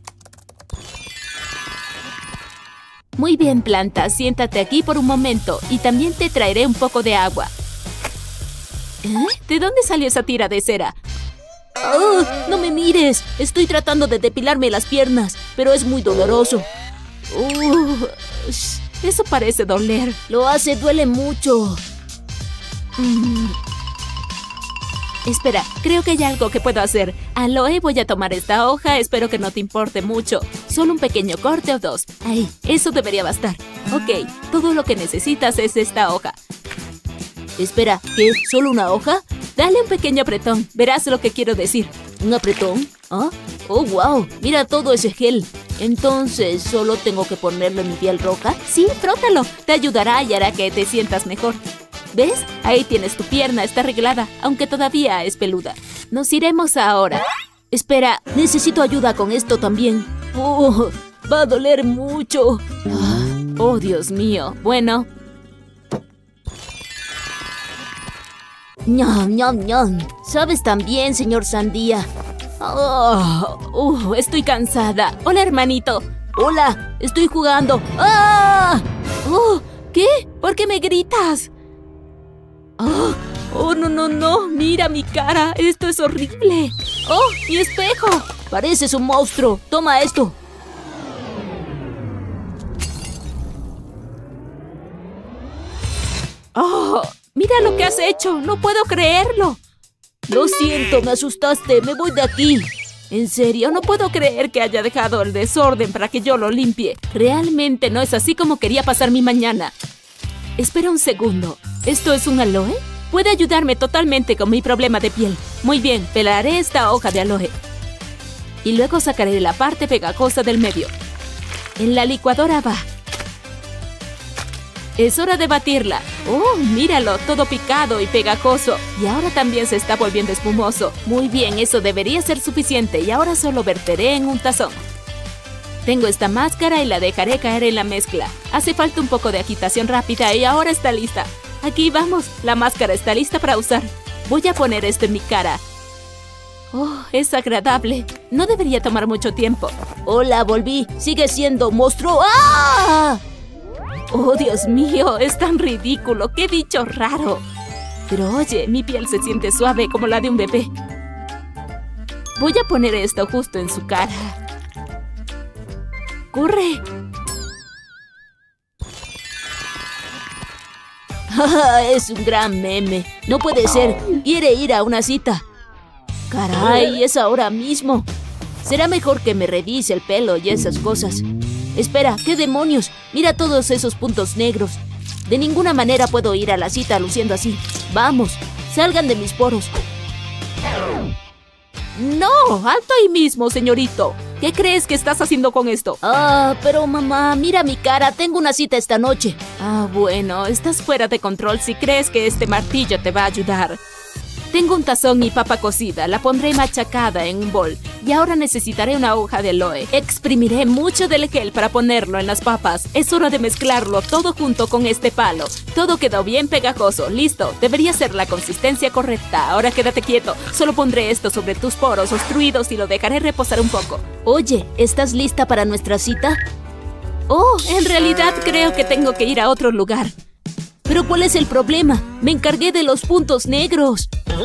Muy bien, planta. Siéntate aquí por un momento y también te traeré un poco de agua. ¿Eh? ¿De dónde salió esa tira de cera? ¡Oh! ¡No me mires! Estoy tratando de depilarme las piernas, pero es muy doloroso. Uh, eso parece doler. Lo hace, duele mucho. Mm. Espera, creo que hay algo que puedo hacer. Aloe, voy a tomar esta hoja, espero que no te importe mucho. Solo un pequeño corte o dos. Ahí, eso debería bastar. Ok, todo lo que necesitas es esta hoja. Espera, ¿qué? ¿Solo una hoja? Dale un pequeño apretón, verás lo que quiero decir. ¿Un apretón? ¿Ah? Oh, wow, mira todo ese gel. Entonces, ¿solo tengo que ponerlo en mi piel roja? Sí, frótalo, te ayudará y hará que te sientas mejor. ¿Ves? Ahí tienes tu pierna, está arreglada, aunque todavía es peluda. Nos iremos ahora. Espera, necesito ayuda con esto también. Oh, va a doler mucho. Oh, Dios mío. Bueno. Ñam, ñam, ñam. ¿Sabes también, señor Sandía? Oh, uh, estoy cansada. Hola, hermanito. Hola, estoy jugando. ¡Ah! Oh, ¿qué? ¿Por qué me gritas? Oh, oh, no, no, no. Mira mi cara. Esto es horrible. Oh, mi espejo. Pareces un monstruo. Toma esto. Oh, mira lo que has hecho. No puedo creerlo. Lo siento, me asustaste. Me voy de aquí. En serio, no puedo creer que haya dejado el desorden para que yo lo limpie. Realmente no es así como quería pasar mi mañana. Espera un segundo. ¿Esto es un aloe? Puede ayudarme totalmente con mi problema de piel. Muy bien, pelaré esta hoja de aloe. Y luego sacaré la parte pegajosa del medio. En la licuadora va. Es hora de batirla. ¡Oh, míralo! Todo picado y pegajoso. Y ahora también se está volviendo espumoso. Muy bien, eso debería ser suficiente. Y ahora solo verteré en un tazón. Tengo esta máscara y la dejaré caer en la mezcla. Hace falta un poco de agitación rápida y ahora está lista. Aquí vamos. La máscara está lista para usar. Voy a poner esto en mi cara. Oh, es agradable. No debería tomar mucho tiempo. Hola, volví. Sigue siendo monstruo. ¡Ah! Oh, Dios mío, es tan ridículo. ¡Qué bicho raro! Pero oye, mi piel se siente suave como la de un bebé. Voy a poner esto justo en su cara. ¡Corre! Es un gran meme. No puede ser. Quiere ir a una cita. Caray, es ahora mismo. Será mejor que me revise el pelo y esas cosas. Espera, ¿qué demonios? Mira todos esos puntos negros. De ninguna manera puedo ir a la cita luciendo así. Vamos, salgan de mis poros. ¡No! ¡Alto ahí mismo, señorito! ¿Qué crees que estás haciendo con esto? Ah, pero mamá, mira mi cara, tengo una cita esta noche. Ah, bueno, estás fuera de control si crees que este martillo te va a ayudar. Tengo un tazón y papa cocida, la pondré machacada en un bol. Y ahora necesitaré una hoja de aloe. Exprimiré mucho del gel para ponerlo en las papas. Es hora de mezclarlo todo junto con este palo. Todo quedó bien pegajoso. Listo, debería ser la consistencia correcta. Ahora quédate quieto. Solo pondré esto sobre tus poros obstruidos y lo dejaré reposar un poco. Oye, ¿estás lista para nuestra cita? Oh, en realidad creo que tengo que ir a otro lugar. ¿Pero cuál es el problema? Me encargué de los puntos negros.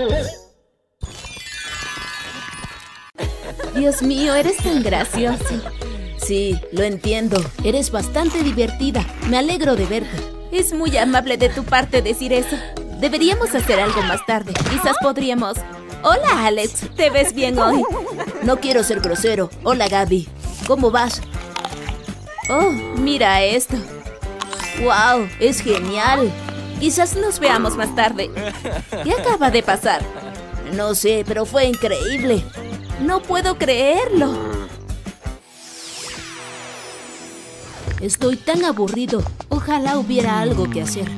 Dios mío, eres tan gracioso. Sí, lo entiendo. Eres bastante divertida. Me alegro de verte. Es muy amable de tu parte decir eso. Deberíamos hacer algo más tarde. Quizás podríamos... Hola, Alex. ¿Te ves bien hoy? No quiero ser grosero. Hola, Gaby. ¿Cómo vas? Oh, mira esto. ¡Wow! ¡Es genial! Quizás nos veamos más tarde. ¿Qué acaba de pasar? No sé, pero fue increíble. No puedo creerlo. Estoy tan aburrido. Ojalá hubiera algo que hacer.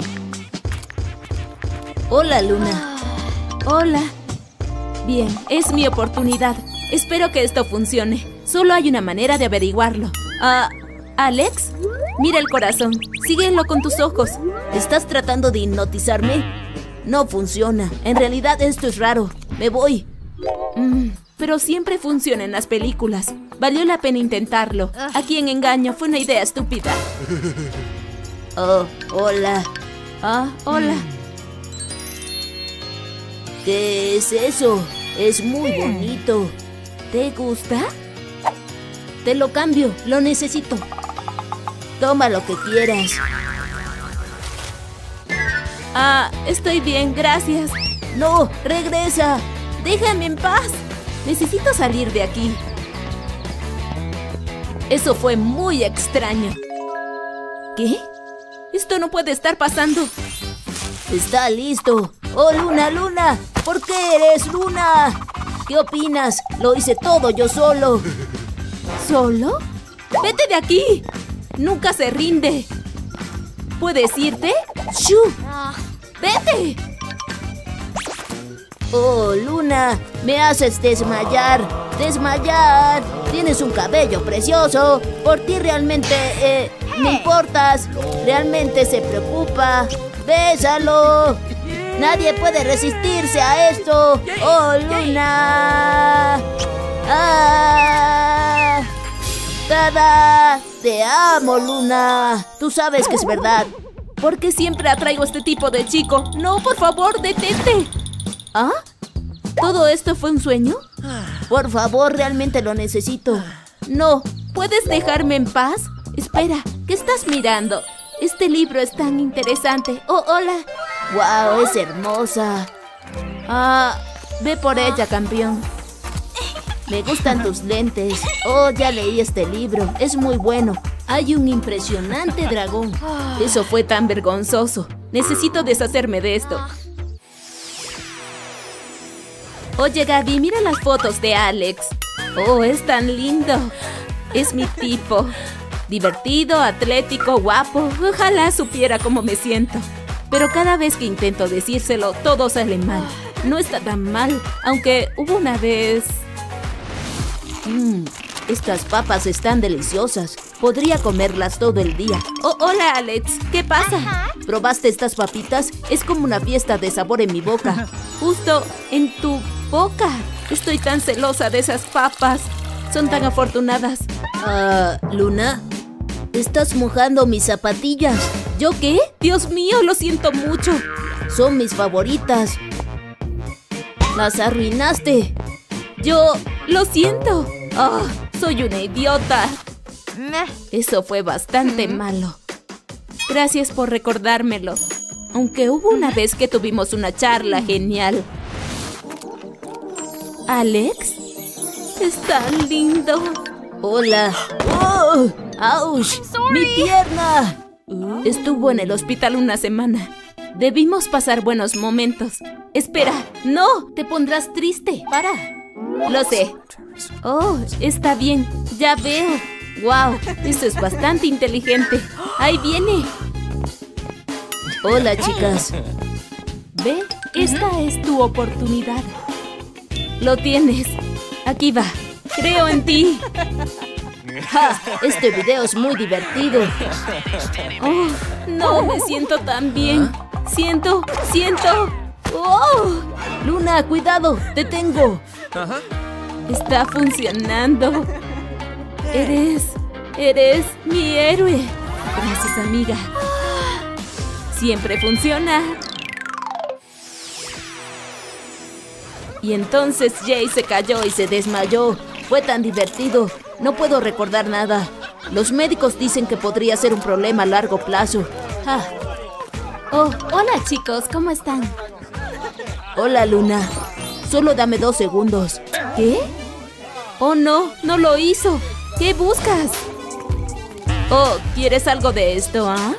Hola, Luna. Hola. Bien, es mi oportunidad. Espero que esto funcione. Solo hay una manera de averiguarlo. Ah, ¿Alex? Mira el corazón. Síguelo con tus ojos. ¿Estás tratando de hipnotizarme? No funciona. En realidad esto es raro. Me voy. Mm, pero siempre funciona en las películas. Valió la pena intentarlo. A quien engaño, fue una idea estúpida. Oh, hola. Ah, hola. ¿Qué es eso? Es muy bonito. ¿Te gusta? Te lo cambio. Lo necesito. Toma lo que quieras. Ah, estoy bien, gracias. ¡No! ¡Regresa! ¡Déjame en paz! Necesito salir de aquí. Eso fue muy extraño. ¿Qué? Esto no puede estar pasando. Está listo. ¡Oh, Luna, Luna! ¿Por qué eres Luna? ¿Qué opinas? Lo hice todo yo solo. ¿Solo? ¡Vete de aquí! ¡Nunca se rinde! ¿Puedes irte? ¡Shoo! ¡Vete! ¡Oh, Luna! ¡Me haces desmayar! ¡Desmayar! Tienes un cabello precioso. Por ti realmente eh, me importas. Realmente se preocupa. ¡Bésalo! Nadie puede resistirse a esto. ¡Oh, Luna! ¡Ah! ¡Tada! ¡Te amo, Luna! Tú sabes que es verdad. ¿Por qué siempre atraigo a este tipo de chico? ¡No, por favor, detente! ¿Ah? ¿Todo esto fue un sueño? Por favor, realmente lo necesito. No, ¿puedes dejarme en paz? Espera, ¿qué estás mirando? Este libro es tan interesante. ¡Oh, hola! ¡Wow! Es hermosa. Ah, ve por ella, campeón. Me gustan tus lentes. Oh, ya leí este libro. Es muy bueno. Hay un impresionante dragón. Eso fue tan vergonzoso. Necesito deshacerme de esto. Oye, Gaby, mira las fotos de Alex. Oh, es tan lindo. Es mi tipo. Divertido, atlético, guapo. Ojalá supiera cómo me siento. Pero cada vez que intento decírselo, todo sale mal. No está tan mal, aunque hubo una vez... Mmm, estas papas están deliciosas. Podría comerlas todo el día. Oh, hola, Alex. ¿Qué pasa? ¿Probaste estas papitas? Es como una fiesta de sabor en mi boca. Justo en tu boca. Estoy tan celosa de esas papas. Son tan afortunadas. Ah, uh, Luna, estás mojando mis zapatillas. ¿Yo qué? Dios mío, lo siento mucho. Son mis favoritas. Las arruinaste. Yo lo siento. Oh, soy una idiota. Eso fue bastante malo. Gracias por recordármelo. Aunque hubo una vez que tuvimos una charla genial. ¿Alex? Es tan lindo. Hola. ¡Oh! ¡Auch! ¡Mi pierna! Estuvo en el hospital una semana. Debimos pasar buenos momentos. Espera, no, te pondrás triste. Para. Lo sé. Oh, está bien. Ya veo. Wow, eso es bastante inteligente. Ahí viene. Hola, chicas. Ve, esta es tu oportunidad. Lo tienes. Aquí va. Creo en ti. ¡Ja! Este video es muy divertido. Oh, no, me siento tan bien. Siento, siento. ¡Oh! Luna, cuidado, te tengo. Está funcionando. Eres, eres mi héroe. Gracias, amiga. Siempre funciona. Y entonces Jay se cayó y se desmayó. Fue tan divertido. No puedo recordar nada. Los médicos dicen que podría ser un problema a largo plazo. Ah. Oh, hola chicos, ¿cómo están? Hola, Luna. Solo dame dos segundos. ¿Qué? Oh, no, no lo hizo. ¿Qué buscas? Oh, ¿quieres algo de esto, ah?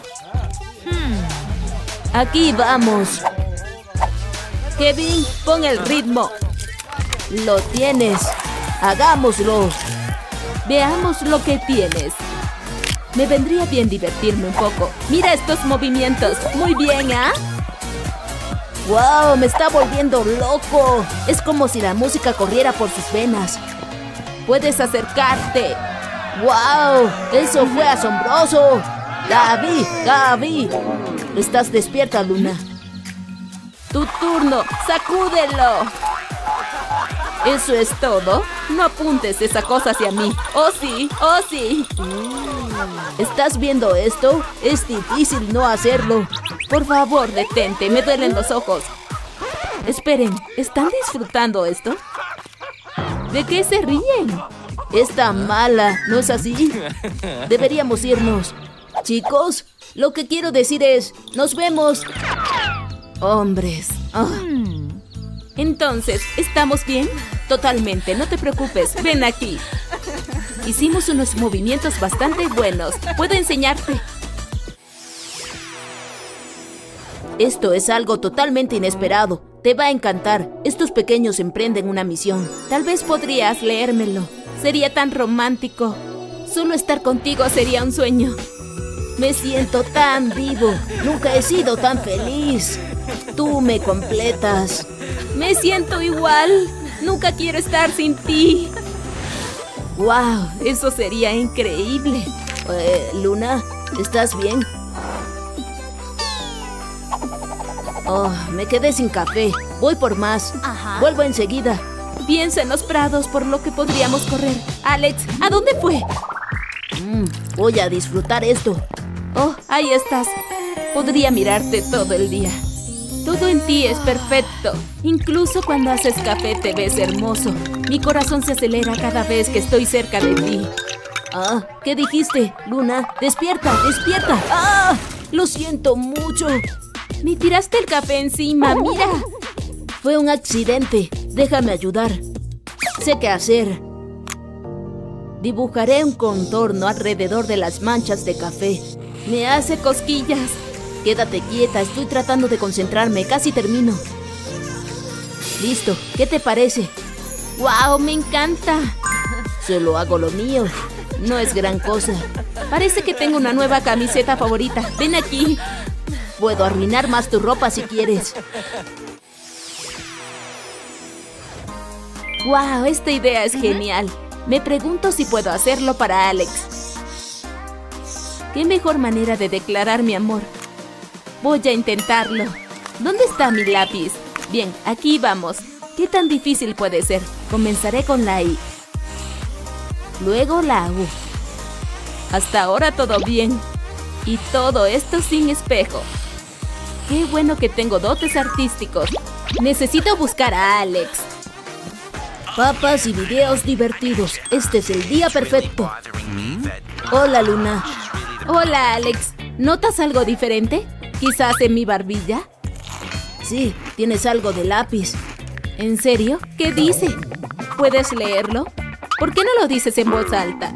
Hmm. Aquí vamos. Kevin, pon el ritmo. Lo tienes. Hagámoslo. Veamos lo que tienes. Me vendría bien divertirme un poco. Mira estos movimientos. Muy bien, ¿ah? ¡Wow! Me está volviendo loco. Es como si la música corriera por sus venas. Puedes acercarte. ¡Wow! Eso fue asombroso. Gaby, Gaby. ¿Estás despierta, Luna? Tu turno. Sacúdelo. ¿Eso es todo? No apuntes esa cosa hacia mí. ¡Oh, sí! ¡Oh, sí! ¿Estás viendo esto? Es difícil no hacerlo. Por favor, detente. Me duelen los ojos. Esperen, ¿están disfrutando esto? ¿De qué se ríen? Está mala, ¿no es así? Deberíamos irnos. Chicos, lo que quiero decir es, ¡nos vemos! Hombres. Oh. Entonces, ¿estamos bien? Totalmente, no te preocupes. Ven aquí. Hicimos unos movimientos bastante buenos. Puedo enseñarte. Esto es algo totalmente inesperado. Te va a encantar. Estos pequeños emprenden una misión. Tal vez podrías leérmelo. Sería tan romántico. Solo estar contigo sería un sueño. Me siento tan vivo. Nunca he sido tan feliz. Tú me completas. Me siento igual. Nunca quiero estar sin ti. ¡Wow! Eso sería increíble. Eh, Luna, ¿estás bien? Oh, me quedé sin café. Voy por más. Ajá. Vuelvo enseguida. Piensa en los prados por lo que podríamos correr. Alex, ¿a dónde fue? Mm, voy a disfrutar esto. Oh, ahí estás. Podría mirarte todo el día. Todo en ti es perfecto. Incluso cuando haces café te ves hermoso. Mi corazón se acelera cada vez que estoy cerca de ti. Ah, ¿qué dijiste? Luna, despierta, despierta. ¡Ah! Lo siento mucho. Me tiraste el café encima, mira. Fue un accidente. Déjame ayudar. Sé qué hacer. Dibujaré un contorno alrededor de las manchas de café. Me hace cosquillas. Quédate quieta, estoy tratando de concentrarme. Casi termino. Listo, ¿qué te parece? ¡Wow! Me encanta. Solo hago lo mío. No es gran cosa. Parece que tengo una nueva camiseta favorita. Ven aquí. Puedo arruinar más tu ropa si quieres. ¡Wow! Esta idea es genial. Me pregunto si puedo hacerlo para Alex. ¿Qué mejor manera de declarar mi amor? Voy a intentarlo. ¿Dónde está mi lápiz? Bien, aquí vamos. ¿Qué tan difícil puede ser? Comenzaré con la I. Luego la U. Hasta ahora todo bien. Y todo esto sin espejo. Qué bueno que tengo dotes artísticos. Necesito buscar a Alex. Papas y videos divertidos. Este es el día perfecto. Hola, Luna. Hola, Alex. ¿Notas algo diferente? ¿Quizás en mi barbilla? Sí, tienes algo de lápiz. ¿En serio? ¿Qué dice? ¿Puedes leerlo? ¿Por qué no lo dices en voz alta?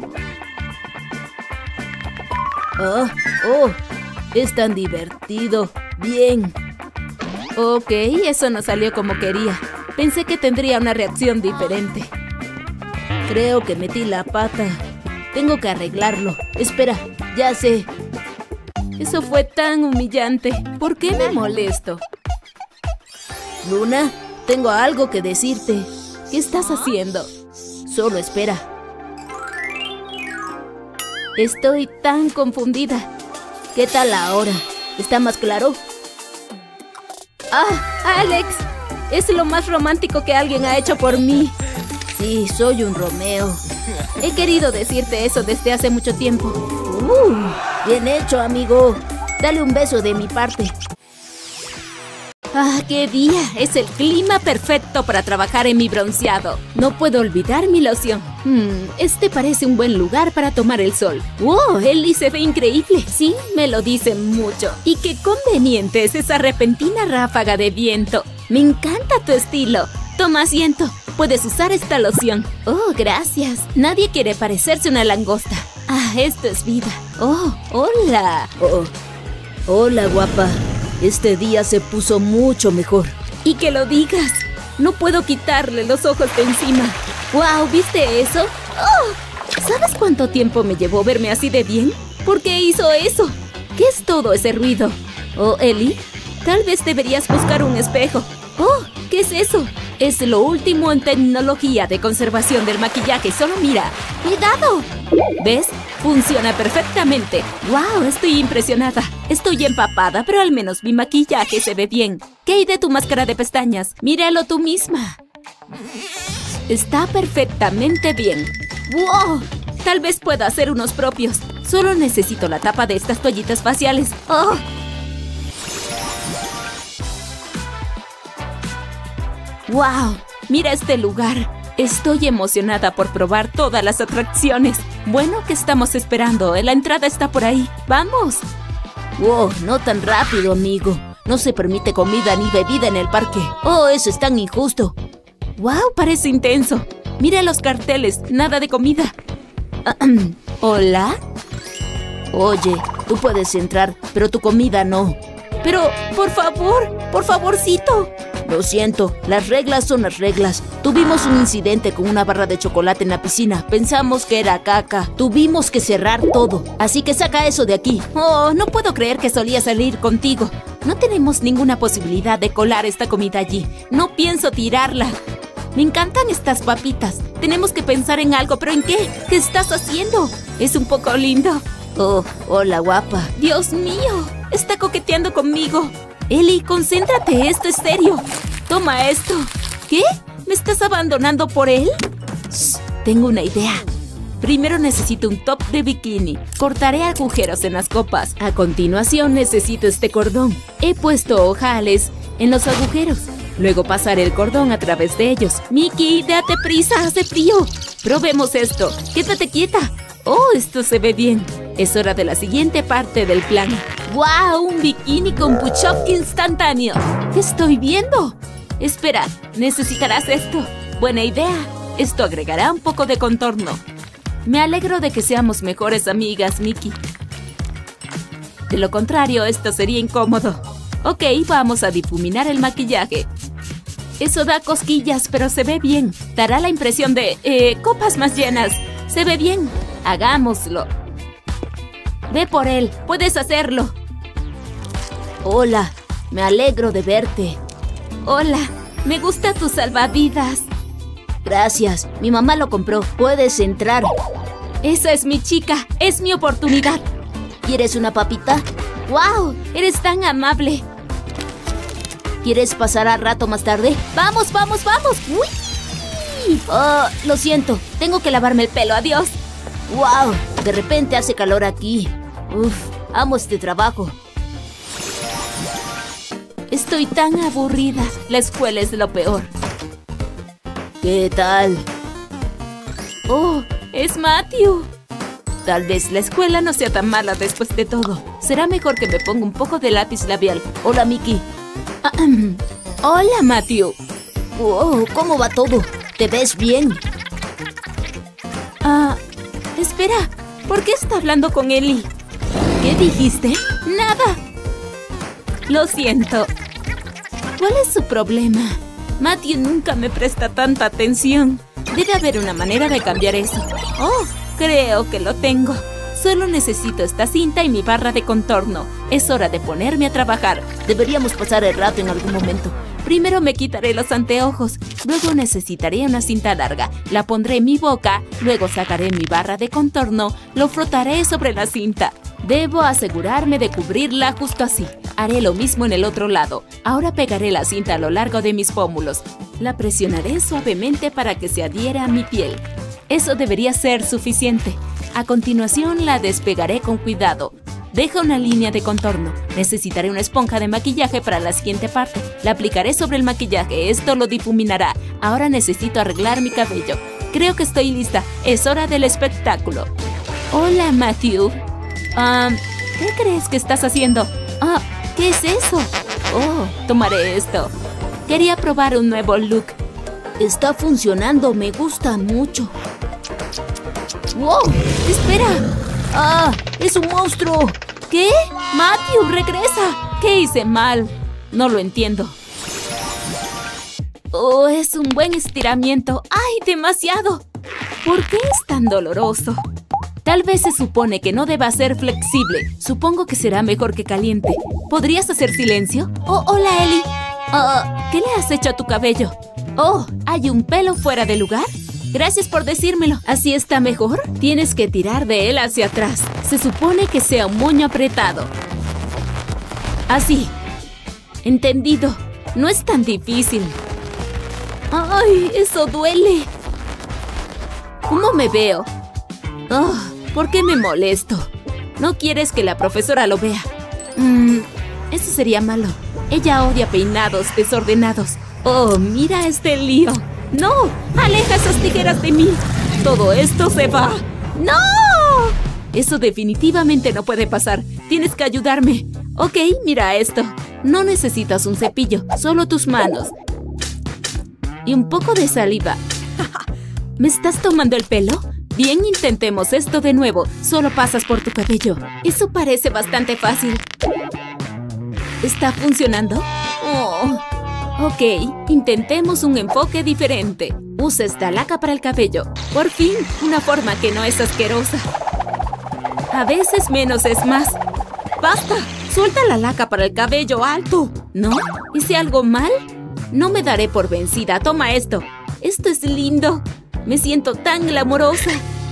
Oh, oh, es tan divertido. Bien. Ok, eso no salió como quería. Pensé que tendría una reacción diferente. Creo que metí la pata. Tengo que arreglarlo. Espera, ya sé. Eso fue tan humillante. ¿Por qué me molesto? Luna, tengo algo que decirte. ¿Qué estás haciendo? Solo espera. Estoy tan confundida. ¿Qué tal ahora? ¿Está más claro? ¡Ah, Alex! Es lo más romántico que alguien ha hecho por mí. Sí, soy un Romeo. He querido decirte eso desde hace mucho tiempo. Uh, bien hecho, amigo. Dale un beso de mi parte. ¡Ah, qué día! Es el clima perfecto para trabajar en mi bronceado. No puedo olvidar mi loción. Hmm, este parece un buen lugar para tomar el sol. ¡Wow! Ellie se ve increíble. Sí, me lo dicen mucho. Y qué conveniente es esa repentina ráfaga de viento. Me encanta tu estilo. Toma asiento. Puedes usar esta loción. Oh, gracias. Nadie quiere parecerse una langosta. Ah, esto es vida. Oh, hola. Oh, hola, guapa. Este día se puso mucho mejor. Y que lo digas. No puedo quitarle los ojos de encima. ¡Wow! ¿Viste eso? ¡Oh! ¿Sabes cuánto tiempo me llevó verme así de bien? ¿Por qué hizo eso? ¿Qué es todo ese ruido? Oh, Ellie, tal vez deberías buscar un espejo. ¡Oh! ¿Qué es eso? Es lo último en tecnología de conservación del maquillaje. Solo mira. ¡Cuidado! ¿Ves? Funciona perfectamente. ¡Wow! Estoy impresionada. Estoy empapada, pero al menos mi maquillaje se ve bien. ¿Qué hay de tu máscara de pestañas? Míralo tú misma. Está perfectamente bien. ¡Wow! Tal vez pueda hacer unos propios. Solo necesito la tapa de estas toallitas faciales. ¡Oh! ¡Wow! Mira este lugar. Estoy emocionada por probar todas las atracciones. Bueno, ¿qué estamos esperando? La entrada está por ahí. ¡Vamos! ¡Wow! No tan rápido, amigo. No se permite comida ni bebida en el parque. ¡Oh, eso es tan injusto! ¡Wow! Parece intenso. Mira los carteles. Nada de comida. ¿Hola? Oye, tú puedes entrar, pero tu comida no. Pero, por favor, por favorcito. Lo siento, las reglas son las reglas. Tuvimos un incidente con una barra de chocolate en la piscina. Pensamos que era caca. Tuvimos que cerrar todo. Así que saca eso de aquí. Oh, no puedo creer que solía salir contigo. No tenemos ninguna posibilidad de colar esta comida allí. No pienso tirarla. Me encantan estas papitas. Tenemos que pensar en algo, ¿pero en qué? ¿Qué estás haciendo? Es un poco lindo. Oh, hola, guapa. Dios mío, está coqueteando conmigo. Ellie, concéntrate, esto es serio. Toma esto. ¿Qué? ¿Me estás abandonando por él? Shh, tengo una idea. Primero necesito un top de bikini. Cortaré agujeros en las copas. A continuación necesito este cordón. He puesto ojales en los agujeros. Luego pasaré el cordón a través de ellos. Mickey, date prisa, hace frío. Probemos esto. Quédate quieta. Oh, esto se ve bien. Es hora de la siguiente parte del plan. ¡Wow! Un bikini con push-up instantáneo. ¿Qué estoy viendo? Espera, necesitarás esto. Buena idea. Esto agregará un poco de contorno. Me alegro de que seamos mejores amigas, Mickey. De lo contrario, esto sería incómodo. Ok, vamos a difuminar el maquillaje. Eso da cosquillas, pero se ve bien. Dará la impresión de, eh, copas más llenas. Se ve bien. Hagámoslo. Ve por él. Puedes hacerlo. Hola. Me alegro de verte. Hola. Me gusta tu salvavidas. Gracias. Mi mamá lo compró. Puedes entrar. Esa es mi chica. Es mi oportunidad. ¿Quieres una papita? ¡Wow! Eres tan amable. ¿Quieres pasar a rato más tarde? ¡Vamos, vamos, vamos! ¡Uy! Oh, lo siento. Tengo que lavarme el pelo. Adiós. ¡Wow! De repente hace calor aquí. Uf, amo este trabajo. Estoy tan aburrida. La escuela es lo peor. ¿Qué tal? Oh, es Matthew. Tal vez la escuela no sea tan mala después de todo. Será mejor que me ponga un poco de lápiz labial. Hola, Mickey. Hola, Matthew. Wow, ¿cómo va todo? ¿Te ves bien? Ah, espera. ¿Por qué está hablando con Ellie? ¿Qué dijiste? Nada. Lo siento. ¿Cuál es su problema? Matthew nunca me presta tanta atención. Debe haber una manera de cambiar eso. Oh, creo que lo tengo. Solo necesito esta cinta y mi barra de contorno. Es hora de ponerme a trabajar. Deberíamos pasar el rato en algún momento. Primero me quitaré los anteojos. Luego necesitaré una cinta larga. La pondré en mi boca. Luego sacaré mi barra de contorno. Lo frotaré sobre la cinta. Debo asegurarme de cubrirla justo así. Haré lo mismo en el otro lado. Ahora pegaré la cinta a lo largo de mis pómulos. La presionaré suavemente para que se adhiera a mi piel. Eso debería ser suficiente. A continuación la despegaré con cuidado. Deja una línea de contorno. Necesitaré una esponja de maquillaje para la siguiente parte. La aplicaré sobre el maquillaje. Esto lo difuminará. Ahora necesito arreglar mi cabello. Creo que estoy lista. Es hora del espectáculo. Hola, Matthew. Um, ¿Qué crees que estás haciendo? Ah, ¿qué es eso? Oh, tomaré esto. Quería probar un nuevo look. Está funcionando, me gusta mucho. ¡Wow! ¡Espera! ¡Ah! ¡Es un monstruo! ¿Qué? ¡Matthew, regresa! ¿Qué hice mal? No lo entiendo. Oh, es un buen estiramiento. ¡Ay, demasiado! ¿Por qué es tan doloroso? Tal vez se supone que no deba ser flexible. Supongo que será mejor que caliente. ¿Podrías hacer silencio? Oh, hola, Ellie. Uh, ¿Qué le has hecho a tu cabello? Oh, ¿hay un pelo fuera de lugar? Gracias por decírmelo. ¿Así está mejor? Tienes que tirar de él hacia atrás. Se supone que sea un moño apretado. Así. Entendido. No es tan difícil. ¡Ay, eso duele! ¿Cómo me veo? Oh, ¿por qué me molesto? No quieres que la profesora lo vea. Mm, eso sería malo. Ella odia peinados desordenados. Oh, mira este lío. ¡No! ¡Aleja esas tijeras de mí! ¡Todo esto se va! ¡No! Eso definitivamente no puede pasar. Tienes que ayudarme. Ok, mira esto. No necesitas un cepillo, solo tus manos. Y un poco de saliva. ¿Me estás tomando el pelo? Bien, intentemos esto de nuevo. Solo pasas por tu cabello. Eso parece bastante fácil. ¿Está funcionando? Oh. Ok, intentemos un enfoque diferente. Usa esta laca para el cabello. Por fin, una forma que no es asquerosa. A veces menos es más. ¡Basta! ¡Suelta la laca para el cabello alto! ¿No? ¿Hice algo mal? No me daré por vencida. Toma esto. Esto es lindo. Me siento tan glamorosa.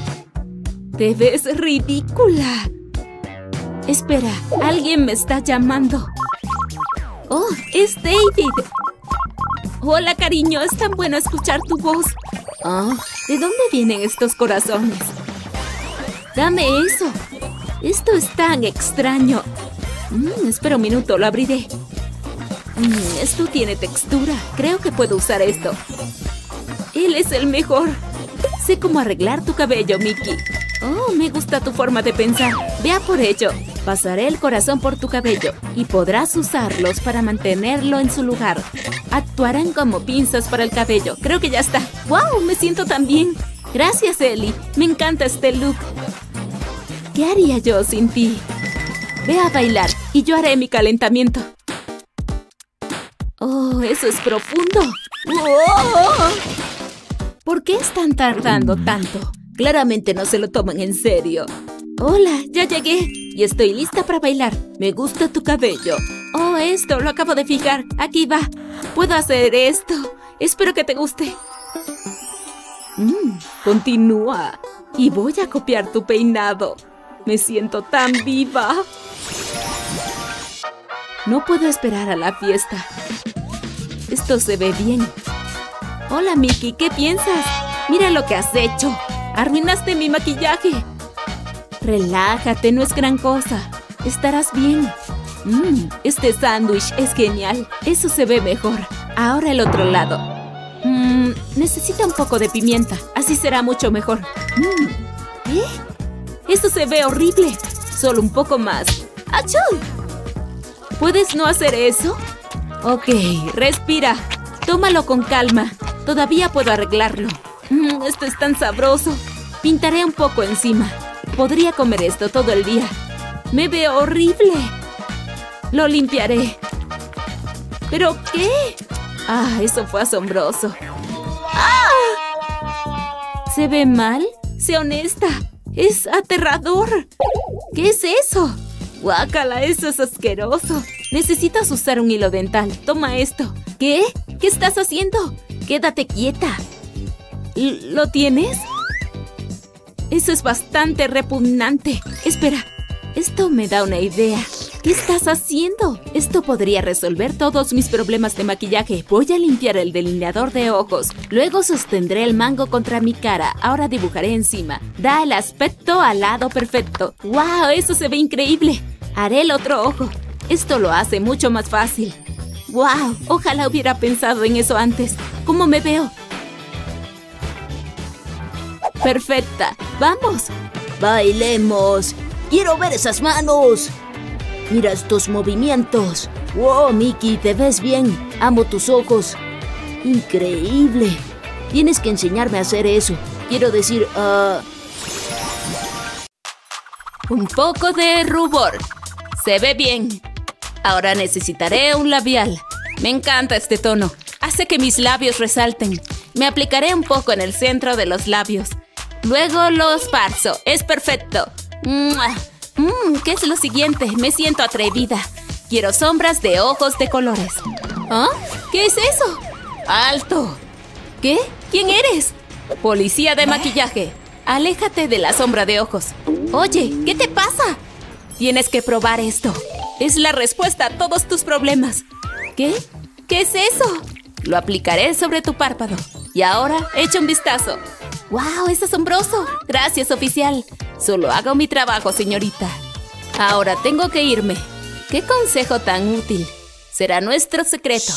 Te ves ridícula. Espera, alguien me está llamando. Oh, es David. Hola, cariño. Es tan bueno escuchar tu voz. Oh, ¿de dónde vienen estos corazones? Dame eso. Esto es tan extraño. Mm, espera un minuto, lo abriré. Mm, esto tiene textura. Creo que puedo usar esto. Él es el mejor. Sé cómo arreglar tu cabello, Mickey. Oh, me gusta tu forma de pensar. Ve a por ello. Pasaré el corazón por tu cabello y podrás usarlos para mantenerlo en su lugar. Actuarán como pinzas para el cabello. Creo que ya está. ¡Wow! Me siento tan bien. Gracias, Ellie. Me encanta este look. ¿Qué haría yo sin ti? Ve a bailar y yo haré mi calentamiento. Oh, eso es profundo. ¡Oh! ¿Por qué están tardando tanto? Claramente no se lo toman en serio. Hola, ya llegué y estoy lista para bailar. Me gusta tu cabello. Oh, esto, lo acabo de fijar. Aquí va. Puedo hacer esto. Espero que te guste. Mm, continúa. Y voy a copiar tu peinado. Me siento tan viva. No puedo esperar a la fiesta. Esto se ve bien. Hola, Mickey, ¿qué piensas? Mira lo que has hecho. Arruinaste mi maquillaje. Relájate, no es gran cosa. Estarás bien. Mmm, este sándwich es genial. Eso se ve mejor. Ahora el otro lado. Mmm, necesita un poco de pimienta. Así será mucho mejor. Mmm, ¿eh? Eso se ve horrible. Solo un poco más. ¡Achú! ¿Puedes no hacer eso? Ok, respira. Tómalo con calma. Todavía puedo arreglarlo. Mm, esto es tan sabroso. Pintaré un poco encima. Podría comer esto todo el día. Me veo horrible. Lo limpiaré. ¿Pero qué? Ah, eso fue asombroso. ¡Ah! ¿Se ve mal? Sé honesta. Es aterrador. ¿Qué es eso? Guácala, eso es asqueroso. Necesitas usar un hilo dental. Toma esto. ¿Qué? ¿Qué estás haciendo? Quédate quieta. ¿Lo tienes? Eso es bastante repugnante. Espera, esto me da una idea. ¿Qué estás haciendo? Esto podría resolver todos mis problemas de maquillaje. Voy a limpiar el delineador de ojos. Luego sostendré el mango contra mi cara. Ahora dibujaré encima. Da el aspecto alado perfecto. ¡Wow! Eso se ve increíble. Haré el otro ojo. Esto lo hace mucho más fácil. ¡Wow! Ojalá hubiera pensado en eso antes. ¿Cómo me veo? ¡Perfecta! ¡Vamos! ¡Bailemos! ¡Quiero ver esas manos! ¡Mira estos movimientos! ¡Wow, Mickey! ¡Te ves bien! ¡Amo tus ojos! ¡Increíble! Tienes que enseñarme a hacer eso. Quiero decir, ah... Uh... Un poco de rubor. Se ve bien. Ahora necesitaré un labial. Me encanta este tono. Hace que mis labios resalten. Me aplicaré un poco en el centro de los labios. Luego lo esparzo. Es perfecto. ¡Mua! Mmm, ¿qué es lo siguiente? Me siento atrevida. Quiero sombras de ojos de colores. ¿Ah? ¿Qué es eso? ¡Alto! ¿Qué? ¿Quién eres? Policía de maquillaje. Aléjate de la sombra de ojos. Oye, ¿qué te pasa? Tienes que probar esto. Es la respuesta a todos tus problemas. ¿Qué? ¿Qué es eso? Lo aplicaré sobre tu párpado. Y ahora, echa un vistazo. ¡Wow! ¡Es asombroso! Gracias, oficial. Solo hago mi trabajo, señorita. Ahora tengo que irme. ¡Qué consejo tan útil! Será nuestro secreto.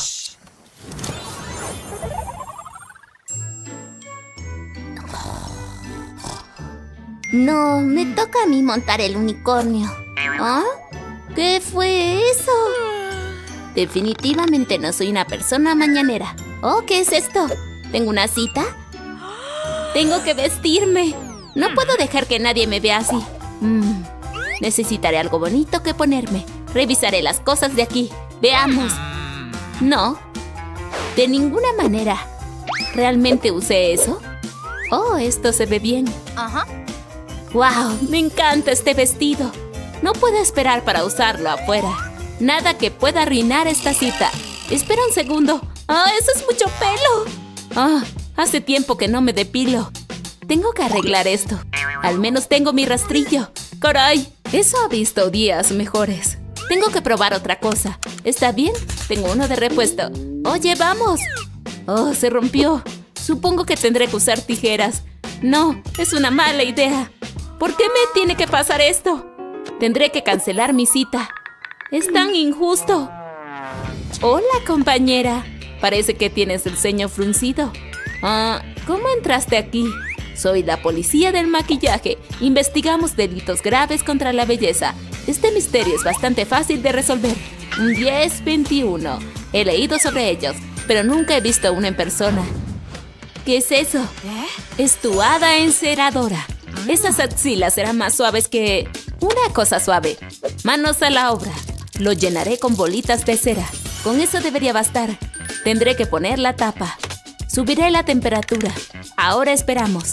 No, me toca a mí montar el unicornio. ¿Ah? ¿Qué fue eso? Definitivamente no soy una persona mañanera. Oh, ¿qué es esto? ¿Tengo una cita? Tengo que vestirme. No puedo dejar que nadie me vea así. Mm, necesitaré algo bonito que ponerme. Revisaré las cosas de aquí. Veamos. No. De ninguna manera. ¿Realmente usé eso? Oh, esto se ve bien. Ajá. ¡Wow! Me encanta este vestido. No puedo esperar para usarlo afuera. Nada que pueda arruinar esta cita. Espera un segundo. ¡Ah, eso es mucho pelo! ¡Ah! Hace tiempo que no me depilo. Tengo que arreglar esto. Al menos tengo mi rastrillo. ¡Caray! Eso ha visto días mejores. Tengo que probar otra cosa. ¿Está bien? Tengo uno de repuesto. ¡Oye, vamos! ¡Oh, se rompió! Supongo que tendré que usar tijeras. No, es una mala idea. ¿Por qué me tiene que pasar esto? Tendré que cancelar mi cita. Es tan injusto. Hola, compañera. Parece que tienes el ceño fruncido. Ah, ¿cómo entraste aquí? Soy la policía del maquillaje. Investigamos delitos graves contra la belleza. Este misterio es bastante fácil de resolver. Un diez veintiuno. He leído sobre ellos, pero nunca he visto uno en persona. ¿Qué es eso? Es tu hada enceradora. Esas axilas serán más suaves que... una cosa suave. Manos a la obra. Lo llenaré con bolitas de cera. Con eso debería bastar. Tendré que poner la tapa. Subiré la temperatura. Ahora esperamos.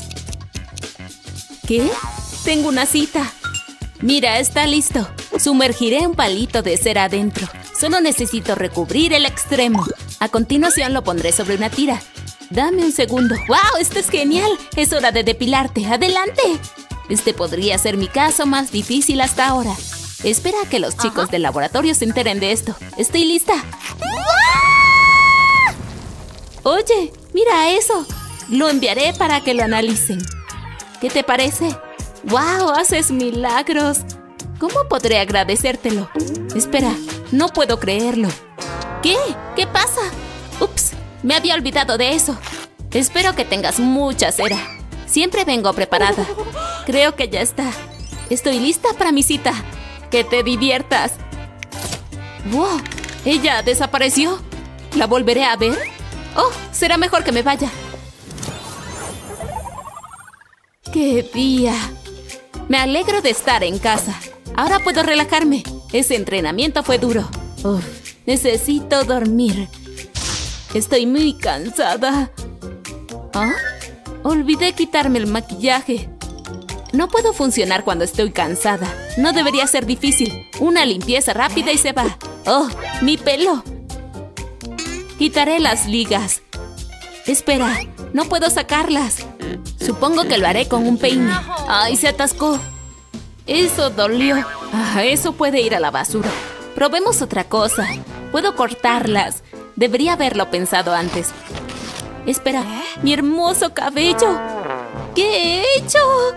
¿Qué? Tengo una cita. Mira, está listo. Sumergiré un palito de cera adentro. Solo necesito recubrir el extremo. A continuación lo pondré sobre una tira. Dame un segundo. ¡Wow! ¡Esto es genial! Es hora de depilarte. ¡Adelante! Este podría ser mi caso más difícil hasta ahora. Espera a que los chicos del laboratorio se enteren de esto. ¡Estoy lista! Oye, mira eso. Lo enviaré para que lo analicen. ¿Qué te parece? ¡Wow! ¡Haces milagros! ¿Cómo podré agradecértelo? Espera, no puedo creerlo. ¿Qué? ¿Qué pasa? ¡Ups! Me había olvidado de eso. Espero que tengas mucha cera. Siempre vengo preparada. Creo que ya está. Estoy lista para mi cita. ¡Que te diviertas! ¡Wow! ¿Ella desapareció? ¿La volveré a ver? ¡Oh! Será mejor que me vaya. ¡Qué día! Me alegro de estar en casa. Ahora puedo relajarme. Ese entrenamiento fue duro. Uf, necesito dormir. Estoy muy cansada. ¿Ah? Olvidé quitarme el maquillaje. No puedo funcionar cuando estoy cansada. No debería ser difícil. Una limpieza rápida y se va. ¡Oh, mi pelo! Quitaré las ligas. Espera, no puedo sacarlas. Supongo que lo haré con un peine. ¡Ay, se atascó! Eso dolió. Ah, eso puede ir a la basura. Probemos otra cosa. Puedo cortarlas. Debería haberlo pensado antes. Espera, mi hermoso cabello. ¿Qué he hecho?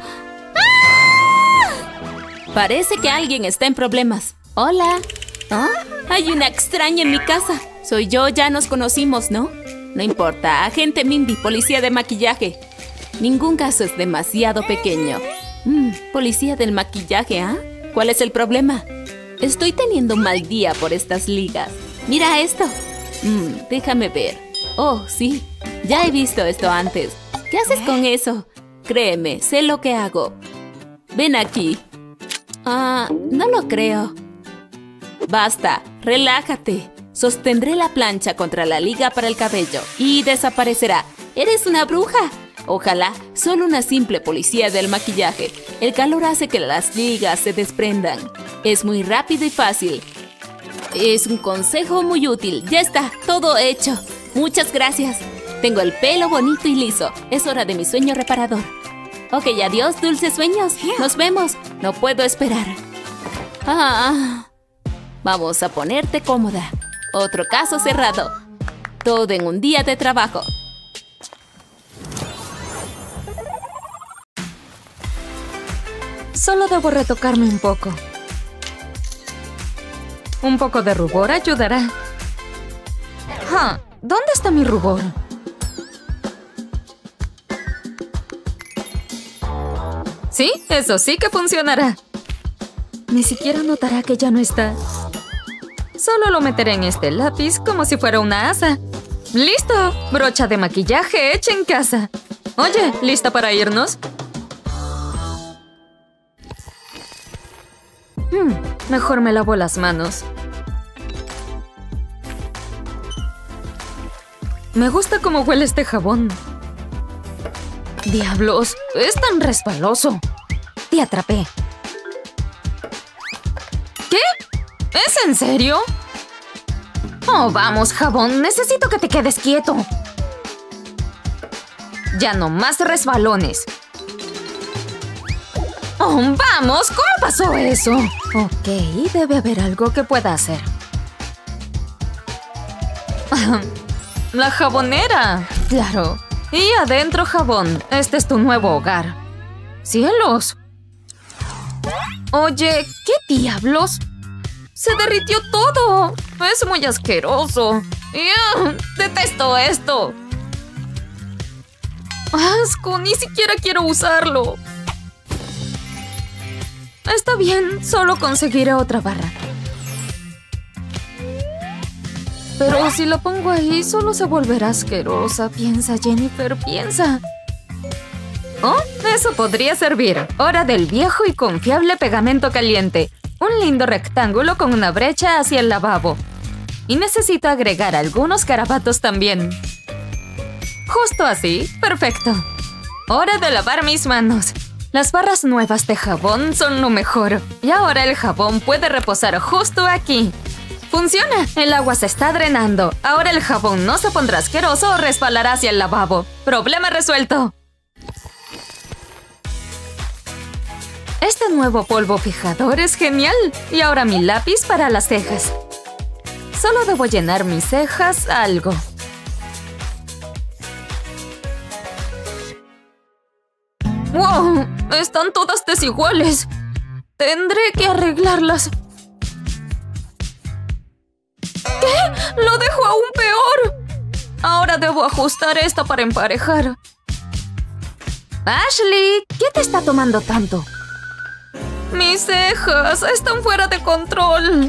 ¡Ah! Parece que alguien está en problemas. Hola. ¿Ah? Hay una extraña en mi casa. Soy yo, ya nos conocimos, ¿no? No importa, agente Mindy, policía de maquillaje. Ningún caso es demasiado pequeño. Mm, policía del maquillaje, ¿ah? ¿eh? ¿Cuál es el problema? Estoy teniendo un mal día por estas ligas. Mira esto. Mm, déjame ver. Oh, sí. Ya he visto esto antes. ¿Qué haces con eso? Créeme, sé lo que hago. Ven aquí. Ah, no lo creo. Basta, relájate. Sostendré la plancha contra la liga para el cabello y desaparecerá. ¡Eres una bruja! Ojalá, solo una simple policía del maquillaje. El calor hace que las ligas se desprendan. Es muy rápido y fácil. Es un consejo muy útil. Ya está, todo hecho. Muchas gracias. Tengo el pelo bonito y liso. Es hora de mi sueño reparador. Ok, adiós, dulces sueños. Nos vemos. No puedo esperar. Ah, vamos a ponerte cómoda. Otro caso cerrado. Todo en un día de trabajo. Solo debo retocarme un poco. Un poco de rubor ayudará. Ah, ¿dónde está mi rubor? Sí, eso sí que funcionará. Ni siquiera notará que ya no está. Solo lo meteré en este lápiz como si fuera una asa. ¡Listo! Brocha de maquillaje hecha en casa. Oye, ¿lista para irnos? Hmm, mejor me lavo las manos. Me gusta cómo huele este jabón. ¡Diablos! ¡Es tan resbaloso! Te atrapé. ¿Qué? ¿Es en serio? Oh, vamos, jabón. Necesito que te quedes quieto. Ya no más resbalones. Oh, vamos. ¿Cómo pasó eso? Ok, debe haber algo que pueda hacer. La jabonera. Claro. Y adentro jabón. Este es tu nuevo hogar. ¡Cielos! Oye, ¿qué diablos? ¡Se derritió todo! Es muy asqueroso. ¡Ugh! ¡Detesto esto! ¡Asco! Ni siquiera quiero usarlo. Está bien, solo conseguiré otra barra. Pero si la pongo ahí, solo se volverá asquerosa. Piensa, Jennifer, piensa. Oh, eso podría servir. Hora del viejo y confiable pegamento caliente. Un lindo rectángulo con una brecha hacia el lavabo. Y necesito agregar algunos garabatos también. Justo así, perfecto. Hora de lavar mis manos. Las barras nuevas de jabón son lo mejor. Y ahora el jabón puede reposar justo aquí. ¡Funciona! El agua se está drenando. Ahora el jabón no se pondrá asqueroso o resbalará hacia el lavabo. ¡Problema resuelto! Este nuevo polvo fijador es genial. Y ahora mi lápiz para las cejas. Solo debo llenar mis cejas algo. ¡Wow! Están todas desiguales. Tendré que arreglarlas. ¿Qué? ¡Lo dejo aún peor! Ahora debo ajustar esto para emparejar. Ashley, ¿qué te está tomando tanto? Mis cejas están fuera de control.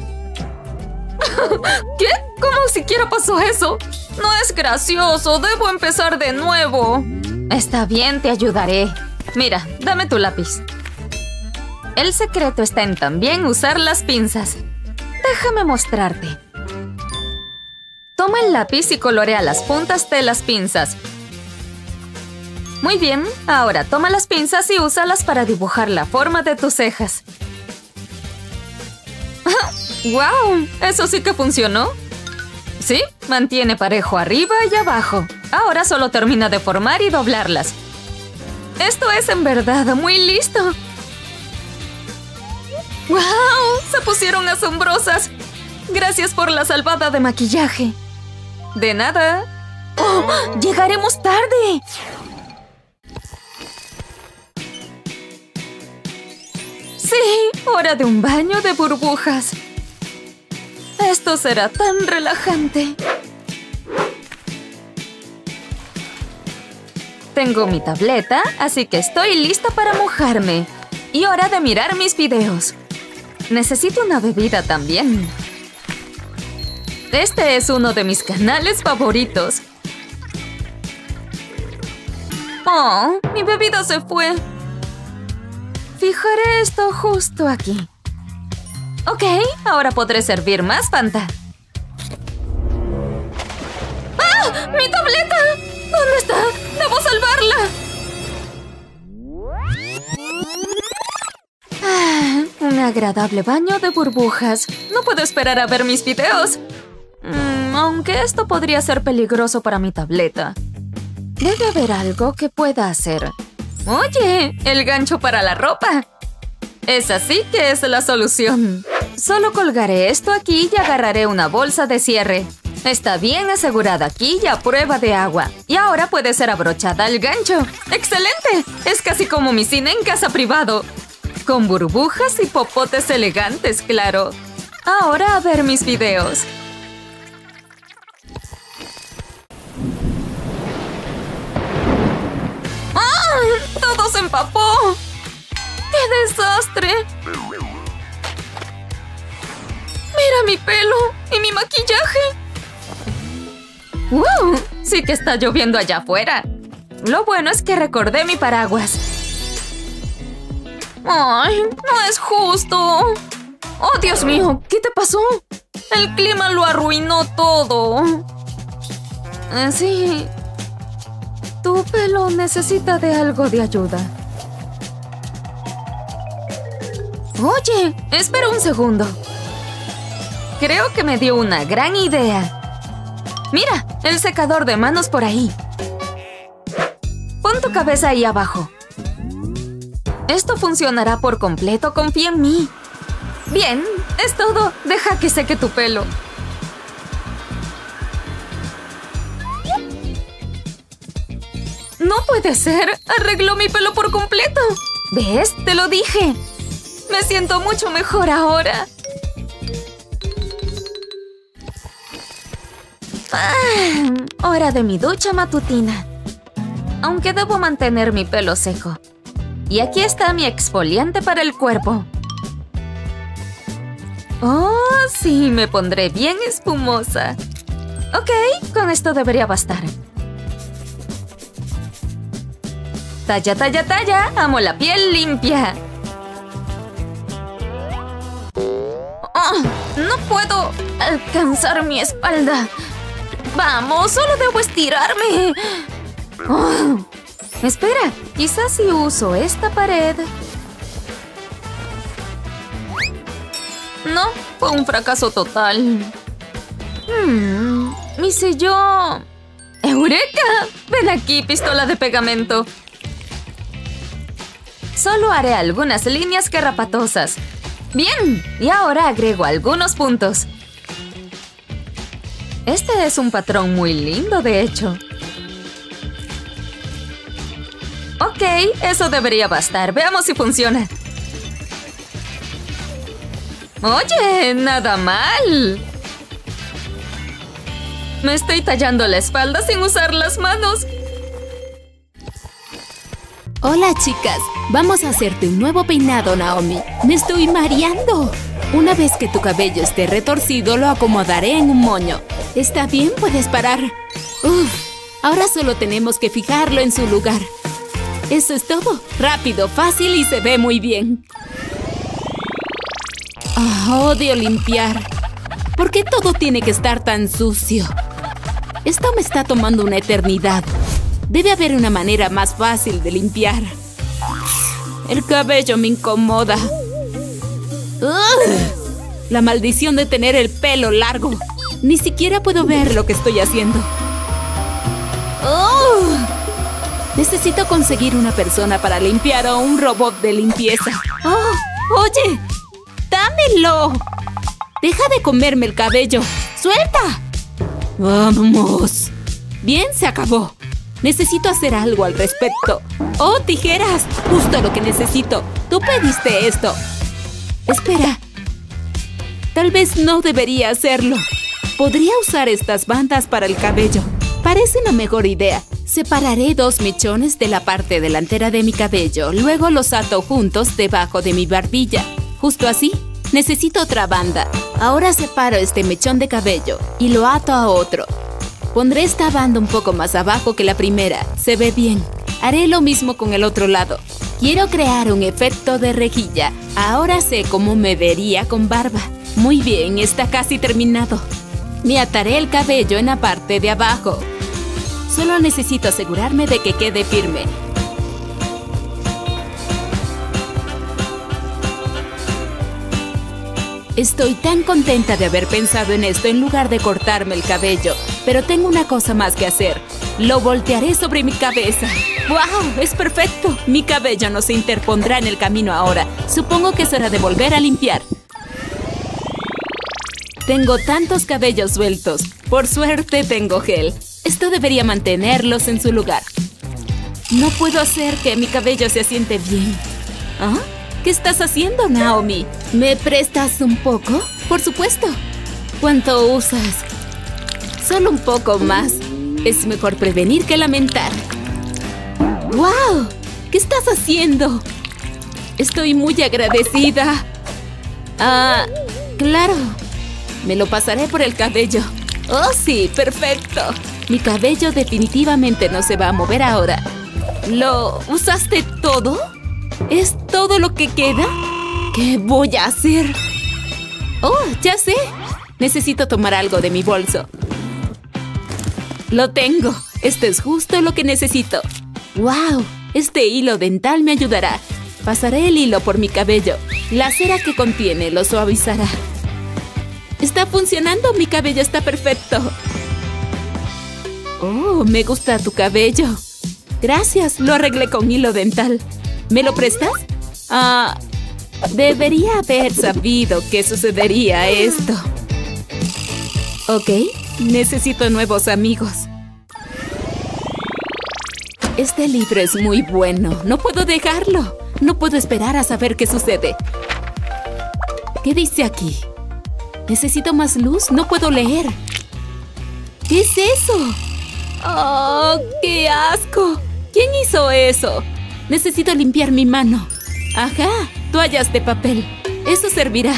¿Qué? ¿Cómo siquiera pasó eso? No es gracioso, debo empezar de nuevo. Está bien, te ayudaré. Mira, dame tu lápiz. El secreto está en también usar las pinzas. Déjame mostrarte. Toma el lápiz y colorea las puntas de las pinzas. Muy bien, ahora toma las pinzas y úsalas para dibujar la forma de tus cejas. ¡Guau! ¿Eso sí que funcionó? Sí, mantiene parejo arriba y abajo. Ahora solo termina de formar y doblarlas. Esto es en verdad muy listo. ¡Guau! Se pusieron asombrosas. Gracias por la salvada de maquillaje. De nada. ¡Oh! ¡Llegaremos tarde! Sí, hora de un baño de burbujas. Esto será tan relajante. Tengo mi tableta, así que estoy lista para mojarme. Y hora de mirar mis videos. Necesito una bebida también. Este es uno de mis canales favoritos. Oh, mi bebida se fue. Fijaré esto justo aquí. Ok, ahora podré servir más Fanta. ¡Ah! ¡Mi tableta! ¿Dónde está? ¡Debo salvarla! Ah, un agradable baño de burbujas. No puedo esperar a ver mis videos. Mm, aunque esto podría ser peligroso para mi tableta. Debe haber algo que pueda hacer. ¡Oye! El gancho para la ropa. Esa sí que es la solución. Solo colgaré esto aquí y agarraré una bolsa de cierre. Está bien asegurada aquí y a prueba de agua. Y ahora puede ser abrochada al gancho. ¡Excelente! Es casi como mi cine en casa privado. Con burbujas y popotes elegantes, claro. Ahora a ver mis videos. ¡Ah! ¡Todo se empapó! ¡Qué desastre! ¡Mira mi pelo! ¡Y mi maquillaje! ¡Wow! Sí que está lloviendo allá afuera. Lo bueno es que recordé mi paraguas. ¡Ay! ¡No es justo! ¡Oh, Dios mío! ¿Qué te pasó? El clima lo arruinó todo. Eh, sí. Tu pelo necesita de algo de ayuda. Oye, espera un segundo. Creo que me dio una gran idea. Mira, el secador de manos por ahí. Pon tu cabeza ahí abajo. Esto funcionará por completo, confía en mí. Bien, es todo. Deja que seque tu pelo. No puede ser. Arregló mi pelo por completo. ¿Ves? Te lo dije. Me siento mucho mejor ahora. Ah, hora de mi ducha matutina. Aunque debo mantener mi pelo seco. Y aquí está mi exfoliante para el cuerpo. Oh, sí, me pondré bien espumosa. Ok, con esto debería bastar. Talla, talla, talla. Amo la piel limpia. Oh, no puedo alcanzar mi espalda. Vamos, solo debo estirarme. Oh, espera, quizás si uso esta pared. No, fue un fracaso total. Hmm, mi sillón. ¡Eureka! Ven aquí, pistola de pegamento. Solo haré algunas líneas garrapatosas. Bien, y ahora agrego algunos puntos. Este es un patrón muy lindo, de hecho. Ok, eso debería bastar. Veamos si funciona. Oye, nada mal. Me estoy tallando la espalda sin usar las manos. Hola, chicas. Vamos a hacerte un nuevo peinado, Naomi. Me estoy mareando. Una vez que tu cabello esté retorcido, lo acomodaré en un moño. ¿Está bien? ¿Puedes parar? Uf, ahora solo tenemos que fijarlo en su lugar. Eso es todo. Rápido, fácil y se ve muy bien. Oh, odio limpiar. ¿Por qué todo tiene que estar tan sucio? Esto me está tomando una eternidad. Debe haber una manera más fácil de limpiar. El cabello me incomoda. ¡Ugh! La maldición de tener el pelo largo. Ni siquiera puedo ver lo que estoy haciendo. ¡Oh! Necesito conseguir una persona para limpiar o un robot de limpieza. ¡Oh! ¡Oye! ¡Dámelo! ¡Deja de comerme el cabello! ¡Suelta! ¡Vamos! Bien, se acabó. Necesito hacer algo al respecto. ¡Oh, tijeras! Justo lo que necesito. Tú pediste esto. Espera. Tal vez no debería hacerlo. Podría usar estas bandas para el cabello. Parece una mejor idea. Separaré dos mechones de la parte delantera de mi cabello. Luego los ato juntos debajo de mi barbilla. Justo así. Necesito otra banda. Ahora separo este mechón de cabello y lo ato a otro. Pondré esta banda un poco más abajo que la primera. Se ve bien. Haré lo mismo con el otro lado. Quiero crear un efecto de rejilla. Ahora sé cómo me vería con barba. Muy bien, está casi terminado. Me ataré el cabello en la parte de abajo. Solo necesito asegurarme de que quede firme. Estoy tan contenta de haber pensado en esto en lugar de cortarme el cabello. Pero tengo una cosa más que hacer. Lo voltearé sobre mi cabeza. ¡Wow! ¡Es perfecto! Mi cabello no se interpondrá en el camino ahora. Supongo que es hora de volver a limpiar. Tengo tantos cabellos sueltos. Por suerte tengo gel. Esto debería mantenerlos en su lugar. No puedo hacer que mi cabello se asiente bien. ¿Ah? ¿Qué estás haciendo, Naomi? ¿Me prestas un poco? Por supuesto. ¿Cuánto usas? Solo un poco más. Es mejor prevenir que lamentar. ¡Wow! ¿Qué estás haciendo? Estoy muy agradecida. Ah, claro. Me lo pasaré por el cabello. ¡Oh, sí! ¡Perfecto! Mi cabello definitivamente no se va a mover ahora. ¿Lo usaste todo? ¿Es todo lo que queda? ¿Qué voy a hacer? ¡Oh, ya sé! Necesito tomar algo de mi bolso. ¡Lo tengo! Esto es justo lo que necesito. ¡Wow! Este hilo dental me ayudará. Pasaré el hilo por mi cabello. La cera que contiene lo suavizará. ¡Está funcionando! ¡Mi cabello está perfecto! ¡Oh! Me gusta tu cabello. Gracias, lo arreglé con hilo dental. ¿Me lo prestas? Ah, debería haber sabido que sucedería esto. Ok, necesito nuevos amigos. Este libro es muy bueno. No puedo dejarlo. No puedo esperar a saber qué sucede. ¿Qué dice aquí? Necesito más luz. No puedo leer. ¿Qué es eso? ¡Oh, qué asco! ¿Quién hizo eso? Necesito limpiar mi mano. Ajá, toallas de papel. Eso servirá.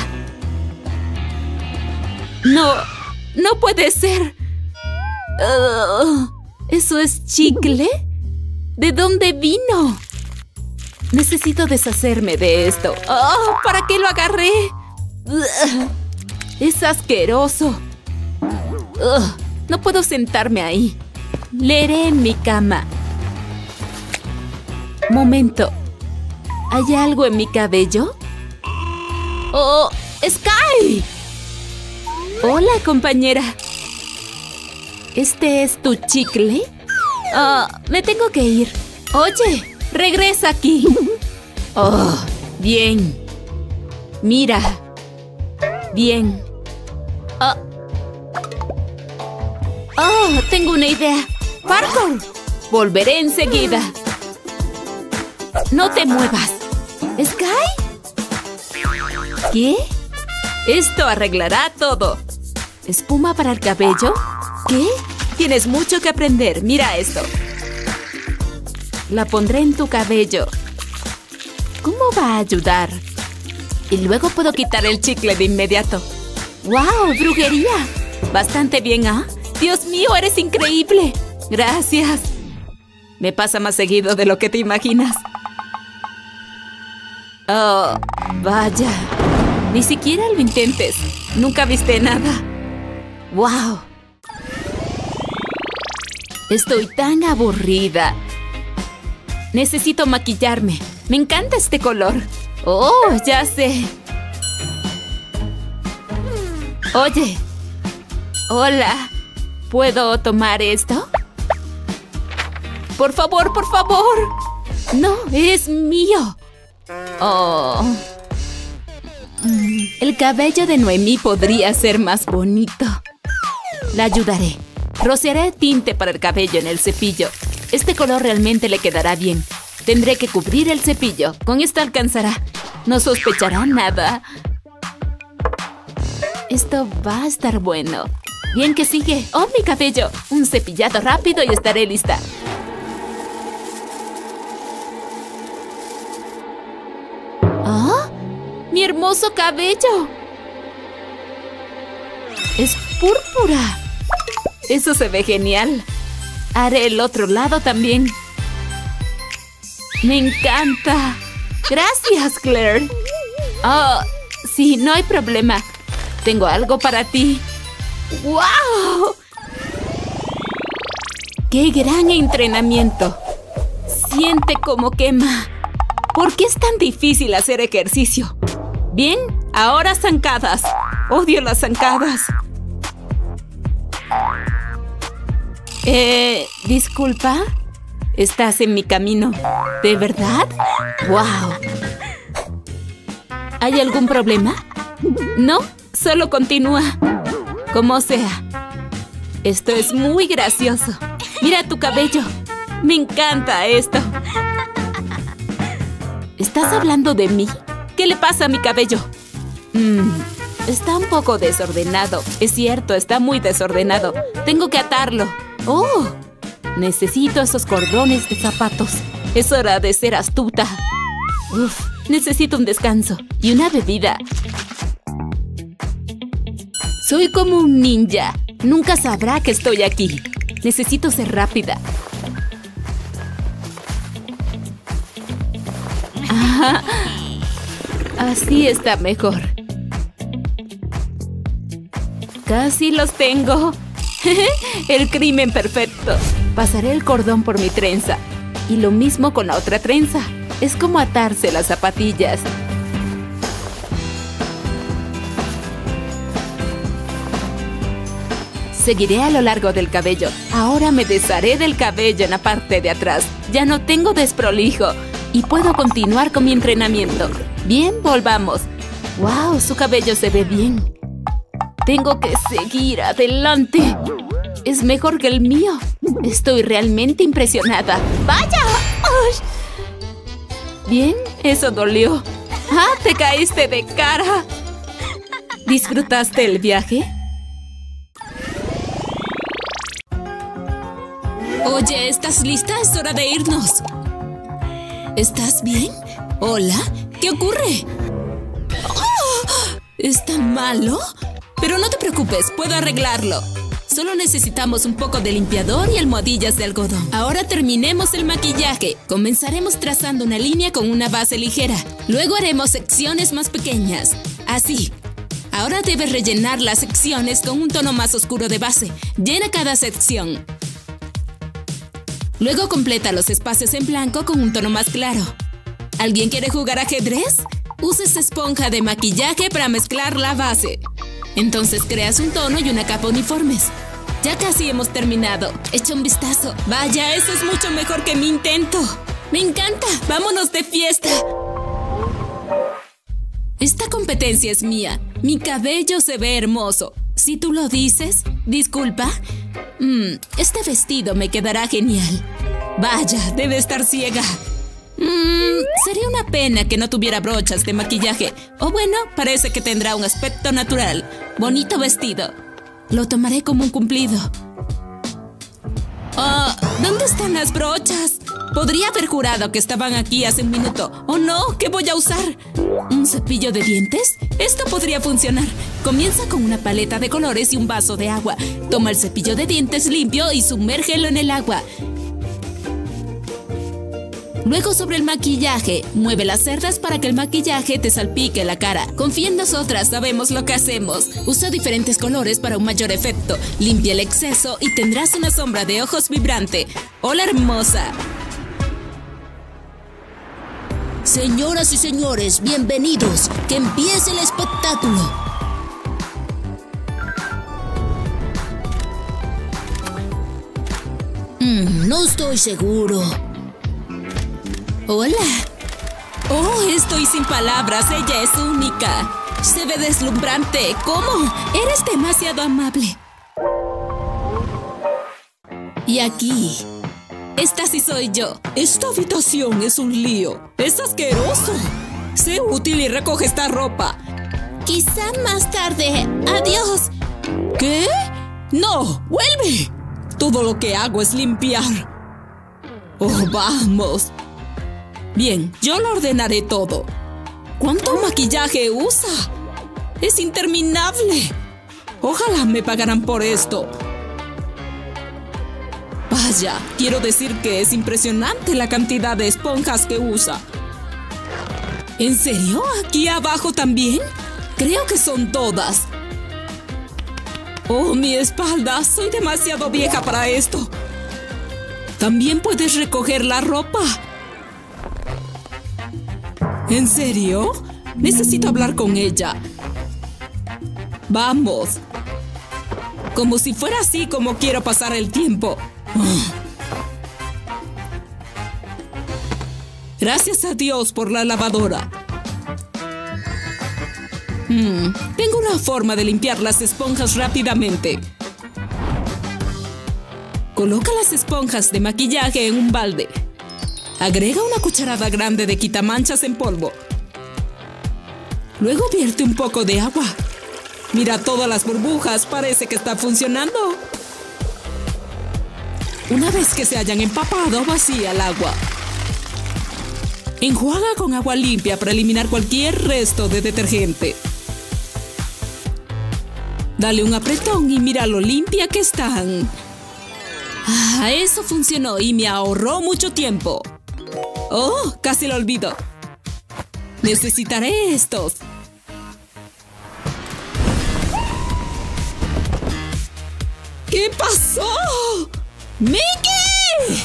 No, no puede ser. Uh, ¿Eso es chicle? ¿De dónde vino? Necesito deshacerme de esto. Oh, ¿para qué lo agarré? Uh, es asqueroso. Uh, no puedo sentarme ahí. Leeré en mi cama. Momento. ¿Hay algo en mi cabello? ¡Oh! ¡Sky! Hola, compañera. ¿Este es tu chicle? Ah, uh, me tengo que ir. Oye, regresa aquí. Oh, bien. Mira. Bien. Oh. Oh, tengo una idea. ¡Parkour! Volveré enseguida. ¡No te muevas! ¿Sky? ¿Qué? Esto arreglará todo. ¿Espuma para el cabello? ¿Qué? Tienes mucho que aprender. Mira esto. La pondré en tu cabello. ¿Cómo va a ayudar? Y luego puedo quitar el chicle de inmediato. ¡Wow! ¡Brujería! Bastante bien, ¿ah? ¡Dios mío, eres increíble! Gracias. Me pasa más seguido de lo que te imaginas. Oh, vaya. Ni siquiera lo intentes. Nunca viste nada. ¡Wow! Estoy tan aburrida. Necesito maquillarme. Me encanta este color. Oh, ya sé. Oye. Hola. ¿Puedo tomar esto? Por favor, por favor. No, es mío. Oh. El cabello de Noemí podría ser más bonito. La ayudaré. Rociaré tinte para el cabello en el cepillo. Este color realmente le quedará bien. Tendré que cubrir el cepillo. Con esto alcanzará. No sospechará nada. Esto va a estar bueno. Bien, que sigue. ¡Oh, mi cabello! Un cepillado rápido y estaré lista. ¿Ah? ¡Mi hermoso cabello! ¡Es púrpura! Eso se ve genial. Haré el otro lado también. ¡Me encanta! ¡Gracias, Claire! Oh, sí, no hay problema. Tengo algo para ti. ¡Wow! ¡Qué gran entrenamiento! Siente cómo quema. ¿Por qué es tan difícil hacer ejercicio? Bien, ahora zancadas. Odio las zancadas. Eh, disculpa. Estás en mi camino. ¿De verdad? ¡Wow! ¿Hay algún problema? No, solo continúa. Como sea. Esto es muy gracioso. Mira tu cabello. Me encanta esto. ¿Estás hablando de mí? ¿Qué le pasa a mi cabello? Mm, está un poco desordenado. Es cierto, está muy desordenado. Tengo que atarlo. ¡Oh! Necesito esos cordones de zapatos. Es hora de ser astuta. Uf, necesito un descanso y una bebida. Soy como un ninja. Nunca sabrá que estoy aquí. Necesito ser rápida. Ah, así está mejor. Casi los tengo. El crimen perfecto. Pasaré el cordón por mi trenza. Y lo mismo con la otra trenza. Es como atarse las zapatillas. Seguiré a lo largo del cabello. Ahora me desharé del cabello en la parte de atrás. Ya no tengo desprolijo. Y puedo continuar con mi entrenamiento. Bien, volvamos. ¡Wow! Su cabello se ve bien. Tengo que seguir adelante. Es mejor que el mío. Estoy realmente impresionada. ¡Vaya! ¡Uy! Bien, eso dolió. ¡Ah! Te caíste de cara. ¿Disfrutaste el viaje? Oye, ¿estás lista? Es hora de irnos. ¿Estás bien? ¿Hola? ¿Qué ocurre? ¡Oh! ¿Está malo? Pero no te preocupes, puedo arreglarlo. Solo necesitamos un poco de limpiador y almohadillas de algodón. Ahora terminemos el maquillaje. Comenzaremos trazando una línea con una base ligera. Luego haremos secciones más pequeñas. Así. Ahora debes rellenar las secciones con un tono más oscuro de base. Llena cada sección. Luego completa los espacios en blanco con un tono más claro. ¿Alguien quiere jugar ajedrez? Usa esta esponja de maquillaje para mezclar la base. Entonces creas un tono y una capa uniformes. Ya casi hemos terminado. Echa un vistazo. Vaya, eso es mucho mejor que mi intento. ¡Me encanta! ¡Vámonos de fiesta! Esta competencia es mía. Mi cabello se ve hermoso. Si tú lo dices. Disculpa. Mm, este vestido me quedará genial. Vaya, debe estar ciega. Mm, sería una pena que no tuviera brochas de maquillaje. O bueno, parece que tendrá un aspecto natural. Bonito vestido. Lo tomaré como un cumplido. Oh, ¿dónde están las brochas? Podría haber jurado que estaban aquí hace un minuto. ¡Oh no! ¿Qué voy a usar? ¿Un cepillo de dientes? Esto podría funcionar. Comienza con una paleta de colores y un vaso de agua. Toma el cepillo de dientes limpio y sumérgelo en el agua. Luego sobre el maquillaje, mueve las cerdas para que el maquillaje te salpique la cara. Confía en nosotras, sabemos lo que hacemos. Usa diferentes colores para un mayor efecto. Limpia el exceso y tendrás una sombra de ojos vibrante. ¡Hola, hermosa! Señoras y señores, bienvenidos. ¡Que empiece el espectáculo! Mm, no estoy seguro. Hola. Oh, estoy sin palabras. Ella es única. Se ve deslumbrante. ¿Cómo? Eres demasiado amable. Y aquí. Esta sí soy yo. Esta habitación es un lío. Es asqueroso. Sé útil y recoge esta ropa. Quizá más tarde. Adiós. ¿Qué? No, vuelve. Todo lo que hago es limpiar. Oh, vamos. Bien, yo lo ordenaré todo. ¿Cuánto maquillaje usa? Es interminable. Ojalá me pagaran por esto. Vaya, quiero decir que es impresionante la cantidad de esponjas que usa. ¿En serio? ¿Aquí abajo también? Creo que son todas. Oh, mi espalda. Soy demasiado vieja para esto. También puedes recoger la ropa. ¿En serio? Necesito hablar con ella. Vamos. Como si fuera así como quiero pasar el tiempo. Gracias a Dios por la lavadora. Hmm, tengo una forma de limpiar las esponjas rápidamente. Coloca las esponjas de maquillaje en un balde. Agrega una cucharada grande de quitamanchas en polvo. Luego vierte un poco de agua. Mira todas las burbujas, parece que está funcionando. Una vez que se hayan empapado, vacía el agua. Enjuaga con agua limpia para eliminar cualquier resto de detergente. Dale un apretón y mira lo limpia que están. Ah, eso funcionó y me ahorró mucho tiempo. Oh, casi lo olvido. Necesitaré estos. ¿Qué pasó? ¡Mickey!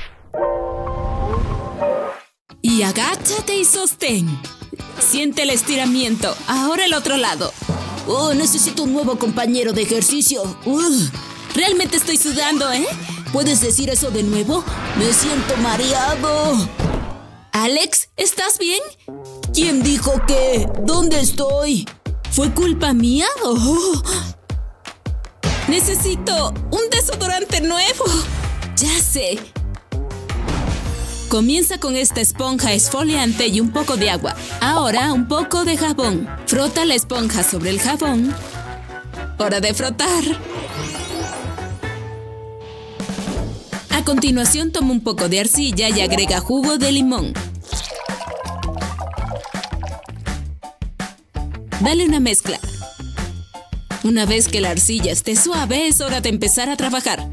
Y agáchate y sostén. Siente el estiramiento. Ahora el otro lado. Oh, necesito un nuevo compañero de ejercicio. Uh, realmente estoy sudando, ¿eh? ¿Puedes decir eso de nuevo? Me siento mareado. Alex, ¿estás bien? ¿Quién dijo que? ¿Dónde estoy? ¿Fue culpa mía? Oh. Necesito un desodorante nuevo. Ya sé. Comienza con esta esponja exfoliante y un poco de agua. Ahora un poco de jabón. Frota la esponja sobre el jabón. Hora de frotar. A continuación toma un poco de arcilla y agrega jugo de limón. Dale una mezcla. Una vez que la arcilla esté suave, es hora de empezar a trabajar.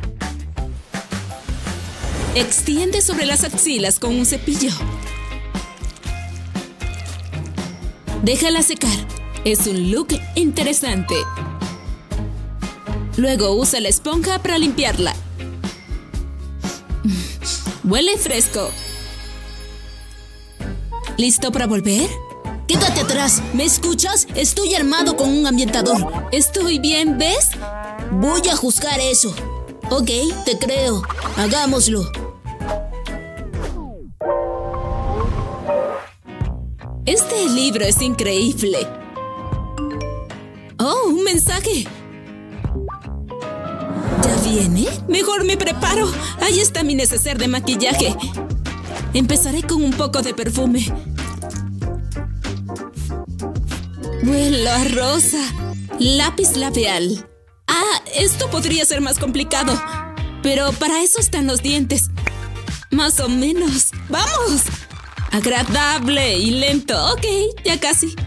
Extiende sobre las axilas con un cepillo. Déjala secar. Es un look interesante. Luego usa la esponja para limpiarla. Huele fresco. ¿Listo para volver? ¡Quédate atrás! ¿Me escuchas? Estoy armado con un ambientador. Estoy bien, ¿ves? Voy a juzgar eso. Ok, te creo. Hagámoslo. Este libro es increíble. Oh, un mensaje. ¿Ya viene? Mejor me preparo. Ahí está mi neceser de maquillaje. Empezaré con un poco de perfume. Huelo a rosa. Lápiz labial. Ah, esto podría ser más complicado. Pero para eso están los dientes. Más o menos. ¡Vamos! Agradable y lento. Ok, ya casi.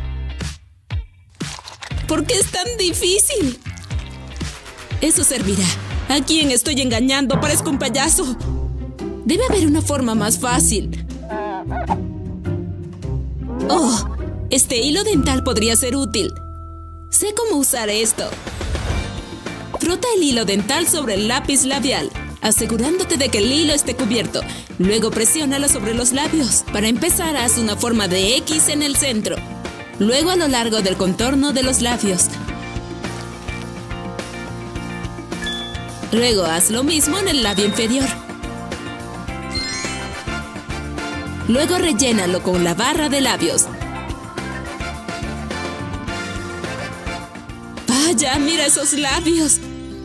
¿Por qué es tan difícil? Eso servirá. ¿A quién estoy engañando? Parezco un payaso. Debe haber una forma más fácil. ¡Oh! Este hilo dental podría ser útil. Sé cómo usar esto. Frota el hilo dental sobre el lápiz labial, asegurándote de que el hilo esté cubierto. Luego presiónalo sobre los labios. Para empezar, haz una forma de X en el centro. Luego a lo largo del contorno de los labios. Luego haz lo mismo en el labio inferior. Luego rellénalo con la barra de labios. ¡Vaya, mira esos labios!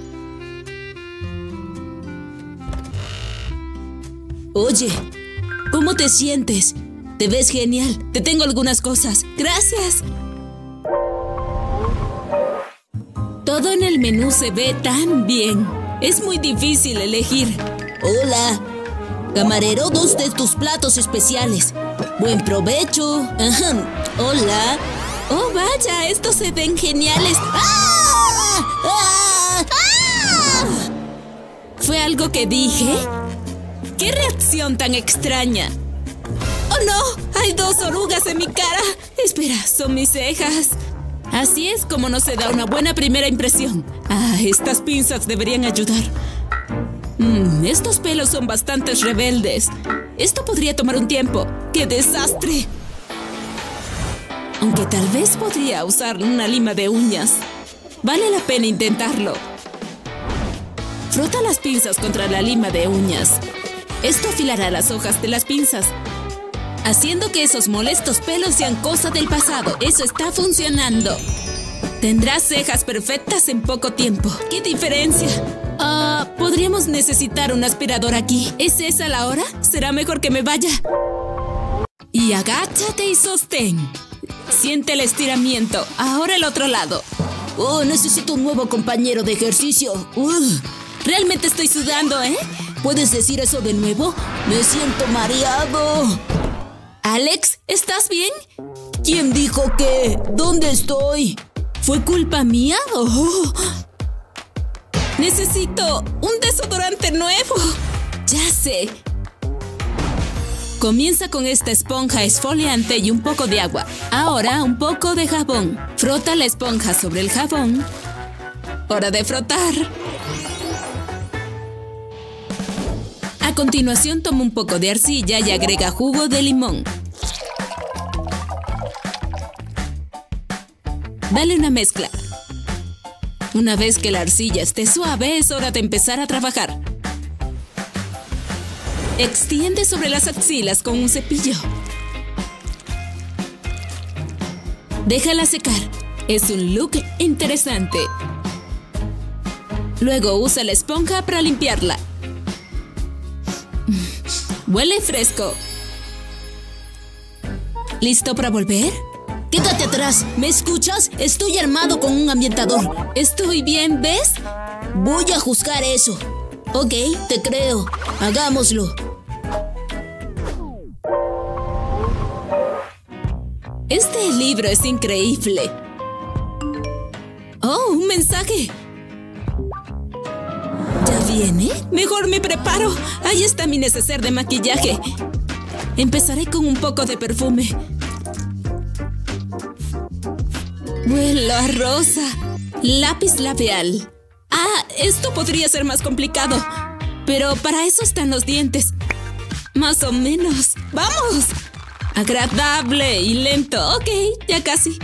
Oye, ¿cómo te sientes? Te ves genial. Te tengo algunas cosas. ¡Gracias! Todo en el menú se ve tan bien. Es muy difícil elegir. Hola. Camarero, dos de tus platos especiales. ¡Buen provecho! Ajá. Hola. ¡Oh, vaya! Estos se ven geniales. ¡Ah! ¡Ah! ¡Ah! ¿Fue algo que dije? ¡Qué reacción tan extraña! ¡Oh, no! ¡Hay dos orugas en mi cara! Espera, son mis cejas. Así es como no se da una buena primera impresión. Ah, estas pinzas deberían ayudar. Mm, estos pelos son bastante rebeldes. Esto podría tomar un tiempo. ¡Qué desastre! Aunque tal vez podría usar una lima de uñas. Vale la pena intentarlo. Frota las pinzas contra la lima de uñas. Esto afilará las hojas de las pinzas, haciendo que esos molestos pelos sean cosa del pasado. Eso está funcionando. Tendrás cejas perfectas en poco tiempo. ¡Qué diferencia! Ah, uh, podríamos necesitar un aspirador aquí. ¿Es esa la hora? Será mejor que me vaya. Y agáchate y sostén. Siente el estiramiento. Ahora el otro lado. Oh, necesito un nuevo compañero de ejercicio. Uh, realmente estoy sudando, ¿eh? ¿Puedes decir eso de nuevo? Me siento mareado. Alex, ¿estás bien? ¿Quién dijo que? ¿Dónde estoy? ¿Fue culpa mía? Oh. Necesito un desodorante nuevo. Ya sé. Comienza con esta esponja exfoliante y un poco de agua. Ahora un poco de jabón. Frota la esponja sobre el jabón. Hora de frotar. A continuación toma un poco de arcilla y agrega jugo de limón. Dale una mezcla. Una vez que la arcilla esté suave, es hora de empezar a trabajar. Extiende sobre las axilas con un cepillo. Déjala secar. Es un look interesante. Luego usa la esponja para limpiarla. Huele fresco. ¿Listo para volver? ¡Quédate atrás! ¿Me escuchas? Estoy armado con un ambientador. Estoy bien, ¿ves? Voy a juzgar eso. Ok, te creo. Hagámoslo. Este libro es increíble. ¡Oh, un mensaje! ¿Ya viene? Mejor me preparo. Ahí está mi neceser de maquillaje. Empezaré con un poco de perfume. Huelo a rosa. Lápiz labial. Ah, esto podría ser más complicado. Pero para eso están los dientes. Más o menos. ¡Vamos! Agradable y lento. Ok, ya casi.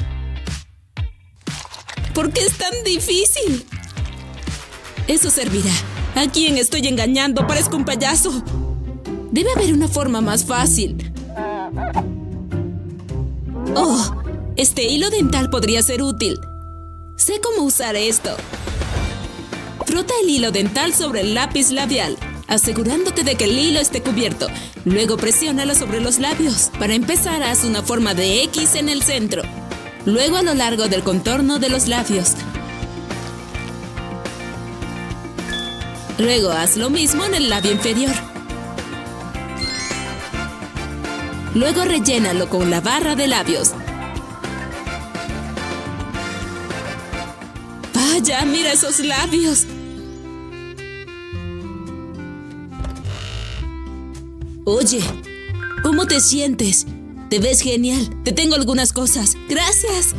¿Por qué es tan difícil? Eso servirá. ¿A quién estoy engañando? Parezco un payaso. Debe haber una forma más fácil. Oh, este hilo dental podría ser útil. Sé cómo usar esto. Frota el hilo dental sobre el lápiz labial, asegurándote de que el hilo esté cubierto. Luego presiónalo sobre los labios. Para empezar, haz una forma de X en el centro. Luego a lo largo del contorno de los labios. Luego haz lo mismo en el labio inferior. Luego rellénalo con la barra de labios. ¡Vaya, mira esos labios! Oye, ¿cómo te sientes? Te ves genial. Te tengo algunas cosas. Gracias.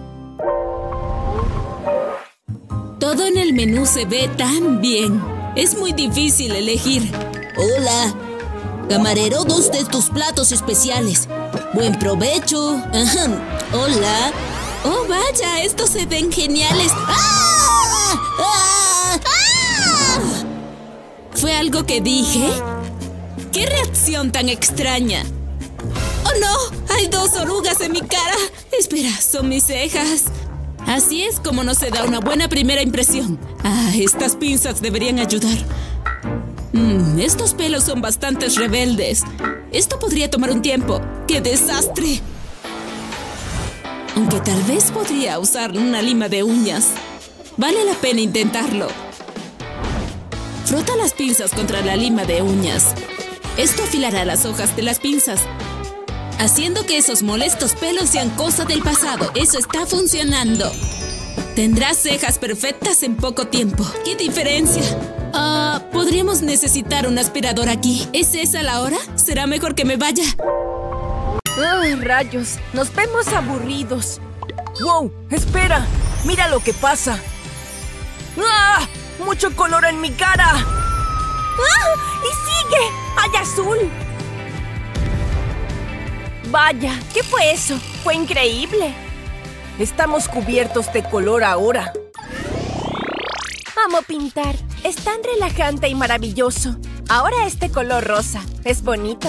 Todo en el menú se ve tan bien. Es muy difícil elegir. Hola. Camarero, dos de tus platos especiales. Buen provecho. Ahem. Hola. Oh, vaya, estos se ven geniales. ¡Ah! ¡Ah! ¡Ah! ¿Fue algo que dije? ¡Qué reacción tan extraña! ¡Oh, no! ¡Hay dos orugas en mi cara! Espera, son mis cejas. Así es como no se da una buena primera impresión. Ah, estas pinzas deberían ayudar. Mm, estos pelos son bastante rebeldes. Esto podría tomar un tiempo. ¡Qué desastre! Aunque tal vez podría usar una lima de uñas. Vale la pena intentarlo. Frota las pinzas contra la lima de uñas. Esto afilará las hojas de las pinzas, haciendo que esos molestos pelos sean cosa del pasado. Eso está funcionando. Tendrás cejas perfectas en poco tiempo. ¡Qué diferencia! Ah, podríamos necesitar un aspirador aquí. ¿Es esa la hora? Será mejor que me vaya. ¡Ay, rayos! Nos vemos aburridos. ¡Wow! ¡Espera! ¡Mira lo que pasa! ¡Ah! ¡Mucho color en mi cara! ¡Ah! ¡Y sigue! ¡Hay azul! Vaya, ¿qué fue eso? ¡Fue increíble! Estamos cubiertos de color ahora. Amo pintar. Es tan relajante y maravilloso. Ahora este color rosa. Es bonito.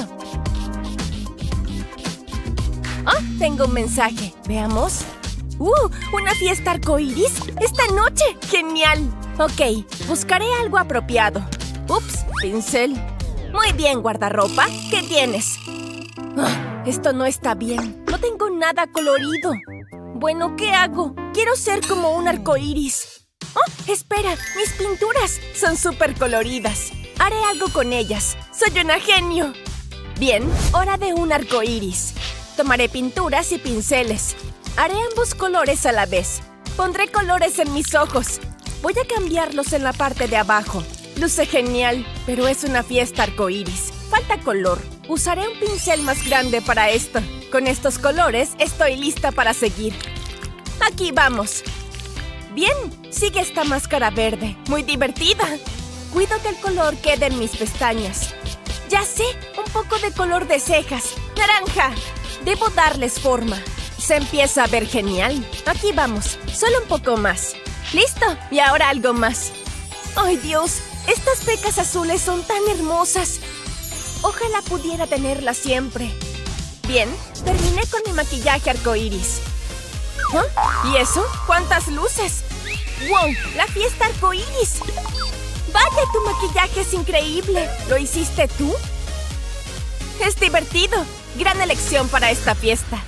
¡Ah! Tengo un mensaje. Veamos. ¡Uh! ¿Una fiesta arcoíris? ¡Esta noche! ¡Genial! Ok, buscaré algo apropiado. Ups, pincel. Muy bien, guardarropa. ¿Qué tienes? Ah, esto no está bien. No tengo nada colorido. Bueno, ¿qué hago? Quiero ser como un arcoíris. ¡Oh! Espera, mis pinturas son súper coloridas. Haré algo con ellas. ¡Soy una genio! Bien, hora de un arcoíris. Tomaré pinturas y pinceles. Haré ambos colores a la vez. Pondré colores en mis ojos. Voy a cambiarlos en la parte de abajo. Luce genial, pero es una fiesta arcoíris. Falta color. Usaré un pincel más grande para esto. Con estos colores estoy lista para seguir. Aquí vamos. Bien, sigue esta máscara verde. Muy divertida. Cuido que el color quede en mis pestañas. Ya sé, un poco de color de cejas. ¡Naranja! Debo darles forma. Se empieza a ver genial. Aquí vamos, solo un poco más. ¡Listo! Y ahora algo más. ¡Ay, Dios! Estas pecas azules son tan hermosas. Ojalá pudiera tenerlas siempre. Bien, terminé con mi maquillaje arcoíris. ¿Ah? ¿Y eso? ¿Cuántas luces? ¡Wow! ¡La fiesta arcoíris! ¡Vaya, tu maquillaje es increíble! ¿Lo hiciste tú? Es divertido. Gran elección para esta fiesta.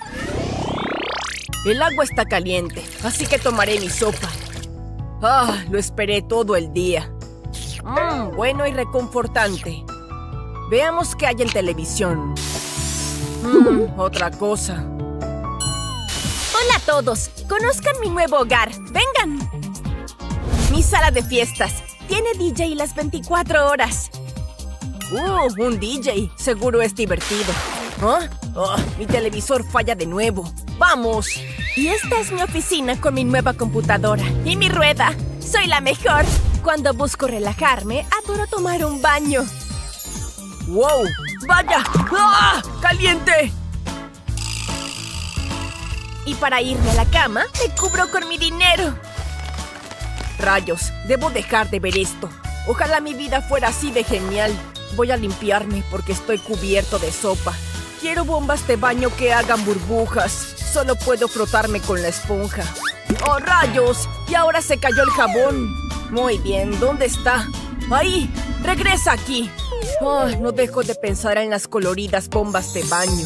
El agua está caliente, así que tomaré mi sopa. Ah, lo esperé todo el día. Mmm, bueno y reconfortante. Veamos qué hay en televisión. Mmm, otra cosa. Hola a todos, conozcan mi nuevo hogar. ¡Vengan! Mi sala de fiestas. Tiene D J las veinticuatro horas. Uh, un D J. Seguro es divertido. ¿Ah? Oh, mi televisor falla de nuevo. ¡Vamos! Y esta es mi oficina con mi nueva computadora. Y mi rueda. ¡Soy la mejor! Cuando busco relajarme, adoro tomar un baño. ¡Wow! ¡Vaya! ¡Ah! ¡Caliente! Y para irme a la cama, me cubro con mi dinero. Rayos, debo dejar de ver esto. Ojalá mi vida fuera así de genial. Voy a limpiarme porque estoy cubierto de sopa. Quiero bombas de baño que hagan burbujas. Solo puedo frotarme con la esponja. ¡Oh, rayos! Y ahora se cayó el jabón. Muy bien, ¿dónde está? ¡Ahí! ¡Regresa aquí! Oh, no dejo de pensar en las coloridas bombas de baño.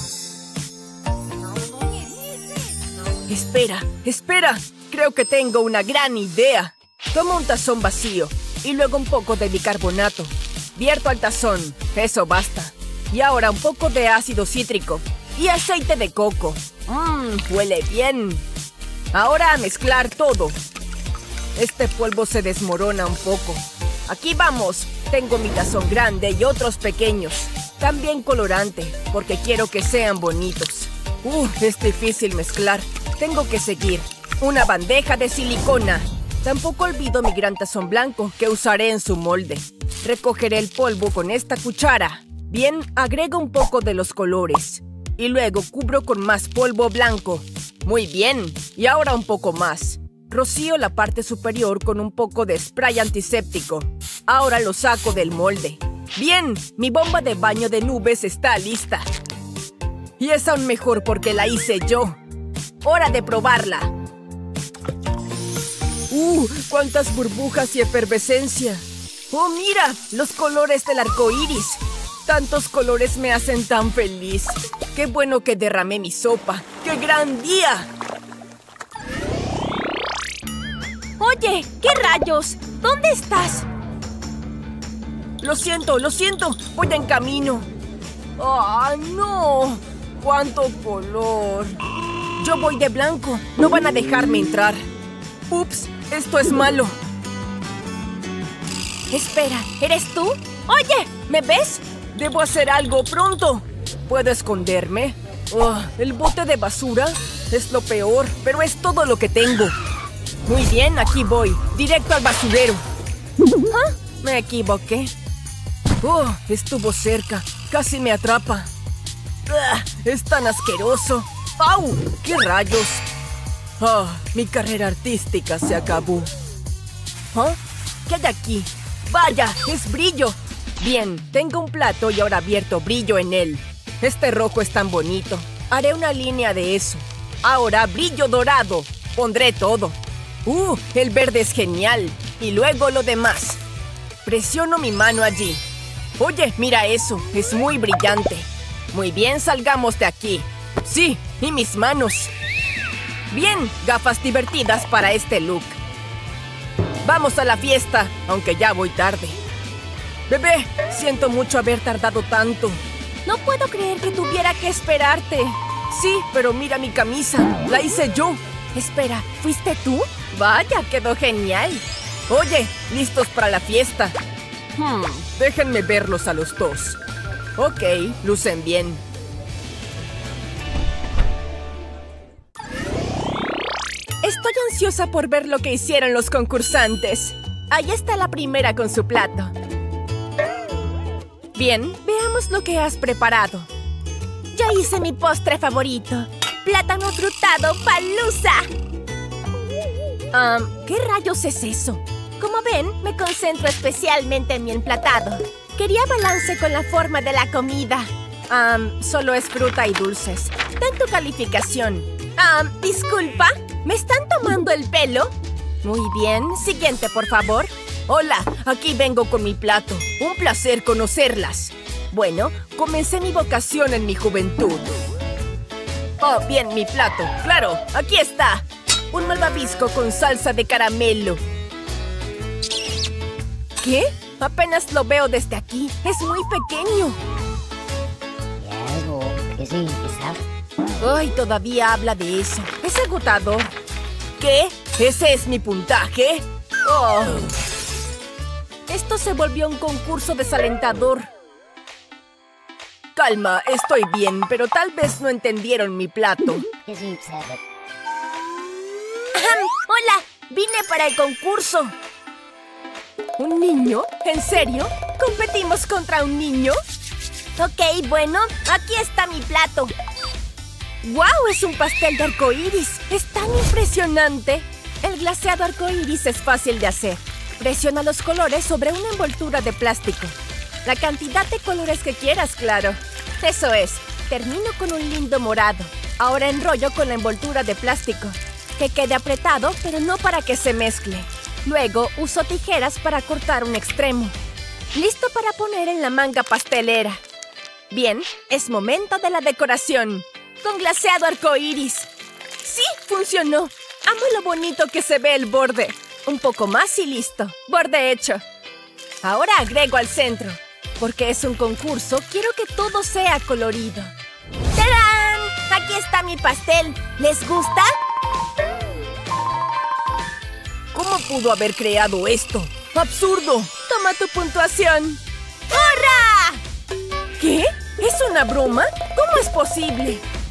Espera, espera. Creo que tengo una gran idea. Tomo un tazón vacío y luego un poco de bicarbonato. Vierto al tazón. Eso basta. Y ahora un poco de ácido cítrico y aceite de coco. Mmm, huele bien. Ahora a mezclar todo. Este polvo se desmorona un poco. Aquí vamos. Tengo mi tazón grande y otros pequeños. También colorante, porque quiero que sean bonitos. Uh, es difícil mezclar. Tengo que seguir. Una bandeja de silicona. Tampoco olvido mi gran tazón blanco que usaré en su molde. Recogeré el polvo con esta cuchara. Bien, agrego un poco de los colores. Y luego cubro con más polvo blanco. Muy bien. Y ahora un poco más. Rocío la parte superior con un poco de spray antiséptico. Ahora lo saco del molde. Bien, mi bomba de baño de nubes está lista. Y es aún mejor porque la hice yo. ¡Hora de probarla! ¡Uh! ¡Cuántas burbujas y efervescencia! ¡Oh, mira! Los colores del arco iris. Tantos colores me hacen tan feliz. ¡Qué bueno que derramé mi sopa! ¡Qué gran día! Oye, ¿qué rayos? ¿Dónde estás? Lo siento, lo siento. Voy en camino. ¡Ah, no! ¡Cuánto color! Yo voy de blanco. No van a dejarme entrar. ¡Ups! Esto es malo. Espera, ¿eres tú? Oye, ¿me ves? Debo hacer algo pronto. ¿Puedo esconderme? Oh, el bote de basura es lo peor, pero es todo lo que tengo. Muy bien, aquí voy. Directo al basurero. ¿Ah? Me equivoqué. Oh, estuvo cerca. Casi me atrapa. ¡Ah! Es tan asqueroso. ¡Au! ¡Qué rayos! Oh, mi carrera artística se acabó. ¿Ah? ¿Qué hay aquí? ¡Vaya! ¡Es brillo! Bien, tengo un plato y ahora vierto brillo en él. Este rojo es tan bonito. Haré una línea de eso. Ahora brillo dorado. Pondré todo. ¡Uh! El verde es genial. Y luego lo demás. Presiono mi mano allí. Oye, mira eso. Es muy brillante. Muy bien, salgamos de aquí. Sí, y mis manos. Bien, gafas divertidas para este look. Vamos a la fiesta, aunque ya voy tarde. Bebé, siento mucho haber tardado tanto. No puedo creer que tuviera que esperarte. Sí, pero mira mi camisa. La hice yo. Espera, ¿fuiste tú? Vaya, quedó genial. Oye, ¿listos para la fiesta? Hmm, déjenme verlos a los dos. Ok, lucen bien. Estoy ansiosa por ver lo que hicieron los concursantes. Ahí está la primera con su plato. Bien, veamos lo que has preparado. Yo hice mi postre favorito. Plátano frutado Palusa. Um, ¿Qué rayos es eso? Como ven, me concentro especialmente en mi emplatado. Quería balance con la forma de la comida. Um, solo es fruta y dulces. Ten tu calificación. Um, disculpa, ¿me están tomando el pelo? Muy bien. Siguiente, por favor. Hola, aquí vengo con mi plato. Un placer conocerlas. Bueno, comencé mi vocación en mi juventud. Oh, bien, mi plato. Claro, aquí está. Un malvavisco con salsa de caramelo. ¿Qué? Apenas lo veo desde aquí. Es muy pequeño. Ay, todavía habla de eso. Es agotador. ¿Qué? ¿Ese es mi puntaje? Oh. Esto se volvió un concurso desalentador. Calma, estoy bien, pero tal vez no entendieron mi plato. Hola, vine para el concurso. ¿Un niño? ¿En serio? ¿Competimos contra un niño? Ok, bueno, aquí está mi plato. ¡Wow! Es un pastel de arcoíris. ¡Es tan impresionante! El glaseado arcoíris es fácil de hacer. Presiona los colores sobre una envoltura de plástico. La cantidad de colores que quieras, claro. Eso es. Termino con un lindo morado. Ahora enrollo con la envoltura de plástico. Que quede apretado, pero no para que se mezcle. Luego uso tijeras para cortar un extremo. Listo para poner en la manga pastelera. Bien, es momento de la decoración. Con glaseado arcoíris. ¡Sí! ¡Funcionó! Amo lo bonito que se ve el borde. Un poco más y listo. Borde hecho. Ahora agrego al centro. Porque es un concurso, quiero que todo sea colorido. ¡Tarán! Aquí está mi pastel. ¿Les gusta? ¿Cómo pudo haber creado esto? ¡Absurdo! Toma tu puntuación. ¡Hurra! ¿Qué? ¿Es una broma? ¿Cómo es posible?